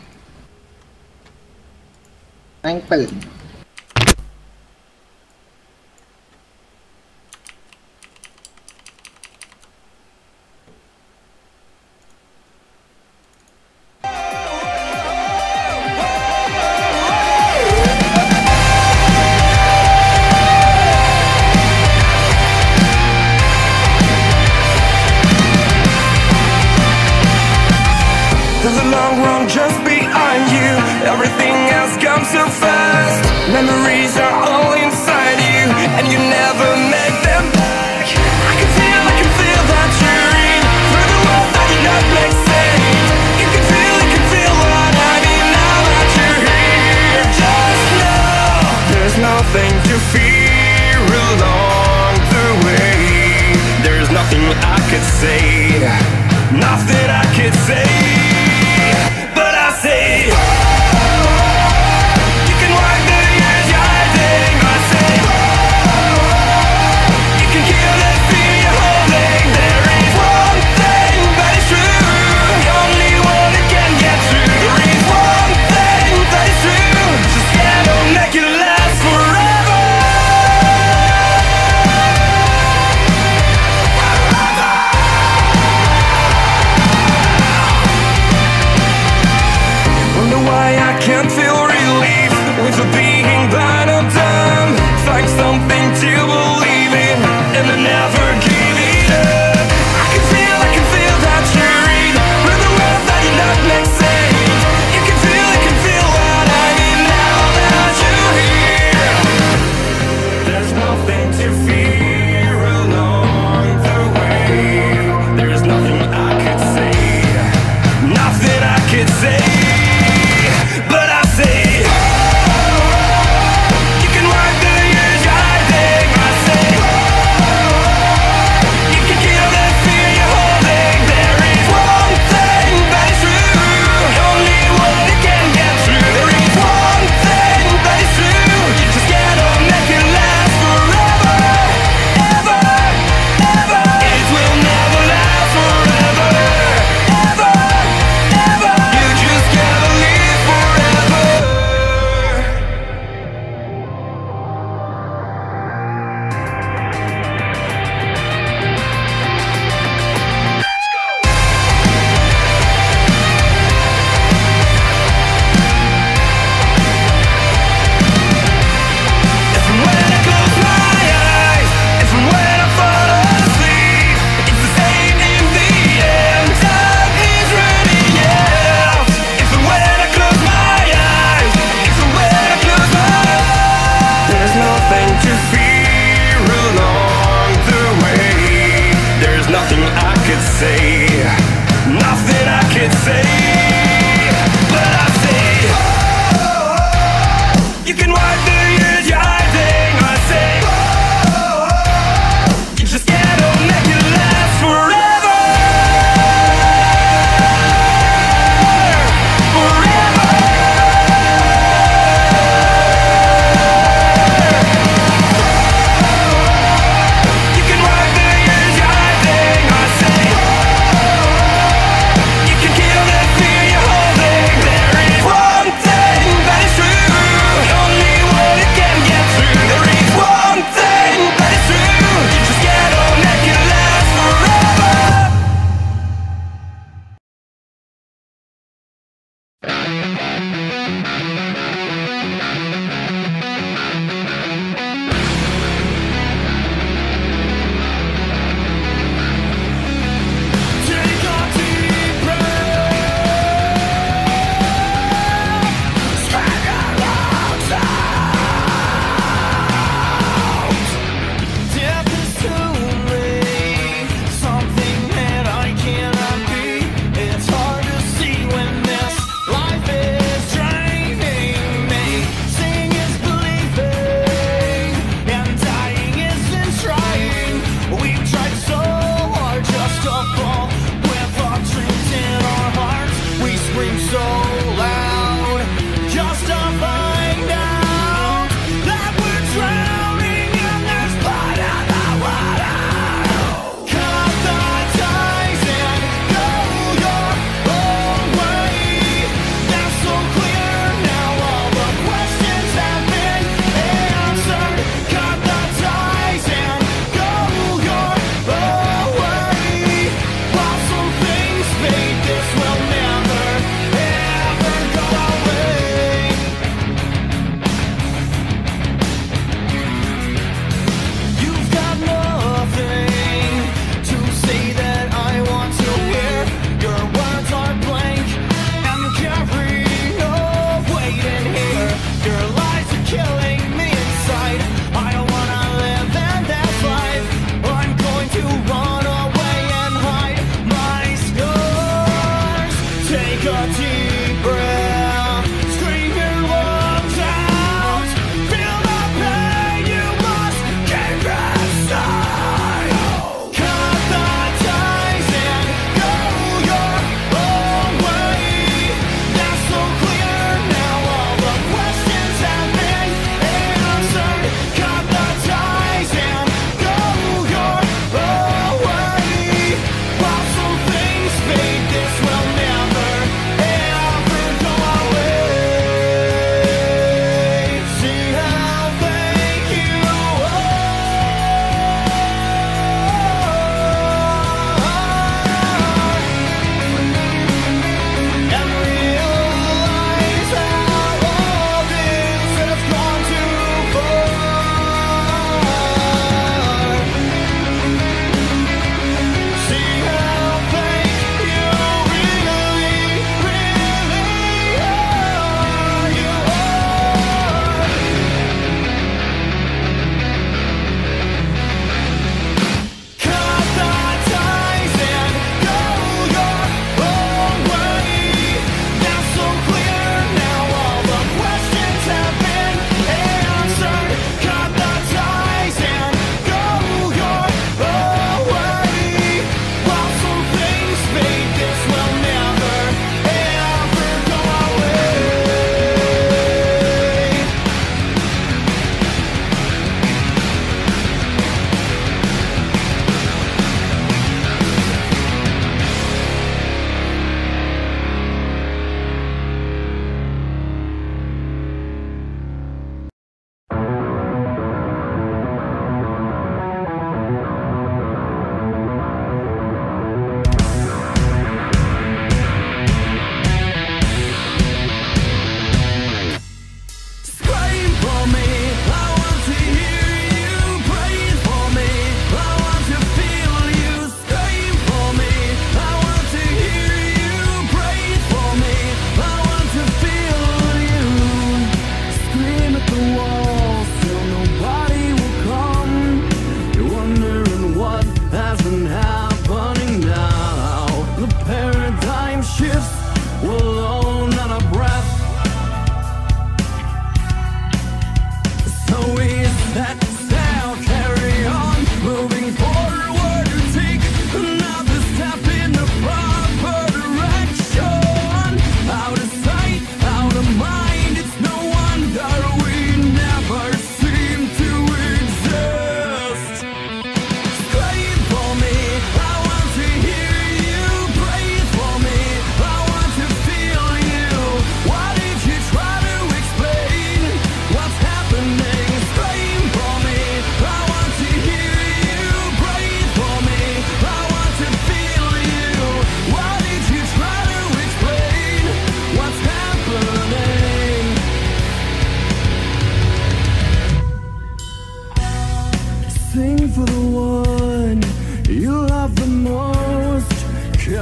แม่งตื่น There's a long road just behind you. Everything has come so fast. Memories are all inside you, and you never make them back. I can feel that you're in through the world that did not make sense. You can feel what I mean now that you're here. Just know there's nothing to fear along the way. There's nothing I could say, nothing I could say. But I say, you can wipe the years you're hiding. I say, you can kill the fear you're holding. There is one thing that is true, the only one that can get through. There is one thing that is true, just gotta make it last forever. Wonder why I can't feel relief with being blind or dumb. Find something to believe in and then never give it up. I can feel that you're in with the world that did not make sense. You can feel what I mean now that you're here. There's nothing to fear along the way. There's nothing I could say, nothing I could say. But I say, you can wipe the years you're hiding.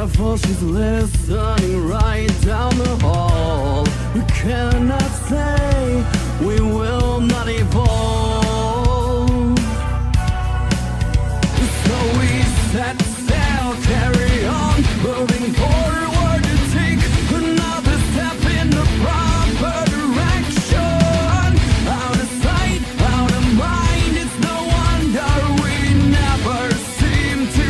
careful, she's listening right down the hall. We cannot say we will not evolve. So we set sail, carry on, moving forward to take another step in the proper direction. Out of sight, out of mind, it's no wonder we never seem to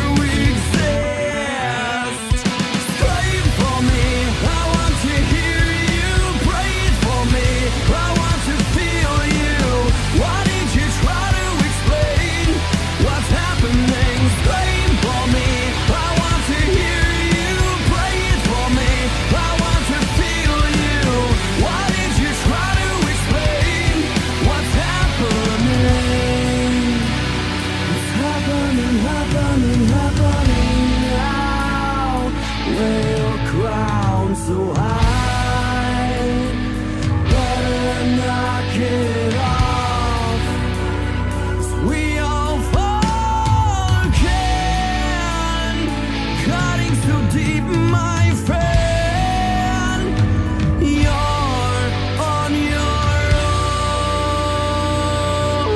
exist. Scream for me, I want to hear you. Breathe for me, I want to feel you. Why did you try to explain what's happening? Scream for me, I want to hear you. Breathe for me, I want to feel you. Why did you try to explain what's happening? It's happening, happening, happening now. We're crowned so high, better knock it off. 'Cause we all fall again, cutting so deep, my friend. You're on your own.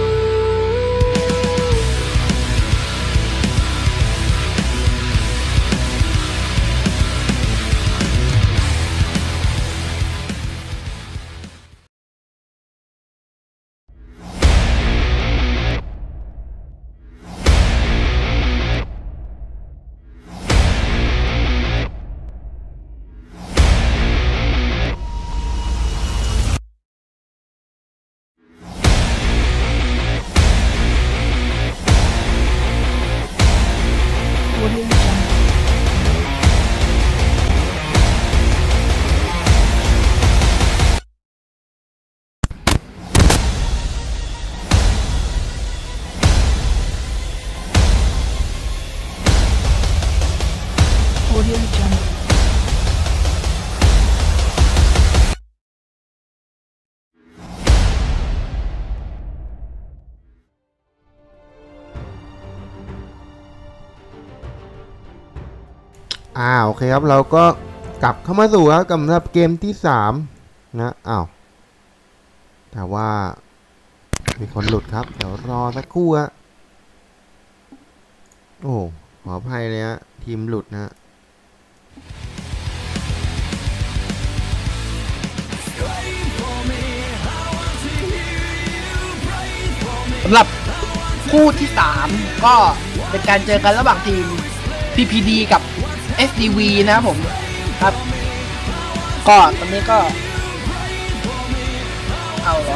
Audio Jungle. โอเคครับเราก็กลับเข้ามาสู่ครับกับสำหรับเกมที่3นะแต่ว่ามีคนหลุดครับเดี๋ยวรอสักครู่ฮะโอ้ขออภัยเลยฮะทีมหลุดนะสำหรับคู่ที่ 3 ก็เป็นการเจอกันระหว่างทีม PPD กับ SDV นะครับผมครับก็ตอนนี้ก็เอาเหรอ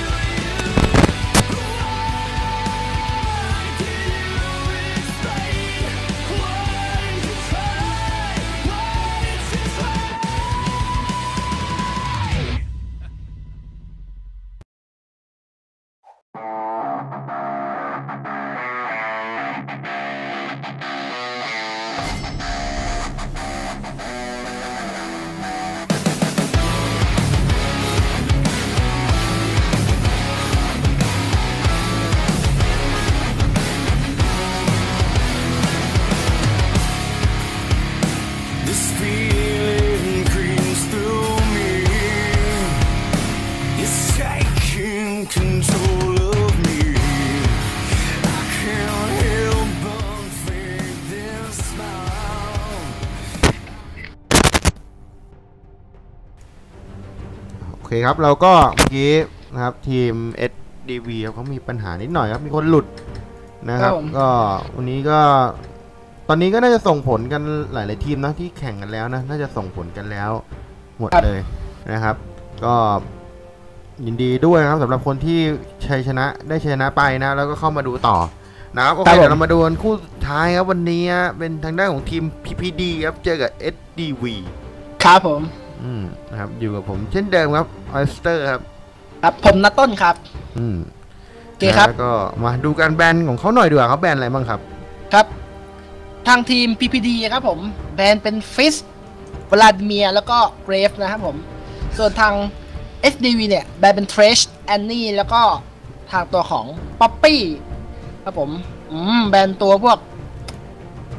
โอเคครับเราก็เมื่อกี้นะครับทีม SDV เขามีปัญหานิดหน่อยครับมีคนหลุดนะครับก็วันนี้ก็ตอนนี้ก็น่าจะส่งผลกันหลายๆทีมนะที่แข่งกันแล้วนะน่าจะส่งผลกันแล้วหมดเลยนะครับก็ยินดีด้วยนะครับสำหรับคนที่ชัยชนะได้ชัยชนะไปนะแล้วก็เข้ามาดูต่อนะครับโอเคเดี๋ยวเรามาดูคู่สุดท้ายครับวันนี้เป็นทางด้านของทีม PPD ครับเจอกับ SDV ครับผมนะครับอยู่กับผมเช่นเดิมครับออสเตอร์ครับครับผมนัทต้นครับโอเคครับแล้วก็มาดูการแบนของเขาหน่อยดีกว่าเขาแบนอะไรบ้างครับครับทางทีม PPD ครับผมแบนเป็นฟิสวลาดิเมียแล้วก็เกรฟนะครับผมส่วนทาง SDV เนี่ยแบนเป็นเทรชแอนนี่แล้วก็ทางตัวของป๊อปปี้ครับผมแบนตัวพวก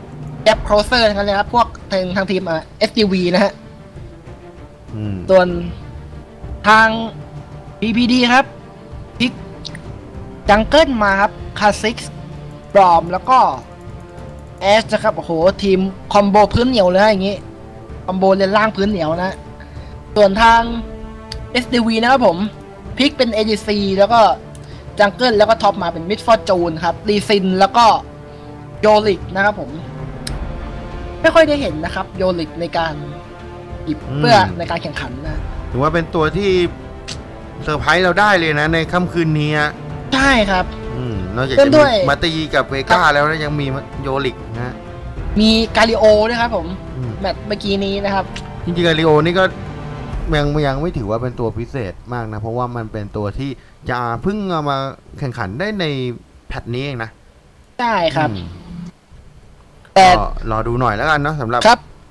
Gap Closer ทั้งนั้นเลยครับพวกทางทีมSDV นะฮะ ส่วนทาง PPD ครับพิกจังเกิลมาครับคาซิกบรอมแล้วก็แอชนะครับโอ้โหทีมคอมโบพื้นเหนียวเลยนะอย่างงี้คอมโบเลนล่างพื้นเหนียวนะส่วนทาง SDV นะครับผมพิกเป็น ADC แล้วก็จังเกิลแล้วก็ท็อปมาเป็นมิดฟอร์จูนครับรีซินแล้วก็โยลิกนะครับผมไม่ค่อยได้เห็นนะครับโยลิกในการหยิบเพื่อในการแข่งขันนะถือว่าเป็นตัวที่เซอร์ไพรส์เราได้เลยนะในค่ำคืนนี้ใช่ครับนอกจากจะมีมาตีกับเวก้าแล้วนะยังมีโยลิกนะมีกาลิโอด้วยครับผมแมตช์เมื่อกี้นี้นะครับจริงๆกาลิโอนี่ก็ยังไม่ถือว่าเป็นตัวพิเศษมากนะเพราะว่ามันเป็นตัวที่จะเพิ่งเอามาแข่งขันได้ในแพทนี้เองนะใช่ครับแต่รอดูหน่อยแล้วกันเนาะสำหรับ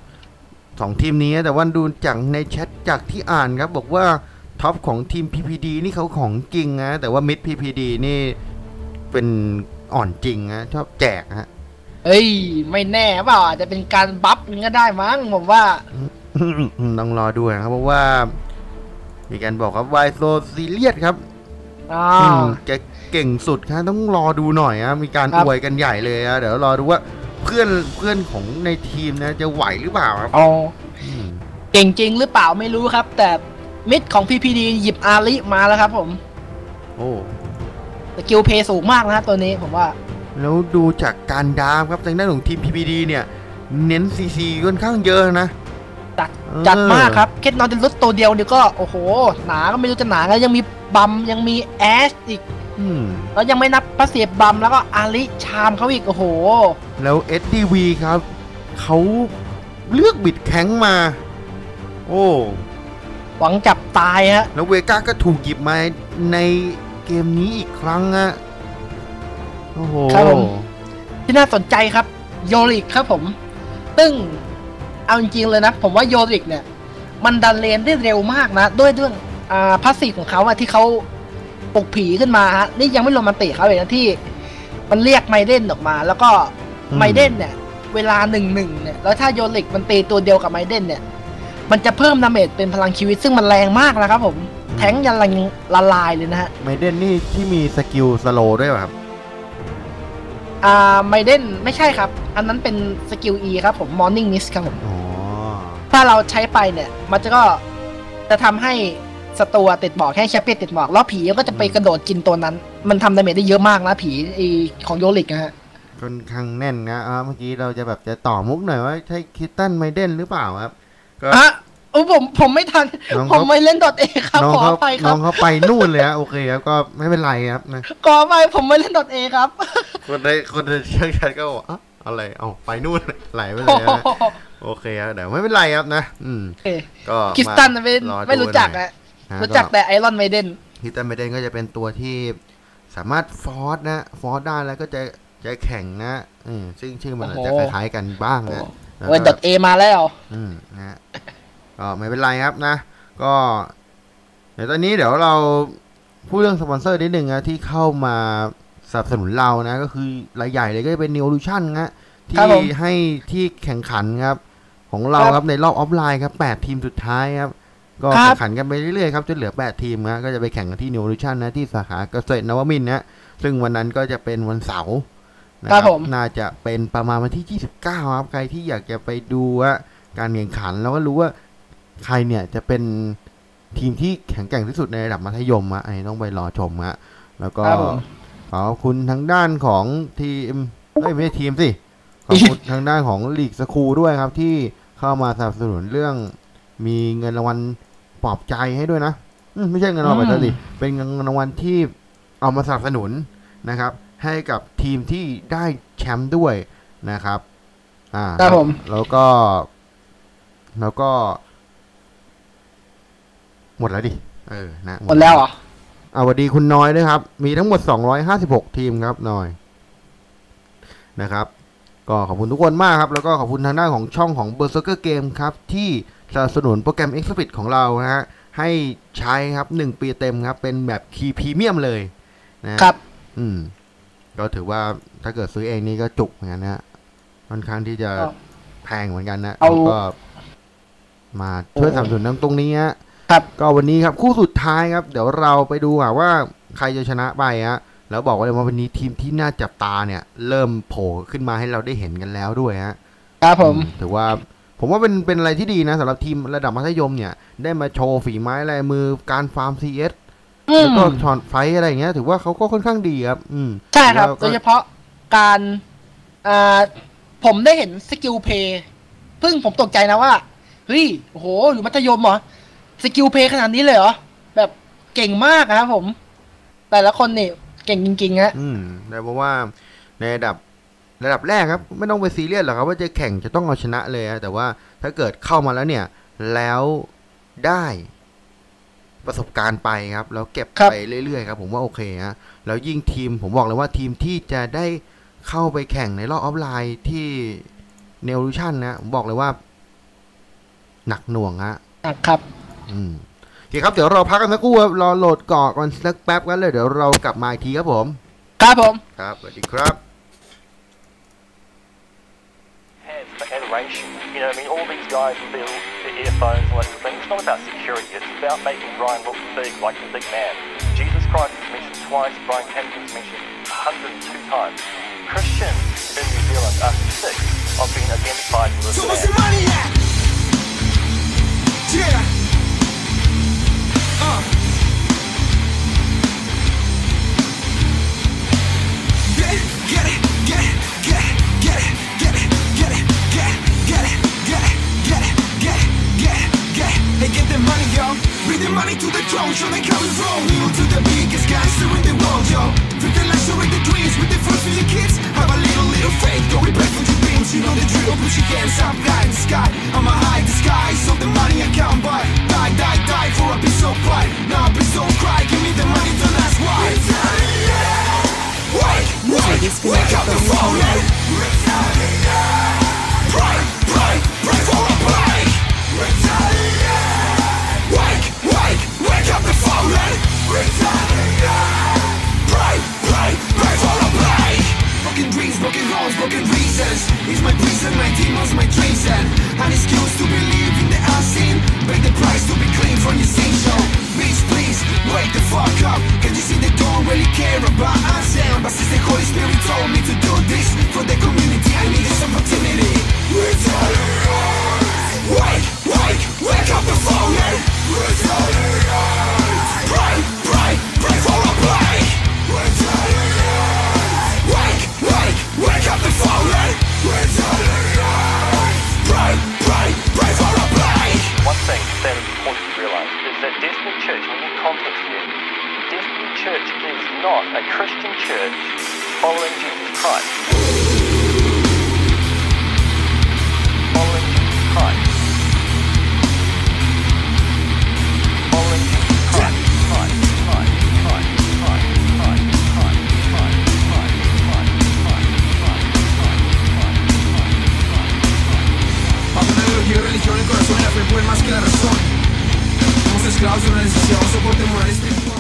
2ทีมนี้แต่ว่าดูจากในแชทจากที่อ่านครับบอกว่าท็อปของทีม PPD นี่เขาของจริงนะแต่ว่ามิด PPD นี่เป็นอ่อนจริงนะชอบแจกฮะเฮ้ยไม่แน่เปล่าอาจจะเป็นการบัฟก็ได้มั้งผมว่าต้องรอดูนะครับเพราะว่ามีการบอกครับไวโซซีเรียสครับแกเก่งสุดครับต้องรอดูหน่อยนะมีการอวยกันใหญ่เลยนะเดี๋ยวรอดูว่าเพื่อนของในทีมนะจะไหวหรือเปล่าครับเก่งจริงหรือเปล่าไม่รู้ครับแต่มิดของ PPD หยิบอาริมาแล้วครับผมโอ้สกิลเพย์สูงมากนะตัวนี้ผมว่าแล้วดูจากการดามครับทางด้านของทีม PPD เนี่ยเน้น CC ค่อนข้างเยอะนะจัดมากครับเคทนอนเป็นรถตัวเดียวเดี๋ยวก็โอ้โหหนาก็ไม่รู้จะหนาแล้วยังมีบัมยังมีแอชอีกแล้วยังไม่นับพาสซีฟบัมแล้วก็อาริชามเขาอีกโอ้โหแล้ว SDV ครับเขาเลือกบิดแข็งมาโอ้หวังจับตายฮะแล้วเวก้าก็ถูกหยิบมาในเกมนี้อีกครั้งฮะโอ้โหครับผมที่น่าสนใจครับโยริกครับผมซึ่งเอาจริงๆเลยนะผมว่าโยริกเนี่ยมันดันเลนได้เร็วมากนะด้วยเรื่องพาสซีฟของเขาที่เขาปลุกผีขึ้นมาฮะนี่ยังไม่โรแมนติกเขาเลยนะที่มันเรียกไมเดนออกมาแล้วก็ไมเดนเนี่ยเวลา1-1เนี่ยแล้วถ้าโยริกมันตีตัวเดียวกับไมเดนเนี่ยมันจะเพิ่มดาเมจเป็นพลังชีวิตซึ่งมันแรงมากนะครับผมแทงยันละลายเลยนะฮะไมเดนนี่ที่มีสกิลสโลว์ด้วยครับไมเดนไม่ใช่ครับอันนั้นเป็นสกิล E ครับผม Morning Mist ครับผมถ้าเราใช้ไปเนี่ยมันจะทำให้ศัตรูติดหมอกให้แชมเปี้ยนติดหมอกแล้วผีก็จะไปกระโดดกินตัวนั้นมันทำดาเมจได้เยอะมากนะผีของโยลิกนะฮะค่อนข้างแน่นนะเมื่อกี้เราจะแบบจะต่อมุกหน่อยว่าใช่คิตตันไมเดนหรือเปล่าครับก็ผมไม่ทันผมไม่เล่นดอทเอครับขออภัยครับน้องเขาไปนู่นเลยฮะโอเคครับก็ไม่เป็นไรครับนะขอไปผมไม่เล่นดอทเอครับคนในเชื่อชัดก็บอกอะไรเอาไปนู่นไหลไปเลยนะโอเคครับเดี๋ยวไม่เป็นไรครับนะก็คิสตันไม่รู้จักอะรู้จักแต่ไอรอนไมเดนคิสตันไมเดนก็จะเป็นตัวที่สามารถฟอร์สได้แล้วก็จะแข่งนะซึ่งชื่อมันจะคล้ายๆกันบ้างนะเว้ยดอทเอมาแล้วนะก็ไม่เป็นไรครับนะก็เดี๋ยวตอนนี้เดี๋ยวเราพูดเรื่องสปอนเซอร์นิดนึงนะที่เข้ามาสนับสนุนเรานะก็คือรายใหญ่เลยก็จะเป็น Neolution นะที่ให้ที่แข่งขันครับของเราครับในรอบออฟไลน์ครับ8ทีมสุดท้ายครับก็แข่งขันกันไปเรื่อยๆครับจนเหลือ8ทีมนะก็จะไปแข่งกันที่ Neolution นะที่สาขาเกษตรนวมินทร์นะซึ่งวันนั้นก็จะเป็นวันเสาร์นะครับน่าจะเป็นประมาณวันที่29ครับใครที่อยากจะไปดูว่าการแข่งขันแล้วก็รู้ว่าใครเนี่ยจะเป็นทีมที่แข็งแกร่งที่สุดในระดับมัธยมอันนี้ต้องไปรอชมแล้วก็ขอบคุณทางด้านของทีมไม่ใช่ทีมสิขอบคุณทางด้านของลีกสคูลด้วยครับที่เข้ามาสนับสนุนเรื่องมีเงินรางวัลปลอบใจให้ด้วยนะไม่ใช่เงินรางวัลสิเป็นเงินรางวัลที่เอามาสนับสนุนนะครับให้กับทีมที่ได้แชมป์ด้วยนะครับครับผมแล้วก็หมดแล้วดินะหมดแล้วเหรอสวัสดีคุณน้อยด้วยครับมีทั้งหมด256ทีมครับน้อยนะครับก็ขอบคุณทุกคนมากครับแล้วก็ขอบคุณทางด้านของช่องของ Berserker Game ครับที่สนับสนุนโปรแกรม Xpeed ของเรานะฮะให้ใช้ครับ1ปีเต็มครับเป็นแบบคีย์พรีเมียมเลยนะครับก็ถือว่าถ้าเกิดซื้อเองนี่ก็จุกเหมือนกันนะค่อนข้างที่จะก็แพงเหมือนกันนะเอาแล้วก็มาช่วยสนับสนุนตรงนี้ฮะครับก็วันนี้ครับคู่สุดท้ายครับ เดี๋ยวเราไปดูว่าใครจะชนะไปฮะแล้วบอกเลยว่าวันนี้ทีมที่น่าจับตาเนี่ย เริ่มโผล่ขึ้นมาให้เราได้เห็นกันแล้วด้วยฮะครับผมถือว่าผมว่าเป็นอะไรที่ดีนะสำหรับทีมระดับมัธยมเนี่ย ได้มาโชว์ฝีไม้ลายมือการฟาร์ม CS แล้วก็ช็อตไฟท์อะไรอย่างเงี้ยถือว่าเขาก็ค่อนข้างดีครับใช่ครับแล้วโดยเฉพาะการผมได้เห็นสกิลเพย์ซึ่งผมตกใจนะว่าเฮ้ยโอ้โหอยู่มัธยมเหรอสกิลเพย์ขนาดนี้เลยเหรอแบบเก่งมากนะครับผม แต่ละคนนี่เก่งจริงๆฮะแต่เพราะว่าในระดับแรกครับไม่ต้องไปซีเรียสหรอกครับว่าจะแข่งจะต้องเอาชนะเลยแต่ว่าถ้าเกิดเข้ามาแล้วเนี่ยแล้วได้ประสบการณ์ไปครับแล้วเก็บไปเรื่อยๆครับผมว่าโอเคฮะแล้วยิ่งทีมผมบอกเลยว่าทีมที่จะได้เข้าไปแข่งในรอบออฟไลน์ที่เนลลูชั่นนะผมบอกเลยว่าหนักหน่วงฮะครับโอเคครับเดี๋ยวเราพักกันสักครู่รอโหลดเกาะก่อนสักแป๊บกันเลยเดี๋ยวเรากลับมาอีกทีครับผมครับสวัสดีครับ Federation. You know, I mean, all these guys with their earphones and all that sort of thing, it's not about security, it's about making Brian look big, like the big man. Jesus Christ is mentioned twice, Brian Campbell is mentioned 102 times. Christians in New Zealand are sick of being identified with this man. So what's the money at? Yeah. Get it. Hey, get the money, yo. Bring the money to the throne, show them how we roll. Kneel to the biggest gangster in the world, yo. Flip the lights, show the dreams with the first for your kids. Have a little faith, go we break for your dreams. You know the drill, put your hands up, high in the sky. I'ma hide the sky, so the money I can't buy. Die for a piece of pride. Now please don't cry, give me the money, don't ask why. Wake up the fallen. Pride for a break. Wake up the fallen. Pride for a break. Broken dreams, broken homes, broken reasons. It's my prison, my demons, my treason. And excuse to believe in the unseen. Pay the price to be clean from your sin show. Please, wake the fuck up. Can you see they don't really care about us? But since the Holy Spirit told me to do this for the community, I need this opportunity. Wake up the fallen. Pray for a break. Wake up the fallen. Pray for a break. One thing that is important to realize is that Destiny Church, when you context here, Destiny Church is not a Christian church following Jesus Christ. Following Jesus Christ. Following Jesus Christ. Ideología, religión, el corazón y la fe pueden más que la razón. Somos esclavos de una decisión, soporte moral espiritual.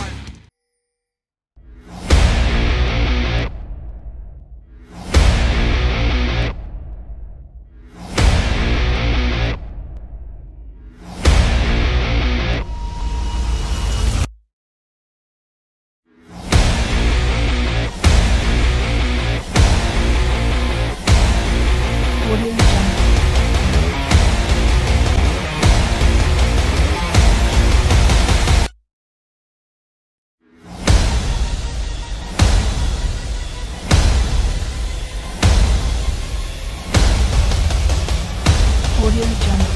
Audio Jungle.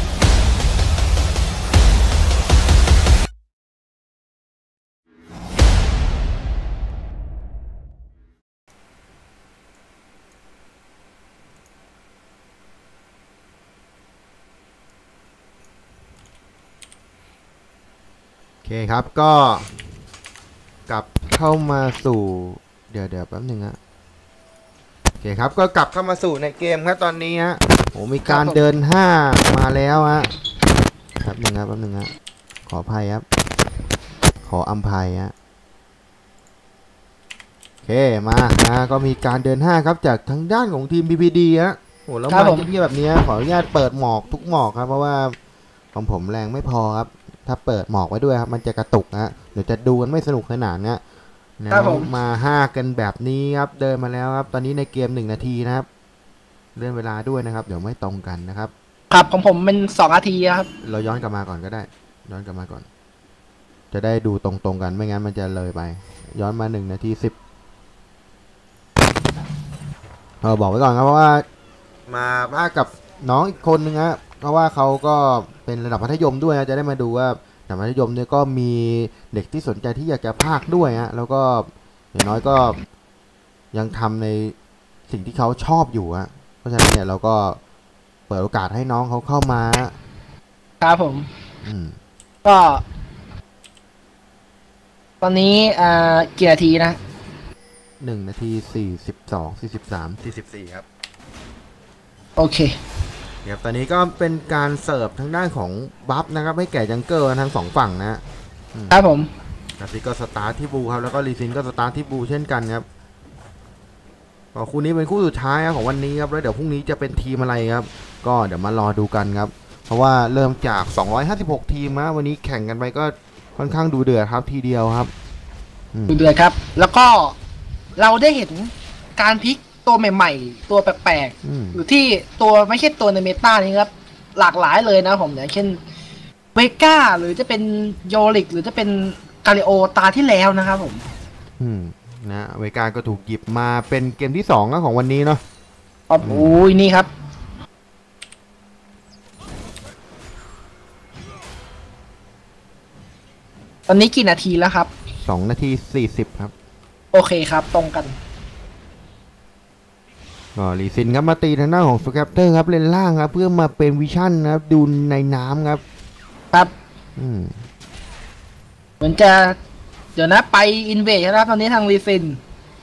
โอเคครับก็กลับเข้ามาสู่เดี๋ยวแป๊บนึงฮะโอเคครับก็กลับเข้ามาสู่ในเกมครับตอนนี้ฮะโอ้มีการเดิน5มาแล้วฮะแป๊บนึงฮะขออภัยครับขออภัยฮะโอเคมานะก็มีการเดิน5ครับจากทางด้านของทีม BPD ฮะโอ้แล้วครัมาบผมเงียบๆแบบนี้ขออนุญาตเปิดหมอกทุกหมอกครับเพราะว่าของผมแรงไม่พอครับถ้าเปิดหมอกไว้ด้วยครับมันจะกระตุกนะเดี๋ยวจะดูกันไม่สนุกขนาดเนี้ยแล้วมา5กันแบบนี้ครับเดินมาแล้วครับตอนนี้ในเกม1 นาทีนะครับเลื่อนเวลาด้วยนะครับเดี๋ยวไม่ตรงกันนะครับครับของผมเป็น2 นาทีครับเราย้อนกลับมาก่อนก็ได้ย้อนกลับมาก่อน จะได้ดูตรงๆกันไม่งั้นมันจะเลยไปย้อนมา1 นาที 10บอกไว้ก่อนครับเพราะว่ามาภาคกับน้องอีกคนนึงฮะเพราะว่าเขาก็เป็นระดับมัธยมด้วยนะจะได้มาดูว่าระดับมัธยมเนี่ยก็มีเด็กที่สนใจที่อยากจะภาคด้วยฮะแล้วก็อย่างน้อยก็ยังทำในสิ่งที่เขาชอบอยู่ฮะเพราะฉะนั้นเนี่ยเราก็เปิดโอกาสให้น้องเขาเข้ามาครับผมก็ ตอนนี้กี่นาทีนะ 1 นาที 42 43 44ครับโอเคครับตอนนี้ก็เป็นการเสิร์ฟทางด้านของบัฟนะครับให้แก่จังเกิลทั้ง2ฝั่งนะครับผมนาซิก็สตาร์ทที่บูครับแล้วก็ลีซินก็สตาร์ทที่บูเช่นกันครับคู่นี้เป็นคู่สุดท้ายของวันนี้ครับแล้วเดี๋ยวพรุ่งนี้จะเป็นทีมอะไรครับก็เดี๋ยวมารอดูกันครับเพราะว่าเริ่มจาก256ทีมนะวันนี้แข่งกันไปก็ค่อนข้างดูเดือดครับทีเดียวครับดูเดือดครับแล้วก็เราได้เห็นการพลิกตัวใหม่ๆตัวแปลกๆหรือที่ตัวไม่ใช่ตัวในเมตานี้ครับหลากหลายเลยนะผมอย่างเช่นเวก้าหรือจะเป็นโยลิกหรือจะเป็นกาลิโอตาที่แล้วนะครับผมนะเวก้าก็ถูกหยิบมาเป็นเกมที่2ของวันนี้เนาะโอ้ยนี่ครับตอนนี้กี่นาทีแล้วครับ 2 นาที 40ครับโอเคครับตรงกันก็ลีซินครับมาตีทางหน้าของสแคปเตอร์ครับเลนล่างครับเพื่อมาเป็นวิชั่นนะครับดูในน้ำครับครับเหมือนจะเดี๋ยวนะไปอินเวดครับตอนนี้ทางลีซิน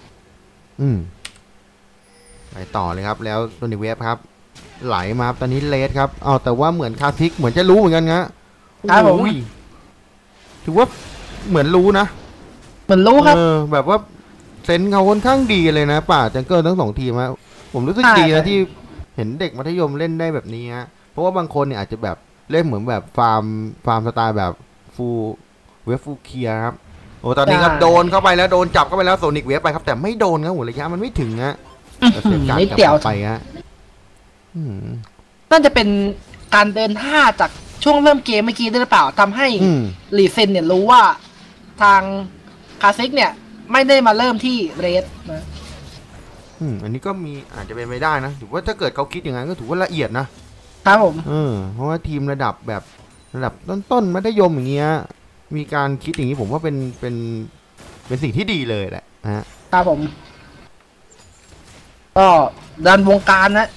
ไปต่อเลยครับแล้วตัวนี้เวฟครับไหลมาตอนนี้เลสครับแต่ว่าเหมือนคาซิกเหมือนจะรู้เหมือนกันครับผมถือว่าเหมือนรู้นะเหมือนรู้ครับแบบว่าเซนเขาค่อนข้างดีเลยนะป่าจังเกิลทั้ง2 ทีมนะผมรู้สึกดีนะที่เห็นเด็กมัธยมเล่นได้แบบนี้ฮะเพราะว่าบางคนเนี่ยอาจจะแบบเล่นเหมือนแบบฟาร์มสไตล์แบบฟูเวฟฟูเคียครับตอนนี้ครับโดนเข้าไปแล้วโดนจับเข้าไปแล้วโซนิกเวฟไปครับแต่ไม่โดนครับหัวระยะมันไม่ถึงนะนิดเดียวไปฮะน่าจะเป็นการเดินท่าจากช่วงเริ่มเกมเมื่อกี้ด้วยหรือเปล่าทำให้ลีเซนเนี่ยรู้ว่าทางคาซิกเนี่ยไม่ได้มาเริ่มที่เรสนะอันนี้ก็มีอาจจะเป็นไปได้นะถือว่าถ้าเกิดเขาคิดอย่างนั้นก็ถือว่าละเอียดนะครับผมเพราะว่าทีมระดับแบบระดับต้นมัธยมอย่างเงี้ยมีการคิดอย่างนี้ผมว่าเป็นสิ่งที่ดีเลยแหละนะครับผมก็ดันวงการนะ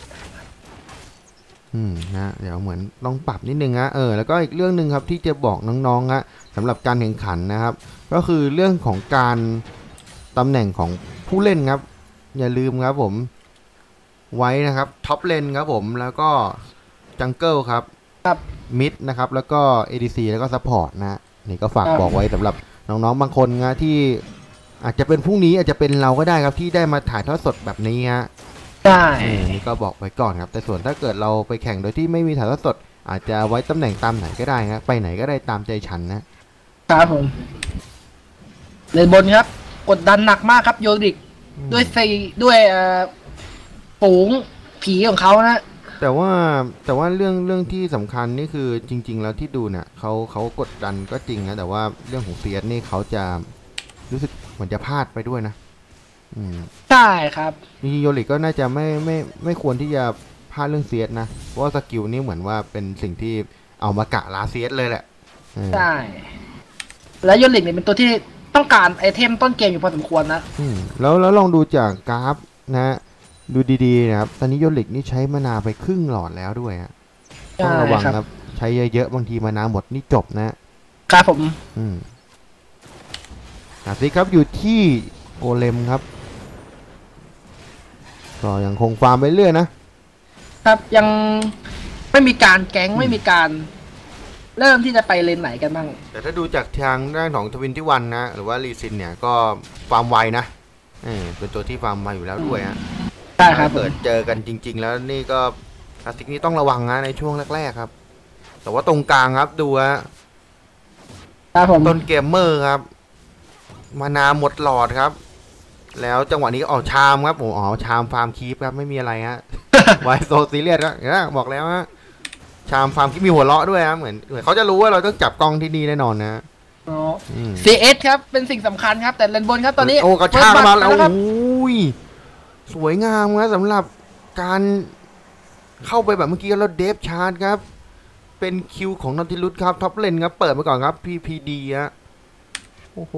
เดี๋ยวเหมือนต้องปรับนิดนึงแล้วก็อีกเรื่องนึงครับที่จะบอกน้องๆสำหรับการแข่งขันนะครับก็คือเรื่องของการตำแหน่งของผู้เล่นครับอย่าลืมครับผมไว้นะครับท็อปเลนครับผมแล้วก็จังเกิลครับมิดนะครับแล้วก็ ADC แล้วก็ซัพพอร์ตนะนี่ก็ฝากบอกไว้สำหรับน้องๆบางคนนะที่อาจจะเป็นพรุ่งนี้อาจจะเป็นเราก็ได้ครับที่ได้มาถ่ายทอดสดแบบนี้ได้นี่ก็บอกไว้ก่อนครับแต่ส่วนถ้าเกิดเราไปแข่งโดยที่ไม่มีถ่ายทอดสดอาจจะไว้ตำแหน่งตามไหนก็ได้ครับไปไหนก็ได้ตามใจฉันนะครับผมเลนบนครับกดดันหนักมากครับโยริกด้วยฝูงผีของเขานะแต่ว่าเรื่องที่สำคัญนี่คือจริงๆแล้วที่ดูเนี่ยเขากดดันก็จริงนะแต่ว่าเรื่องของเซียสนี่เขาจะรู้สึกเหมือนจะพลาดไปด้วยนะใช่ครับจริงๆโยริก็น่าจะไม่ควรที่จะพลาดเรื่องเซียสนะเพราะว่าสกิลนี่เหมือนว่าเป็นสิ่งที่เอามากะลาเซียสเลยแหละใช่แล้วโยริเนี่ยเป็นตัวที่ต้องการไอเทมต้นเกมอยู่พอสมควรนะแล้วลองดูจากกราฟนะดูดีๆนะครับตอนนี้โยลิกนี่ใช้มานาไปครึ่งหลอดแล้วด้วยต้องระวังครับใช้เยอะๆบางทีมานาหมดนี่จบนะครับผมสิครับอยู่ที่โอเลมครับก็ยังคงฟาร์มไปเรื่อยนะครับยังไม่มีการแก๊งไม่มีการเริ่มที่จะไปเลนไหนกันบ้างแต่ถ้าดูจากทางด้านของทวินที่วันนะหรือว่าลีซินเนี่ยก็ฟาร์มไวนะเป็นตัวที่ฟาร์มมาอยู่แล้วด้วยใช่ครับถ้าเกิดเจอกันจริง ๆ แล้วนี่ก็คลาสสิกนี้ต้องระวังนะในช่วงแรกๆครับ แต่ว่าตรงกลางครับดูฮะครับผมต้นเกมเมอร์ครับ มานาหมดหลอดครับ แล้วจังหวะนี้ออกชามครับผมอ๋อชามฟาร์มคีปครับไม่มีอะไรฮะ ไวโซซีเรียสครับนะบอกแล้วฮะชามฟาร์มคีปมีหัวเราะด้วยครับเหมือนเขาจะรู้ว่าเราต้องจับกล้องที่นี่แน่นอนนะอ๋ออืม CS ครับเป็นสิ่งสำคัญครับแต่เลนบนครับตอนนี้โอ้กระชากมาแล้วครับโอ้ยสวยงามครับสำหรับการเข้าไปแบบเมื่อกี้แล้วเดฟชาร์จครับ เป็นคิวของนอติลุสครับท็อปเลนครับเปิดมาก่อนครับ PPD ฮะโอ้โห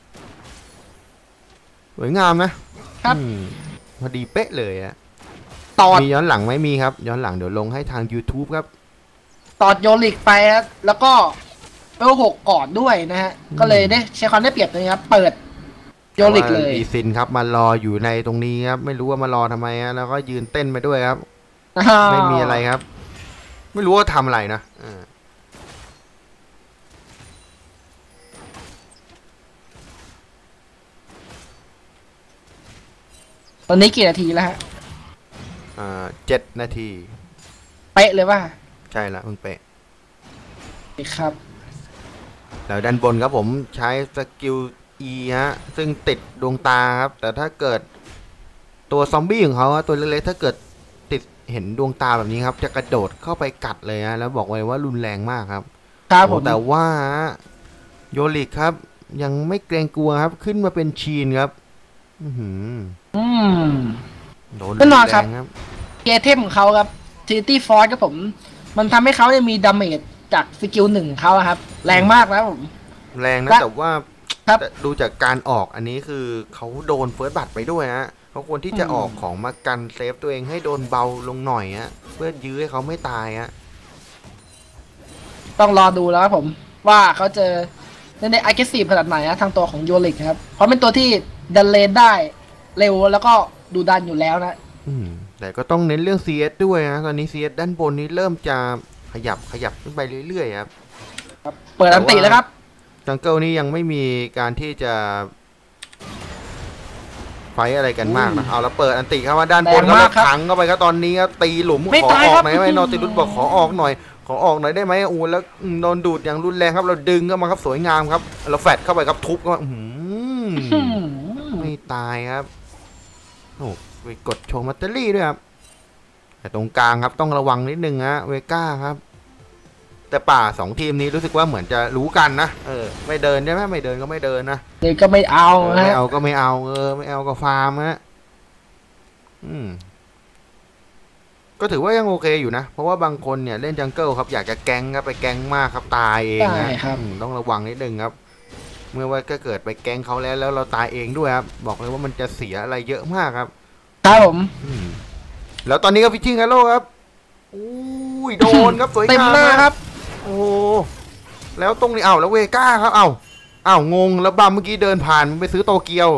สวยงามนะครับ พอดีเป๊ะเลยอะตอดมีย้อนหลังไหมมีครับย้อนหลังเดี๋ยวลงให้ทาง YouTube ครับตอดโยลิกไปครับแล้วก็เวล6ก่อนด้วยนะฮะก็เลยได้ใช้ความได้เปรียบตรงนี้ครับเปิดโยลิกเลยดีซินครับมารออยู่ในตรงนี้ครับไม่รู้ว่ามารอทำไมฮะแล้วก็ยืนเต้นไปด้วยครับ ไม่มีอะไรครับ ไม่รู้ว่าทำอะไรนะตอนนี้กี่นาทีแล้วฮะ 7 นาทีเป๊ะเลยว่าใช่ละเพิ่งเป๊ะครับแล้วด้านบนครับผมใช้สกิล E ฮะซึ่งติดดวงตาครับ แต่ถ้าเกิดตัวซอมบี้ของเขาอะตัวเล็กๆถ้าเกิดติดเห็นดวงตาแบบนี้ครับ จะกระโดดเข้าไปกัดเลยฮะแล้วบอกไว้ว่ารุนแรงมากครับครับผมแต่ว่าโยลิกครับยังไม่เกรงกลัวครับขึ้นมาเป็นชีนครับอื้อหืออืมโดนแน่นอนครับแรงเกเทมของเขาครับทีตี้ฟอร์ครับผม มันทำให้เขาเนี่ยมีดาเมจจากสกิลหนึ่งเขาอะครับ แรงมากนะผมแรงนะและแต่ว่าครับแต่ดูจากการออกอันนี้คือเขาโดนเฟิร์สบัตไปด้วยฮะเขาควรที่จะออกของมากันเซฟตัวเองให้โดนเบาลงหน่อยฮะเพื่อยื้อให้เขาไม่ตายฮะต้องรอดูแล้วครับผม ว่าเขาเจอในไอเกสซีฟขนาดไหนนะทางตัวของโยลิกครับ เพราะเป็นตัวที่ดันเลนได้เร็วแล้วก็ดูดันอยู่แล้วนะแต่ก็ต้องเน้นเรื่อง CS ด้วยนะตอนนี้ CS ด้านบนนี้เริ่มจะขยับขึ้นไปเรื่อยๆครับเปิดอันติแล้วครับจังเกิลนี้ยังไม่มีการที่จะไฟอะไรกันมากนะเอาแล้วเปิดอันติเข้ามาด้านบนแรงแล้วมากครับขังเข้าไปครับตอนนี้ครับตีหลุมไม่ขอตายออครักบหน่อยไหมนอติลุสบอกขอออกหน่อยได้ไหมโอ้แล้วโดนดูดอย่างรุนแรงครับเราดึงเข้ามาครับสวยงามครับเราแฟดเข้าไปครับทุบเข้ามาไม่ตายครับโอ้ไปกดโชว์มัตเตอรี่ด้วยครับแต่ตรงกลางครับต้องระวังนิดนึงฮะเวก้าครับแต่ป่า2 ทีมนี้รู้สึกว่าเหมือนจะรู้กันนะไม่เดินใช่ไหมไม่เดินก็ไม่เดินนะเด็กก็ไม่เอาไม่ฮะเอาก็ไม่เอาไม่เอาก็ฟาร์มฮะก็ถือว่ายังโอเคอยู่นะเพราะว่าบางคนเนี่ยเล่นจังเกิลครับอยากจะแก๊งครับไปแก๊งมากครับตายเองนะครับต้องระวังนิดนึงครับ เมื่อว่าก็เกิดไปแก๊งเขาแล้วเราตายเองด้วยครับบอกเลยว่ามันจะเสียอะไรเยอะมากครับครับผมแล้วตอนนี้ก็ฟิชชิ่งฮัลโหลครับอุ้ยโดนครับสวยงามเต็มหน้าครับโอ้แล้วตรงนี้แล้วเวก้าครับงงแล้วบัมเมื่อกี้เดินผ่านไปซื้อโตเกียว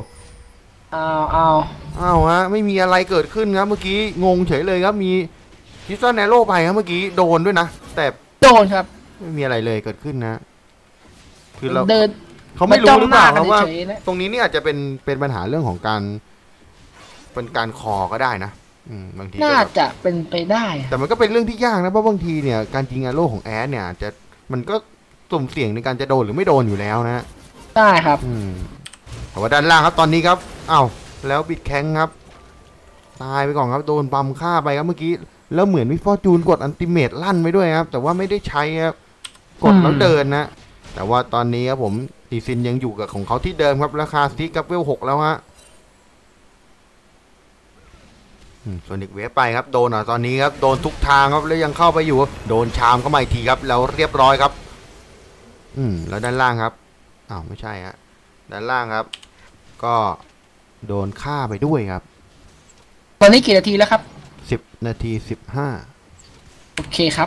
ฮะไม่มีอะไรเกิดขึ้นครับเมื่อกี้งงเฉยเลยครับมีคิสตันแนโร่ไปครับเมื่อกี้โดนด้วยนะแต่โดนครับไม่มีอะไรเลยเกิดขึ้นนะคือเราเดินเขาไม่รู้หรือเปล่าครับว่าเฉยๆนะตรงนี้นี่อาจจะเป็นปัญหาเรื่องของการเป็นการคอก็ได้นะบางทีน่าจะเป็นไปได้แต่มันก็เป็นเรื่องที่ยากนะเพราะบางทีเนี่ยการยิงอาโร่ของแอดเนี่ยจะมันก็สุ่มเสี่ยงในการจะโดนหรือไม่โดนอยู่แล้วนะได้ครับแต่ว่าด้านล่างครับตอนนี้ครับแล้วบิดแข้งครับตายไปก่อนครับโดนปั๊มฆ่าไปครับเมื่อกี้แล้วเหมือนมิฟอร์จูนกดอันติเมตลั่นไปด้วยครับแต่ว่าไม่ได้ใช้ครับกดแล้วเดินนะแต่ว่าตอนนี้ครับผมดีซินยังอยู่กับของเขาที่เดิมครับราคาซิกกับเวล 6แล้วฮะส่วนอีกเวฟไปครับโดนตอนนี้ครับโดนทุกทางครับแล้วยังเข้าไปอยู่โดนชามเข้ามาอีกทีครับแล้วเรียบร้อยครับแล้วด้านล่างครับไม่ใช่ฮะด้านล่างครับก็โดนฆ่าไปด้วยครับตอนนี้กี่นาทีแล้วครับ 10 นาที 15 โอเคครับ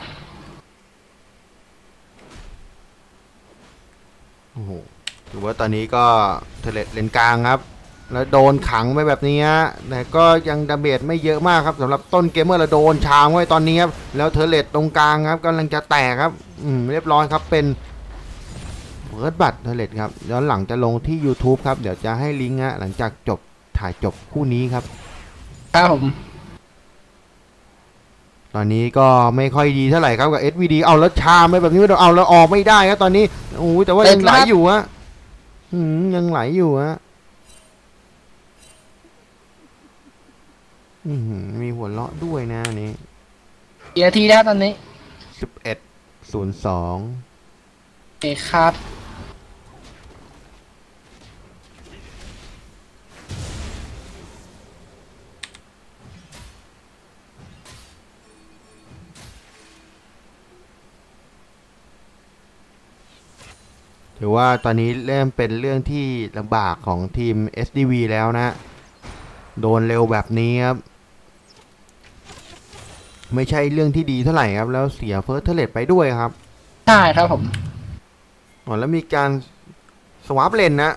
โอ้โหถือว่าตอนนี้ก็เทเลตเลนกลางครับแล้วโดนขังไปแบบนี้แต่ก็ยังดาเมจไม่เยอะมากครับสำหรับต้นเกมเมอร์เราโดนชามไว้ตอนนี้ครับแล้วเทเลตตรงกลางครับกำลังจะแตกครับเรียบร้อยครับเป็นเปิดบัตรเทเลตครับย้อนหลังจะลงที่ YouTube ครับเดี๋ยวจะให้ลิงก์หลังจากถ่ายจบคู่นี้ครับครับผมตอนนี้ก็ไม่ค่อยดีเท่าไหร่ครับกับ SVD เอาแล้วชาไม่แบบนี้ไม่ต้องเอาแล้วออกไม่ได้ครับตอนนี้โอ้แต่ว่ายังไหลอยู่ฮะยังไหลอยู่ฮะมีหัวเราะด้วยนะนี่กี่นาทีแล้วตอนนี้ 11:02 โอเคครับถือว่าตอนนี้เริ่มเป็นเรื่องที่ลำบากของทีม SDV แล้วนะโดนเร็วแบบนี้ครับไม่ใช่เรื่องที่ดีเท่าไหร่ครับแล้วเสียเฟิร์สเทเลตไปด้วยครับใช่ครับผมแล้วมีการสวาปเลนนะ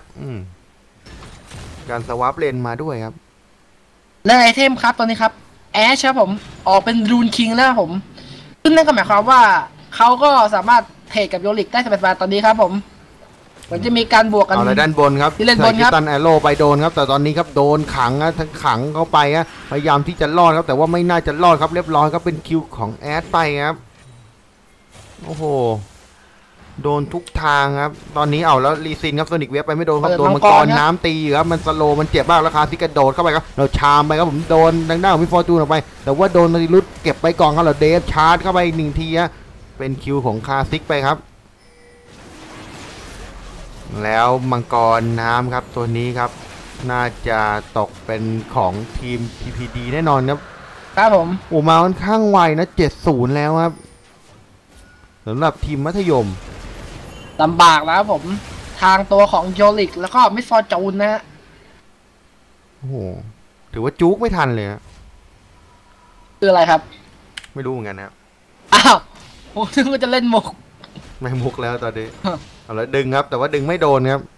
การสวาปเลนมาด้วยครับและไอเทมครับตอนนี้ครับแอชครับผมออกเป็นรูนคิงแล้วผมซึ่งนั่นก็หมายความว่าเขาก็สามารถเทรดกับโยลิกได้สบายๆตอนนี้ครับผมเหมือนจะมีการบวกกันเอาเลยด้านบนครับที่เล่นบนครับตันแอโร่ไปโดนครับแต่ตอนนี้ครับโดนขังทั้งขังเข้าไปฮะพยายามที่จะรอดครับแต่ว่าไม่น่าจะรอดครับเรียบร้อยครับเป็นคิวของแอดไปครับโอ้โหโดนทุกทางครับตอนนี้เอาแล้วรีซินครับโซนิกเวฟไปไม่โดนครับโดนมังกรน้ำตีครับมันสโลมันเจ็บมากราคาที่กระโดดเข้าไปครับเราชามไปครับผมโดนดังด้านของพี่ฟอร์จูนออกไปแต่ว่าโดนมาริลุสเก็บไปก่อนครับเราเดฟชาร์จเข้าไปอีก1 ทีฮะเป็นคิวของคาซิกไปครับแล้วมังกรน้ำครับตัวนี้ครับน่าจะตกเป็นของทีม TPD แน่นอนครับครับผมโอ้มาค่อนข้างไวนะ70แล้วครับสำหรับทีมมัธยมลำบากแล้วผมทางตัวของโยลิกแล้วก็มิสฟอร์จูนนะฮะโอ้โหถือว่าจุกไม่ทันเลยคืออะไรครับไม่รู้เหมือนกันนะอ้าวผมถึงจะเล่นมุกไม่มุกแล้วตอนนี้เอาแล้วดึงครับแต่ว่าดึงไม่โดนครับ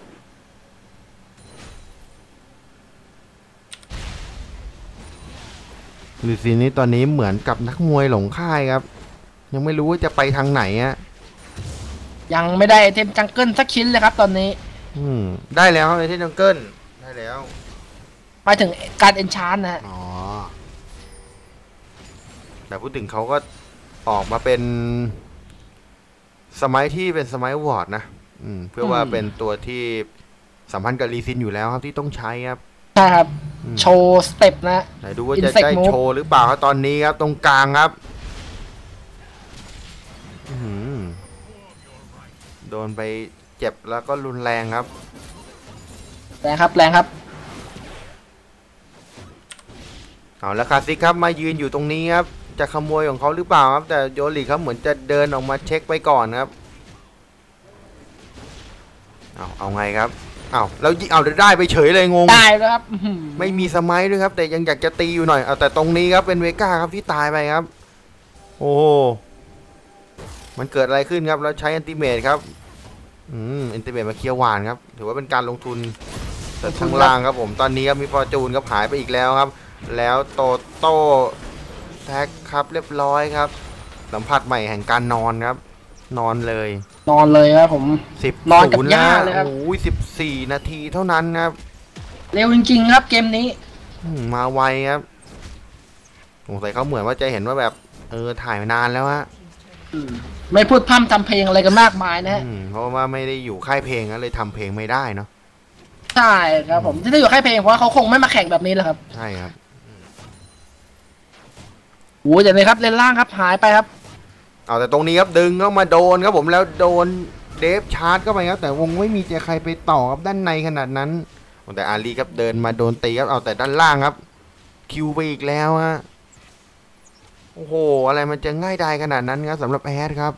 ลิซีนี้ตอนนี้เหมือนกับนักมวยหลงค่ายครับยังไม่รู้ว่าจะไปทางไหนฮะยังไม่ได้เทมจังเกิลสักชิ้นเลยครับตอนนี้ได้แล้วครับในเทมจังเกิลได้แล้วไปถึงการเอนชานนะฮะอ๋อแต่พูดถึงเขาก็ออกมาเป็นสมัยที่เป็นสมัยวอร์ดนะเพื่อว่าเป็นตัวที่สัมพันธ์กับรีซินอยู่แล้วครับที่ต้องใช้ครับใช่ครับโชว์สเต็ปนะไหนดูว่าจะได้โชว์หรือเปล่าครับตอนนี้ครับตรงกลางครับโดนไปเจ็บแล้วก็รุนแรงครับแรงครับแรงครับเอาแล้วคาซิกครับมายืนอยู่ตรงนี้ครับจะขโมยของเขาหรือเปล่าครับแต่โยลิครับเหมือนจะเดินออกมาเช็คไปก่อนครับเอาไงครับแล้วเอาได้ไปเฉยเลยงงได้แล้วครับไม่มีสมัยด้วยครับแต่ยังอยากจะตีอยู่หน่อยแต่ตรงนี้ครับเป็นเวก้าครับที่ตายไปครับโอ้มันเกิดอะไรขึ้นครับแล้วใช้แอนติเมตครับแอนติเมตมาเคลียร์หวานครับถือว่าเป็นการลงทุนแต่ข้างล่างครับผมตอนนี้ครับมีฟอร์จูนครับหายไปอีกแล้วครับแล้วโตโต้แท็กครับเรียบร้อยครับสัมผัสใหม่แห่งการนอนครับนอนเลยครับผมนอนกับย่าเลยครับโอ้ย14 นาทีเท่านั้นครับเร็วจริงๆครับเกมนี้มาไวครับสงสัยเขาเหมือนว่าจะเห็นว่าแบบถ่ายมานานแล้วฮะไม่พูดพร่ำทำเพลงอะไรกันมากมายนะฮะเพราะว่าไม่ได้อยู่ค่ายเพลงก็เลยทำเพลงไม่ได้เนาะใช่ครับผมที่อยู่ค่ายเพลงเพราะเขาคงไม่มาแข่งแบบนี้แหละครับใช่ครับโอ้ยอย่างนี้ครับเลนล่างครับหายไปครับแต่ตรงนี้ครับดึงเข้ามาโดนครับผมแล้วโดนเดฟชาร์จเข้าไปครับแต่วงไม่มีเจใครไปต่อครับด้านในขนาดนั้นแต่อารีครับเดินมาโดนตีครับแต่ด้านล่างครับคิวไปอีกแล้วฮะโอ้โหอะไรมันจะง่ายดายขนาดนั้นครับสำหรับแอดครับ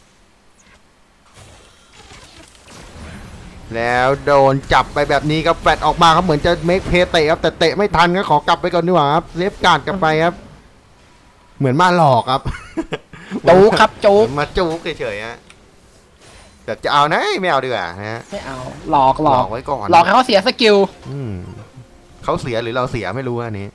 แล้วโดนจับไปแบบนี้ครับแฟดออกมาครับเหมือนจะเมคเพย์เตะครับแต่เตะไม่ทันครับขอกลับไปก่อนดีกว่าครับเซฟการ์ดกลับไปครับเหมือนมาหลอกครับจู๊ครับจู๊มาจู๊เฉยๆฮะแบบจะเอานะไม่เอาดีกว่าฮะไม่เอาหลอกไว้ก่อนหลอกให้เขาเสียสกิลเขาเสียหรือเราเสียไม่รู้อันนี้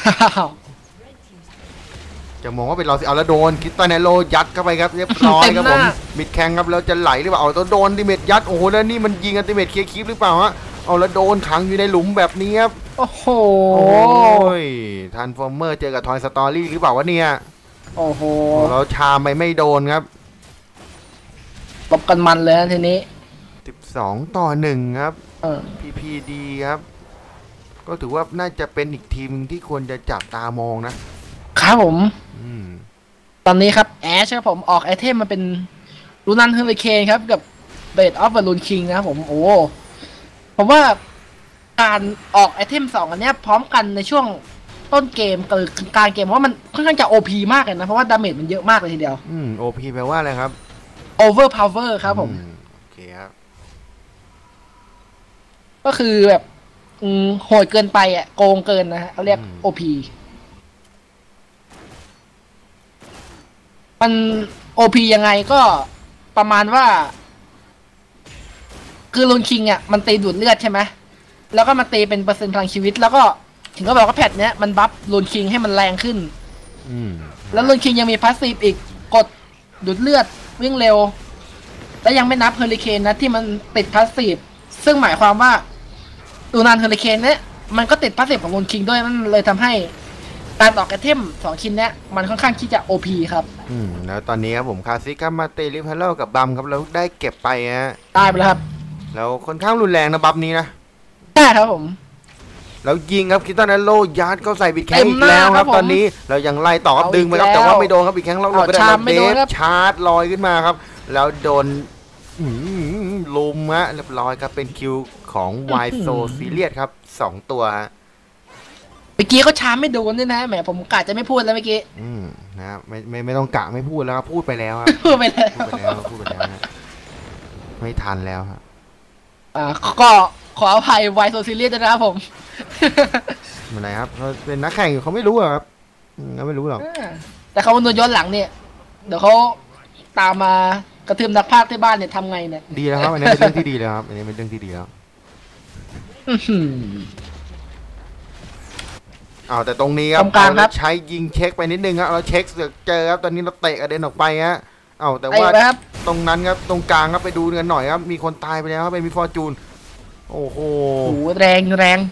จะมองว่าเป็นเราเสียเอาแล้วโดนคิดตาเนโลยัดเข้าไปครับเรียบร้อยครับผมมิดแข้งครับแล้วจะไหลหรือเปล่าโดนดิเมตยัดโอ้โหแล้วนี่มันยิงอันติเมตเคลียร์คลิปหรือเปล่าฮะเอาแล้วโดนขังอยู่ในหลุมแบบนี้ครับโอ้โหโอ้ยทันฟอร์เมอร์เจอกับทอยสตอรี่หรือเปล่าวะเนี่ยโอ้โหเราชามไปไม่โดนครับตบกันมันเลยนะทีนี้ 12-1ครับเออ PPD ครับ ก็ถือว่าน่าจะเป็นอีกทีมที่ควรจะจับตามองนะครับผมอืมตอนนี้ครับแอชครับผมออกไอเทมมาเป็นลูนันเฮอริเคนครับกับเบดออฟบอลลูนคิงนะครับผมโอ้ผมว่าการออกไอเทม2อันเนี้ยพร้อมกันในช่วงต้นเกมกับกลางเกมเพราะว่ามันค่อนข้างจะ OP มากเลยนะเพราะว่าดาเมจมันเยอะมากเลยทีเดียว OP แปลว่าอะไรครับ Overpower ครับผมโอเคครับก็คือแบบโหดเกินไปอ่ะโกงเกินนะฮะเขาเรียก OP มัน OP ยังไงก็ประมาณว่า คือลูนคิงอ่ะมันตีดูดเลือดใช่ไหมแล้วก็มาตีเป็นเปอร์เซ็นต์พลังชีวิต แล้วก็ถึงก็บอกว่าแพทเนี้ยมันบัฟลูนคิงให้มันแรงขึ้น แล้วลูนคิงยังมีพาสซีฟอีกกดดูดเลือดวิ่งเร็ว และยังไม่นับเฮอริเคนนะที่มันติดพาสซีฟซึ่งหมายความว่าลูนันเฮอริเคนเนี่ยมันก็ติดพาสซีฟของลูนคิงด้วยมันเลยทำให้การออกไอเทม2ชิ้นเนี้ยมันค่อนข้างที่จะ OP ครับแล้วตอนนี้ครับผมคาซิครับมาเตลิฟเฮลโลกับบัมครับแล้วได้เก็บไปฮะได้ไปแล้วครับแล้วค่อนข้างรุนแรงนะบัฟนี้นะใช่ครับผมแล้วยิงครับคิตตันเนโลยัดเข้าใส่บิดแข้งอีกแล้วครับตอนนี้เรายังไล่ต่อครับดึงไปครับแต่ว่าไม่โดนครับบิดแข้งเราไปได้เดฟชาร์จลอยขึ้นมาครับแล้วโดนลุมฮะเรียบร้อยครับเป็นคิวของไวโซซีเรียสครับ2ตัวเมื่อกี้เขาชาร์จไม่โดนด้วยนะแหมผมกะจะไม่พูดแล้วเมื่อกี้นะไม่ต้องกะไม่พูดแล้วครับพูดไปแล้วครับพูดไปแล้วไม่ทันแล้วครับก็ขออภัยไวโซซีเรียสด้วยนะครับผมมันอะไรครับเขาเป็นนักแข่งอยู่เขาไม่รู้ครับเขาไม่รู้หรอกแต่เขาโดนย้อนหลังเนี่ยเดี๋ยวเขาตามมากระทืบนักพากย์ที่บ้านเนี่ยทำไงเนี่ยดีแล้วครับอันนี้เป็นเรื่องที่ดีแล้วครับอันนี้เป็นเรื่องที่ดีแล้วแต่ตรงนี้ครับเราใช้ยิงเช็คไปนิดนึงครับเราเช็คเจอครับตอนนี้เราเตะกระเด็นออกไปฮะแต่ว่าตรงนั้นครับตรงกลางครับไปดูกันหน่อยครับมีคนตายไปแล้วครับเป็นมิฟอร์จูนโอ้โหแรง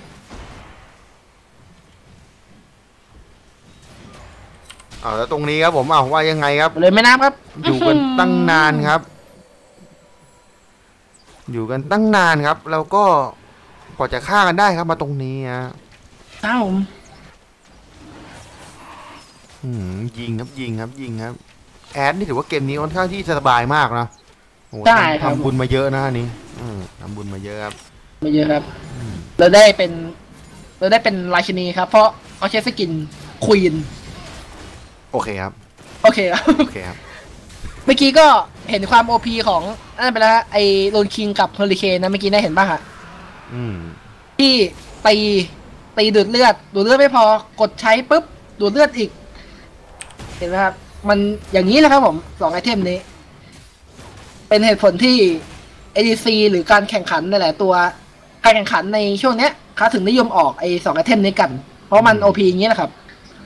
แล้วตรงนี้ครับผมว่ายังไงครับเลยไม่นับครับอยู่กันตั้งนานครับอยู่กันตั้งนานครับแล้วก็กว่าจะฆ่ากันได้ครับมาตรงนี้ฮะผมยิงครับแอดนี่ถือว่าเกมนี้ค่อนข้างที่จะสบายมากนะทำบุญมาเยอะนะนี่ทำบุญมาเยอะครับไม่เยอะครับเราได้เป็นราชินีครับเพราะเขาใช้สกินควีนโอเคครับเมื่อกี้ก็เห็นความ OP ของนั่นไปแล้วไอ้โรนคิงกับเฮอริเคนนะเมื่อกี้ได้เห็นป่ะฮะที่ตีดูดเลือดไม่พอกดใช้ปุ๊บดูดเลือดอีกเห็นไหมครับมันอย่างนี้แหละครับผม2ไอเทมนี้เป็นเหตุผลที่ ADC หรือการแข่งขันในหลายตัวการแข่งขันในช่วงเนี้ยเขาถึงนิยมออกไอ้2ไอเทมนี้กันเพราะมัน OP อย่างนี้แหละครับ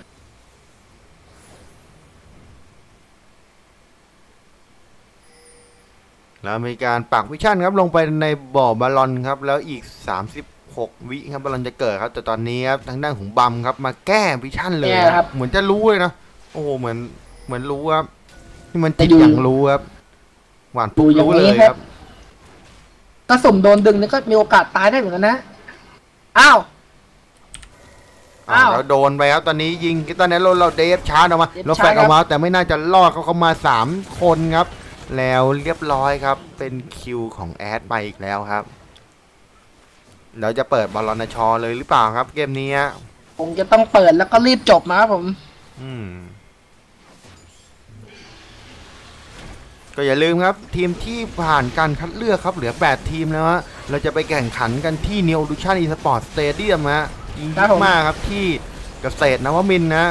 แล้วมีการปักวิชั่นครับลงไปในบ่อบาลอนครับแล้วอีก36วิครับบาลอนจะเกิดครับแต่ตอนนี้ครับทางด้านของบัมครับมาแก้วิชั่นเลยครับเหมือนจะรู้เลยนะโอ้โหเหมือนรู้ครับที่มันจิตอย่างรู้ครับหวานปุ๊บรู้เลยครับถ้าสมโดนดึงนี่ก็มีโอกาสตายได้เหมือนกันนะแล้วโดนไปครับตอนนี้ยิงตอนนี้เราเดฟชาร์จออกมาเราแฟกออกมาแต่ไม่น่าจะรอดเขามา3คนครับแล้วเรียบร้อยครับเป็นคิวของแอดไปอีกแล้วครับเราจะเปิดบอลลอนชอเลยหรือเปล่าครับเกมนี้ผมจะต้องเปิดแล้วก็รีบจบนะครับผมก็อย่าลืมครับทีมที่ผ่านการคัดเลือกครับเหลือ8ทีมแล้วฮะเราจะไปแข่งขันกันที่ Neo Lution Esport Stadium ฮะยิ่งมากครับที่เกษตรนวมินทร์นะ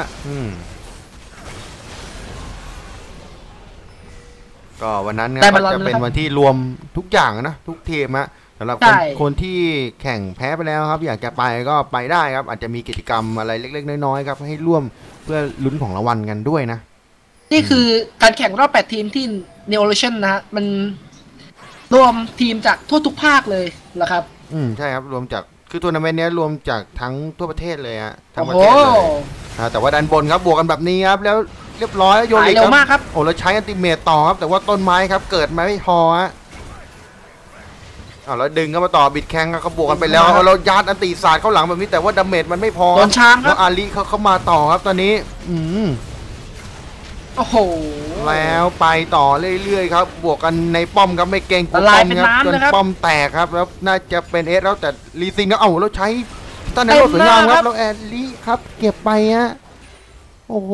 ก็วันนั้นก็จะเป็นวันที่รวมทุกอย่างนะทุกทีมฮะสำหรับคนที่แข่งแพ้ไปแล้วครับอยากจะไปก็ไปได้ครับอาจจะมีกิจกรรมอะไรเล็กๆน้อยๆครับให้ร่วมเพื่อลุ้นของรางวัลกันด้วยนะนี่คือการแข่งรอบ8ทีมที่ Neo Lution นะฮะมันรวมทีมจากทั่วทุกภาคเลยเหรอครับใช่ครับรวมจากคือทัวร์นาเมนต์นี้รวมจากทั้งทั่วประเทศเลยฮะทั้งโอ้ประโหเทศเลยแต่ว่าด้านบนครับบวกกันแบบนี้ครับแล้วเรียบร้อยโยลิเร็วมากครับโอ้แล้วใช้อัลติเมตต่อครับแต่ว่าต้นไม้ครับเกิดมาไม่พอฮะแล้วดึงเข้ามาต่อบิดแข้งเขาบวกกันไปแล้วเรายัดอันติศาสตร์เข้าหลังแบบนี้แต่ว่าดาเมจมันไม่พอโดนช้างคแล้รับวอาลีเขามาต่อครับตอนนี้โอ้โหแล้วไปต่อเรื่อยๆครับบวกกันในป้อมครับไม่เก่งป้อมครับจนป้อมแตกครับแล้วน่าจะเป็นเอสแล้วแต่ลีซิงก็แล้วใช้ต้นในรถสวยงามครับแล้วแอดลีครับเก็บไปฮะโอ้โห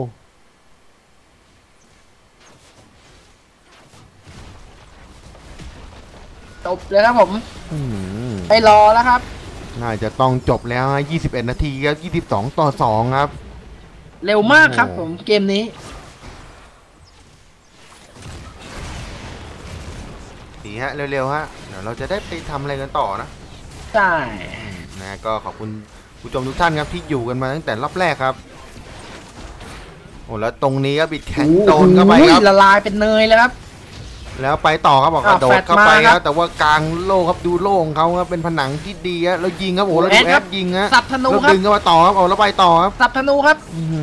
จบเลยครับผมไปรอแล้วครับน่าจะต้องจบแล้ว21 นาทีครับ22-2ครับเร็วมากครับผมเกมนี้ดีฮะเร็วๆฮะเดี๋ยวเราจะได้ไปทำอะไรกันต่อนะใช่นะก็ขอบคุณผู้ชมทุกท่านครับที่อยู่กันมาตั้งแต่รอบแรกครับโอ้แล้วตรงนี้ก็บิดแข็งโดนเข้าไปครับละลายเป็นเนยแล้วครับแล้วไปต่อครับบอกกระโดดเข้าไปครับแต่ว่ากลางโล่ครับดูโล่ของเขาครับเป็นผนังที่ดีครับแล้วยิงครับโอ้แล้วดูแอดยิงฮะสับธนูครับดึงเข้ามาต่อครับแล้วไปต่อครับสับธนูครับ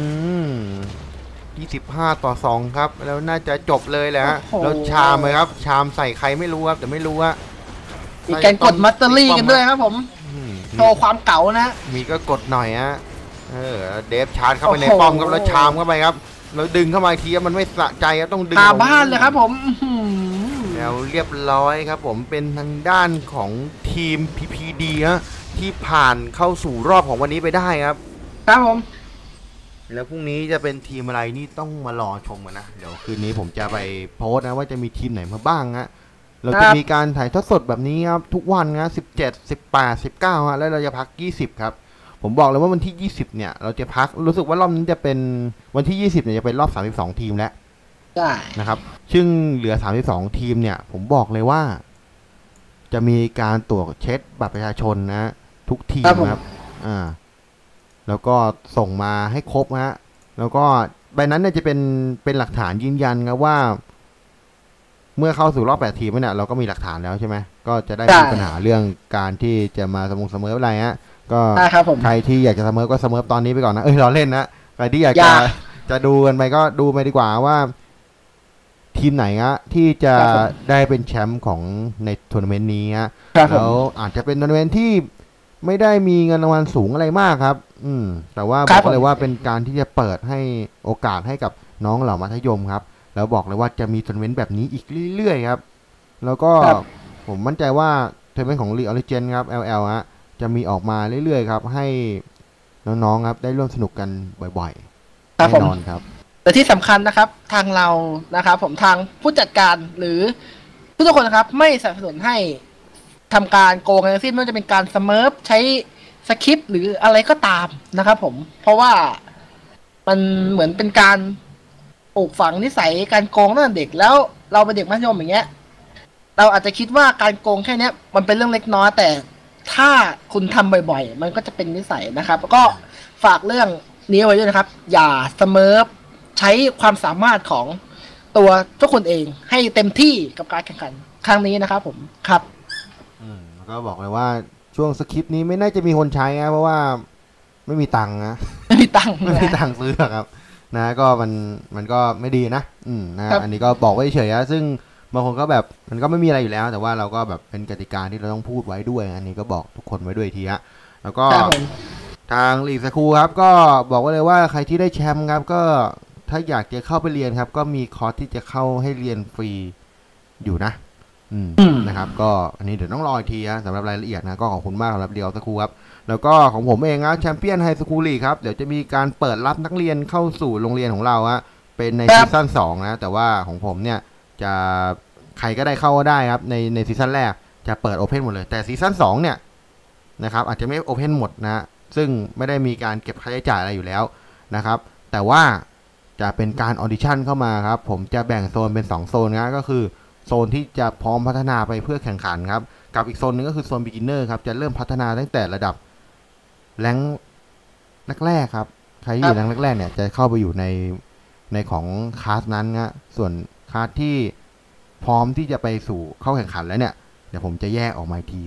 25-2ครับแล้วน่าจะจบเลยแหละฮะแล้วชามเลยครับชามใส่ใครไม่รู้ครับแต่ไม่รู้ว่ามีการกดมัตเตอรี่กันด้วยครับผมโชว์ความเก๋านะมีก็กดหน่อยฮะเดฟชาร์จเข้าไปในป้อมครับแล้วชามเข้าไปครับแล้วดึงเข้ามาทีมันไม่สะใจครับต้องดึงคาบ้านเลยครับผมแล้วเรียบร้อยครับผมเป็นทางด้านของทีม PPD ฮะที่ผ่านเข้าสู่รอบของวันนี้ไปได้ครับครับผมแล้วพรุ่งนี้จะเป็นทีมอะไรนี่ต้องมารอชมกันนะเดี๋ยวคืนนี้ผมจะไปโพสต์นะว่าจะมีทีมไหนมาบ้างฮะเราจะมีการถ่ายทอดสดแบบนี้ครับทุกวันนะ17 18 19ฮะแล้วเราจะพัก20ครับผมบอกเลยว่าวันที่20เนี่ยเราจะพักรู้สึกว่ารอบนี้จะเป็นวันที่20เนี่ยจะเป็นรอบ32ทีมแล้วนะครับซึ่งเหลือ32ทีมเนี่ยผมบอกเลยว่าจะมีการตรวจเช็คบัตรประชาชนนะทุกทีมครับแล้วก็ส่งมาให้ครบฮะแล้วก็ใบนั้นเนี่ยจะเป็นหลักฐานยืนยันครับว่าเมื่อเข้าสู่รอบ8ทีมเนี่ยเราก็มีหลักฐานแล้วใช่ไหมก็จะได้มีปัญหาเรื่องการที่จะมาเสมออะไรฮะก็ใครที่อยากจะเสมอก็เสมอตอนนี้ไปก่อนนะเราเล่นนะใครที่อยากจะดูกันไปก็ดูไปดีกว่าว่าทีมไหนฮะที่จะได้เป็นแชมป์ของในทัวร์นาเมนต์นี้ฮะแล้วอาจจะเป็นทัวร์นาเมนต์ที่ไม่ได้มีเงินรางวัลสูงอะไรมากครับแต่ว่าบอกเลยว่าเป็นการที่จะเปิดให้โอกาสให้กับน้องเหล่ามัธยมครับแล้วบอกเลยว่าจะมีทัวร์นาเมนต์แบบนี้อีกเรื่อยๆครับแล้วก็ผมมั่นใจว่าทัวร์นาเมนต์ของลีออริจินครับ LL ฮะจะมีออกมาเรื่อยๆครับให้น้องๆครับได้ร่วมสนุกกันบ่อยๆแน่นอนครับแต่ที่สำคัญนะครับทางเรานะครับผมทางผู้จัดการหรือทุกคนนะครับไม่สนับสนุนให้ทำการโกงทั้งสิ้นไม่ว่าจะเป็นการสเมิร์ฟใช้สคริปต์หรืออะไรก็ตามนะครับผมเพราะว่ามันเหมือนเป็นการปลูกฝังนิสัยการโกงตั้งแต่เด็กแล้วเราเป็นเด็กมัธยมอย่างเงี้ยเราอาจจะคิดว่าการโกงแค่นี้มันเป็นเรื่องเล็กน้อยแต่ถ้าคุณทำบ่อยๆมันก็จะเป็นนิสัยนะครับก็ฝากเรื่องนี้ไว้ด้วยนะครับอย่าสเมิร์ฟใช้ความสามารถของตัวทุกคนเองให้เต็มที่กับการแข่งขันครั้งนี้นะครับผมครับก็บอกเลยว่าช่วงสคริปต์นี้ไม่น่าจะมีคนใช้นะเพราะว่าไม่มีตังค์นะไม่มีตังค์ซื้อครับนะก็มันก็ไม่ดีนะนะอันนี้ก็บอกไว้เฉยๆซึ่งบางคนก็แบบมันก็ไม่มีอะไรอยู่แล้วแต่ว่าเราก็แบบเป็นกติกาที่เราต้องพูดไว้ด้วยอันนี้ก็บอกทุกคนไว้ด้วยทีฮะแล้วก็ทางลีกสคูลครับก็บอกไว้เลยว่าใครที่ได้แชมป์ครับก็ถ้าอยากจะเข้าไปเรียนครับก็มีคอร์สที่จะเข้าให้เรียนฟรีอยู่นะนะครับก็อันนี้เดี๋ยวต้องรออีกทีนะสำหรับรายละเอียดนะก็ขอบคุณมากสำหรับเรียวสคูลครับแล้วก็ของผมเองนะแชมเปี้ยนไฮสคูลลีกครับเดี๋ยวจะมีการเปิดรับนักเรียนเข้าสู่โรงเรียนของเราฮะเป็นในซีซั่น2นะแต่ว่าของผมเนี่ยจะใครก็ได้เข้าก็ได้ครับในซีซั่นแรกจะเปิดโอเพนหมดเลยแต่ซีซั่น2เนี่ยนะครับอาจจะไม่โอเพนหมดนะซึ่งไม่ได้มีการเก็บค่าใช้จ่ายอะไรอยู่แล้วนะครับแต่ว่าจะเป็นการออดิชั่นเข้ามาครับผมจะแบ่งโซนเป็น2โซนนะก็คือโซนที่จะพร้อมพัฒนาไปเพื่อแข่งขันครับกับอีกโซนนึงก็คือโซน beginner ครับจะเริ่มพัฒนาตั้งแต่ระดับแรงแรกครับใครที่อยู่แรงแรกเนี่ยจะเข้าไปอยู่ในของคลาสนั้นนะส่วนคลาสที่พร้อมที่จะไปสู่เข้าแข่งขันแล้วเนี่ยเดี๋ยวผมจะแยกออกมาอีกทีฮะ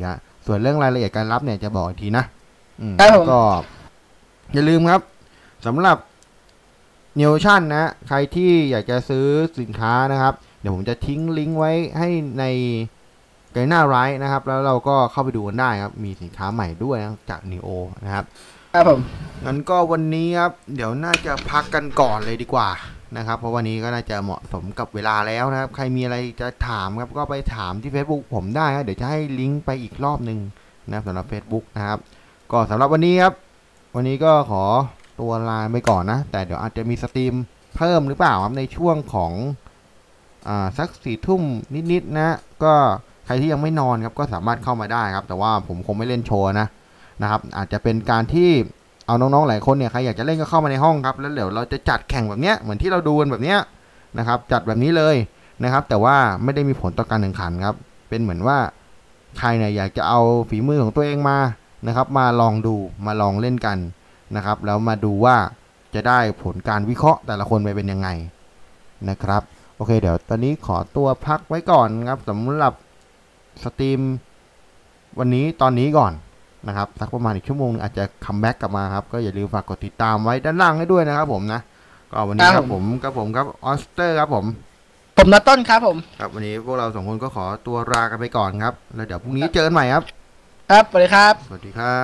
ส่วนเรื่องรายละเอียดการรับเนี่ยจะบอกอีกทีนะครับผมก็อย่าลืมครับสำหรับเนวชั่นนะใครที่อยากจะซื้อสินค้านะครับเดี๋ยวผมจะทิ้งลิงก์ไว้ให้ในไกด์หน้าไลฟ์นะครับแล้วเราก็เข้าไปดูกันได้ครับมีสินค้าใหม่ด้วยนะจาก Neo นะครับครับผมงั้นก็วันนี้ครับเดี๋ยวน่าจะพักกันก่อนเลยดีกว่านะครับเพราะวันนี้ก็น่าจะเหมาะสมกับเวลาแล้วนะครับใครมีอะไรจะถามครับก็ไปถามที่ Facebook ผมได้ครับเดี๋ยวจะให้ลิงก์ไปอีกรอบนึงนะสำหรับ Facebook นะครับก็สำหรับวันนี้ครับวันนี้ก็ขอตัวลาไปก่อนนะแต่เดี๋ยวอาจจะมีสตรีมเพิ่มหรือเปล่าครับในช่วงของสัก4 ทุ่มนิดๆนะก็ใครที่ยังไม่นอนครับก็สามารถเข้ามาได้ครับแต่ว่าผมคงไม่เล่นโชว์นะครับอาจจะเป็นการที่เอาน้องๆหลายคนเนี่ยใครอยากจะเล่นก็เข้ามาในห้องครับแล้วเดี๋ยวเราจะจัดแข่งแบบเนี้ยเหมือนที่เราดูกันแบบเนี้ยนะครับจัดแบบนี้เลยนะครับแต่ว่าไม่ได้มีผลต่อการแข่งขันครับเป็นเหมือนว่าใครเนี่ยอยากจะเอาฝีมือของตัวเองมานะครับมาลองดูมาลองเล่นกันนะครับแล้วมาดูว่าจะได้ผลการวิเคราะห์แต่ละคนไปเป็นยังไงนะครับโอเคเดี๋ยวตอนนี้ขอตัวพักไว้ก่อนครับสำหรับสตรีมวันนี้ตอนนี้ก่อนนะครับสักประมาณอีกชั่วโมงอาจจะคัมแบ็กกลับมาครับก็อย่าลืมฝากกดติดตามไว้ด้านล่างให้ด้วยนะครับผมนะก็วันนี้ครับผมครับออสเตอร์ครับผมนัตต้นครับผมครับวันนี้พวกเรา2 คนก็ขอตัวลากันไปก่อนครับแล้วเดี๋ยวพรุ่งนี้เจอกันใหม่ครับครับสวัสดีครับสวัสดีครับ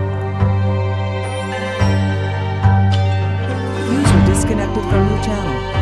User disconnected from your channel.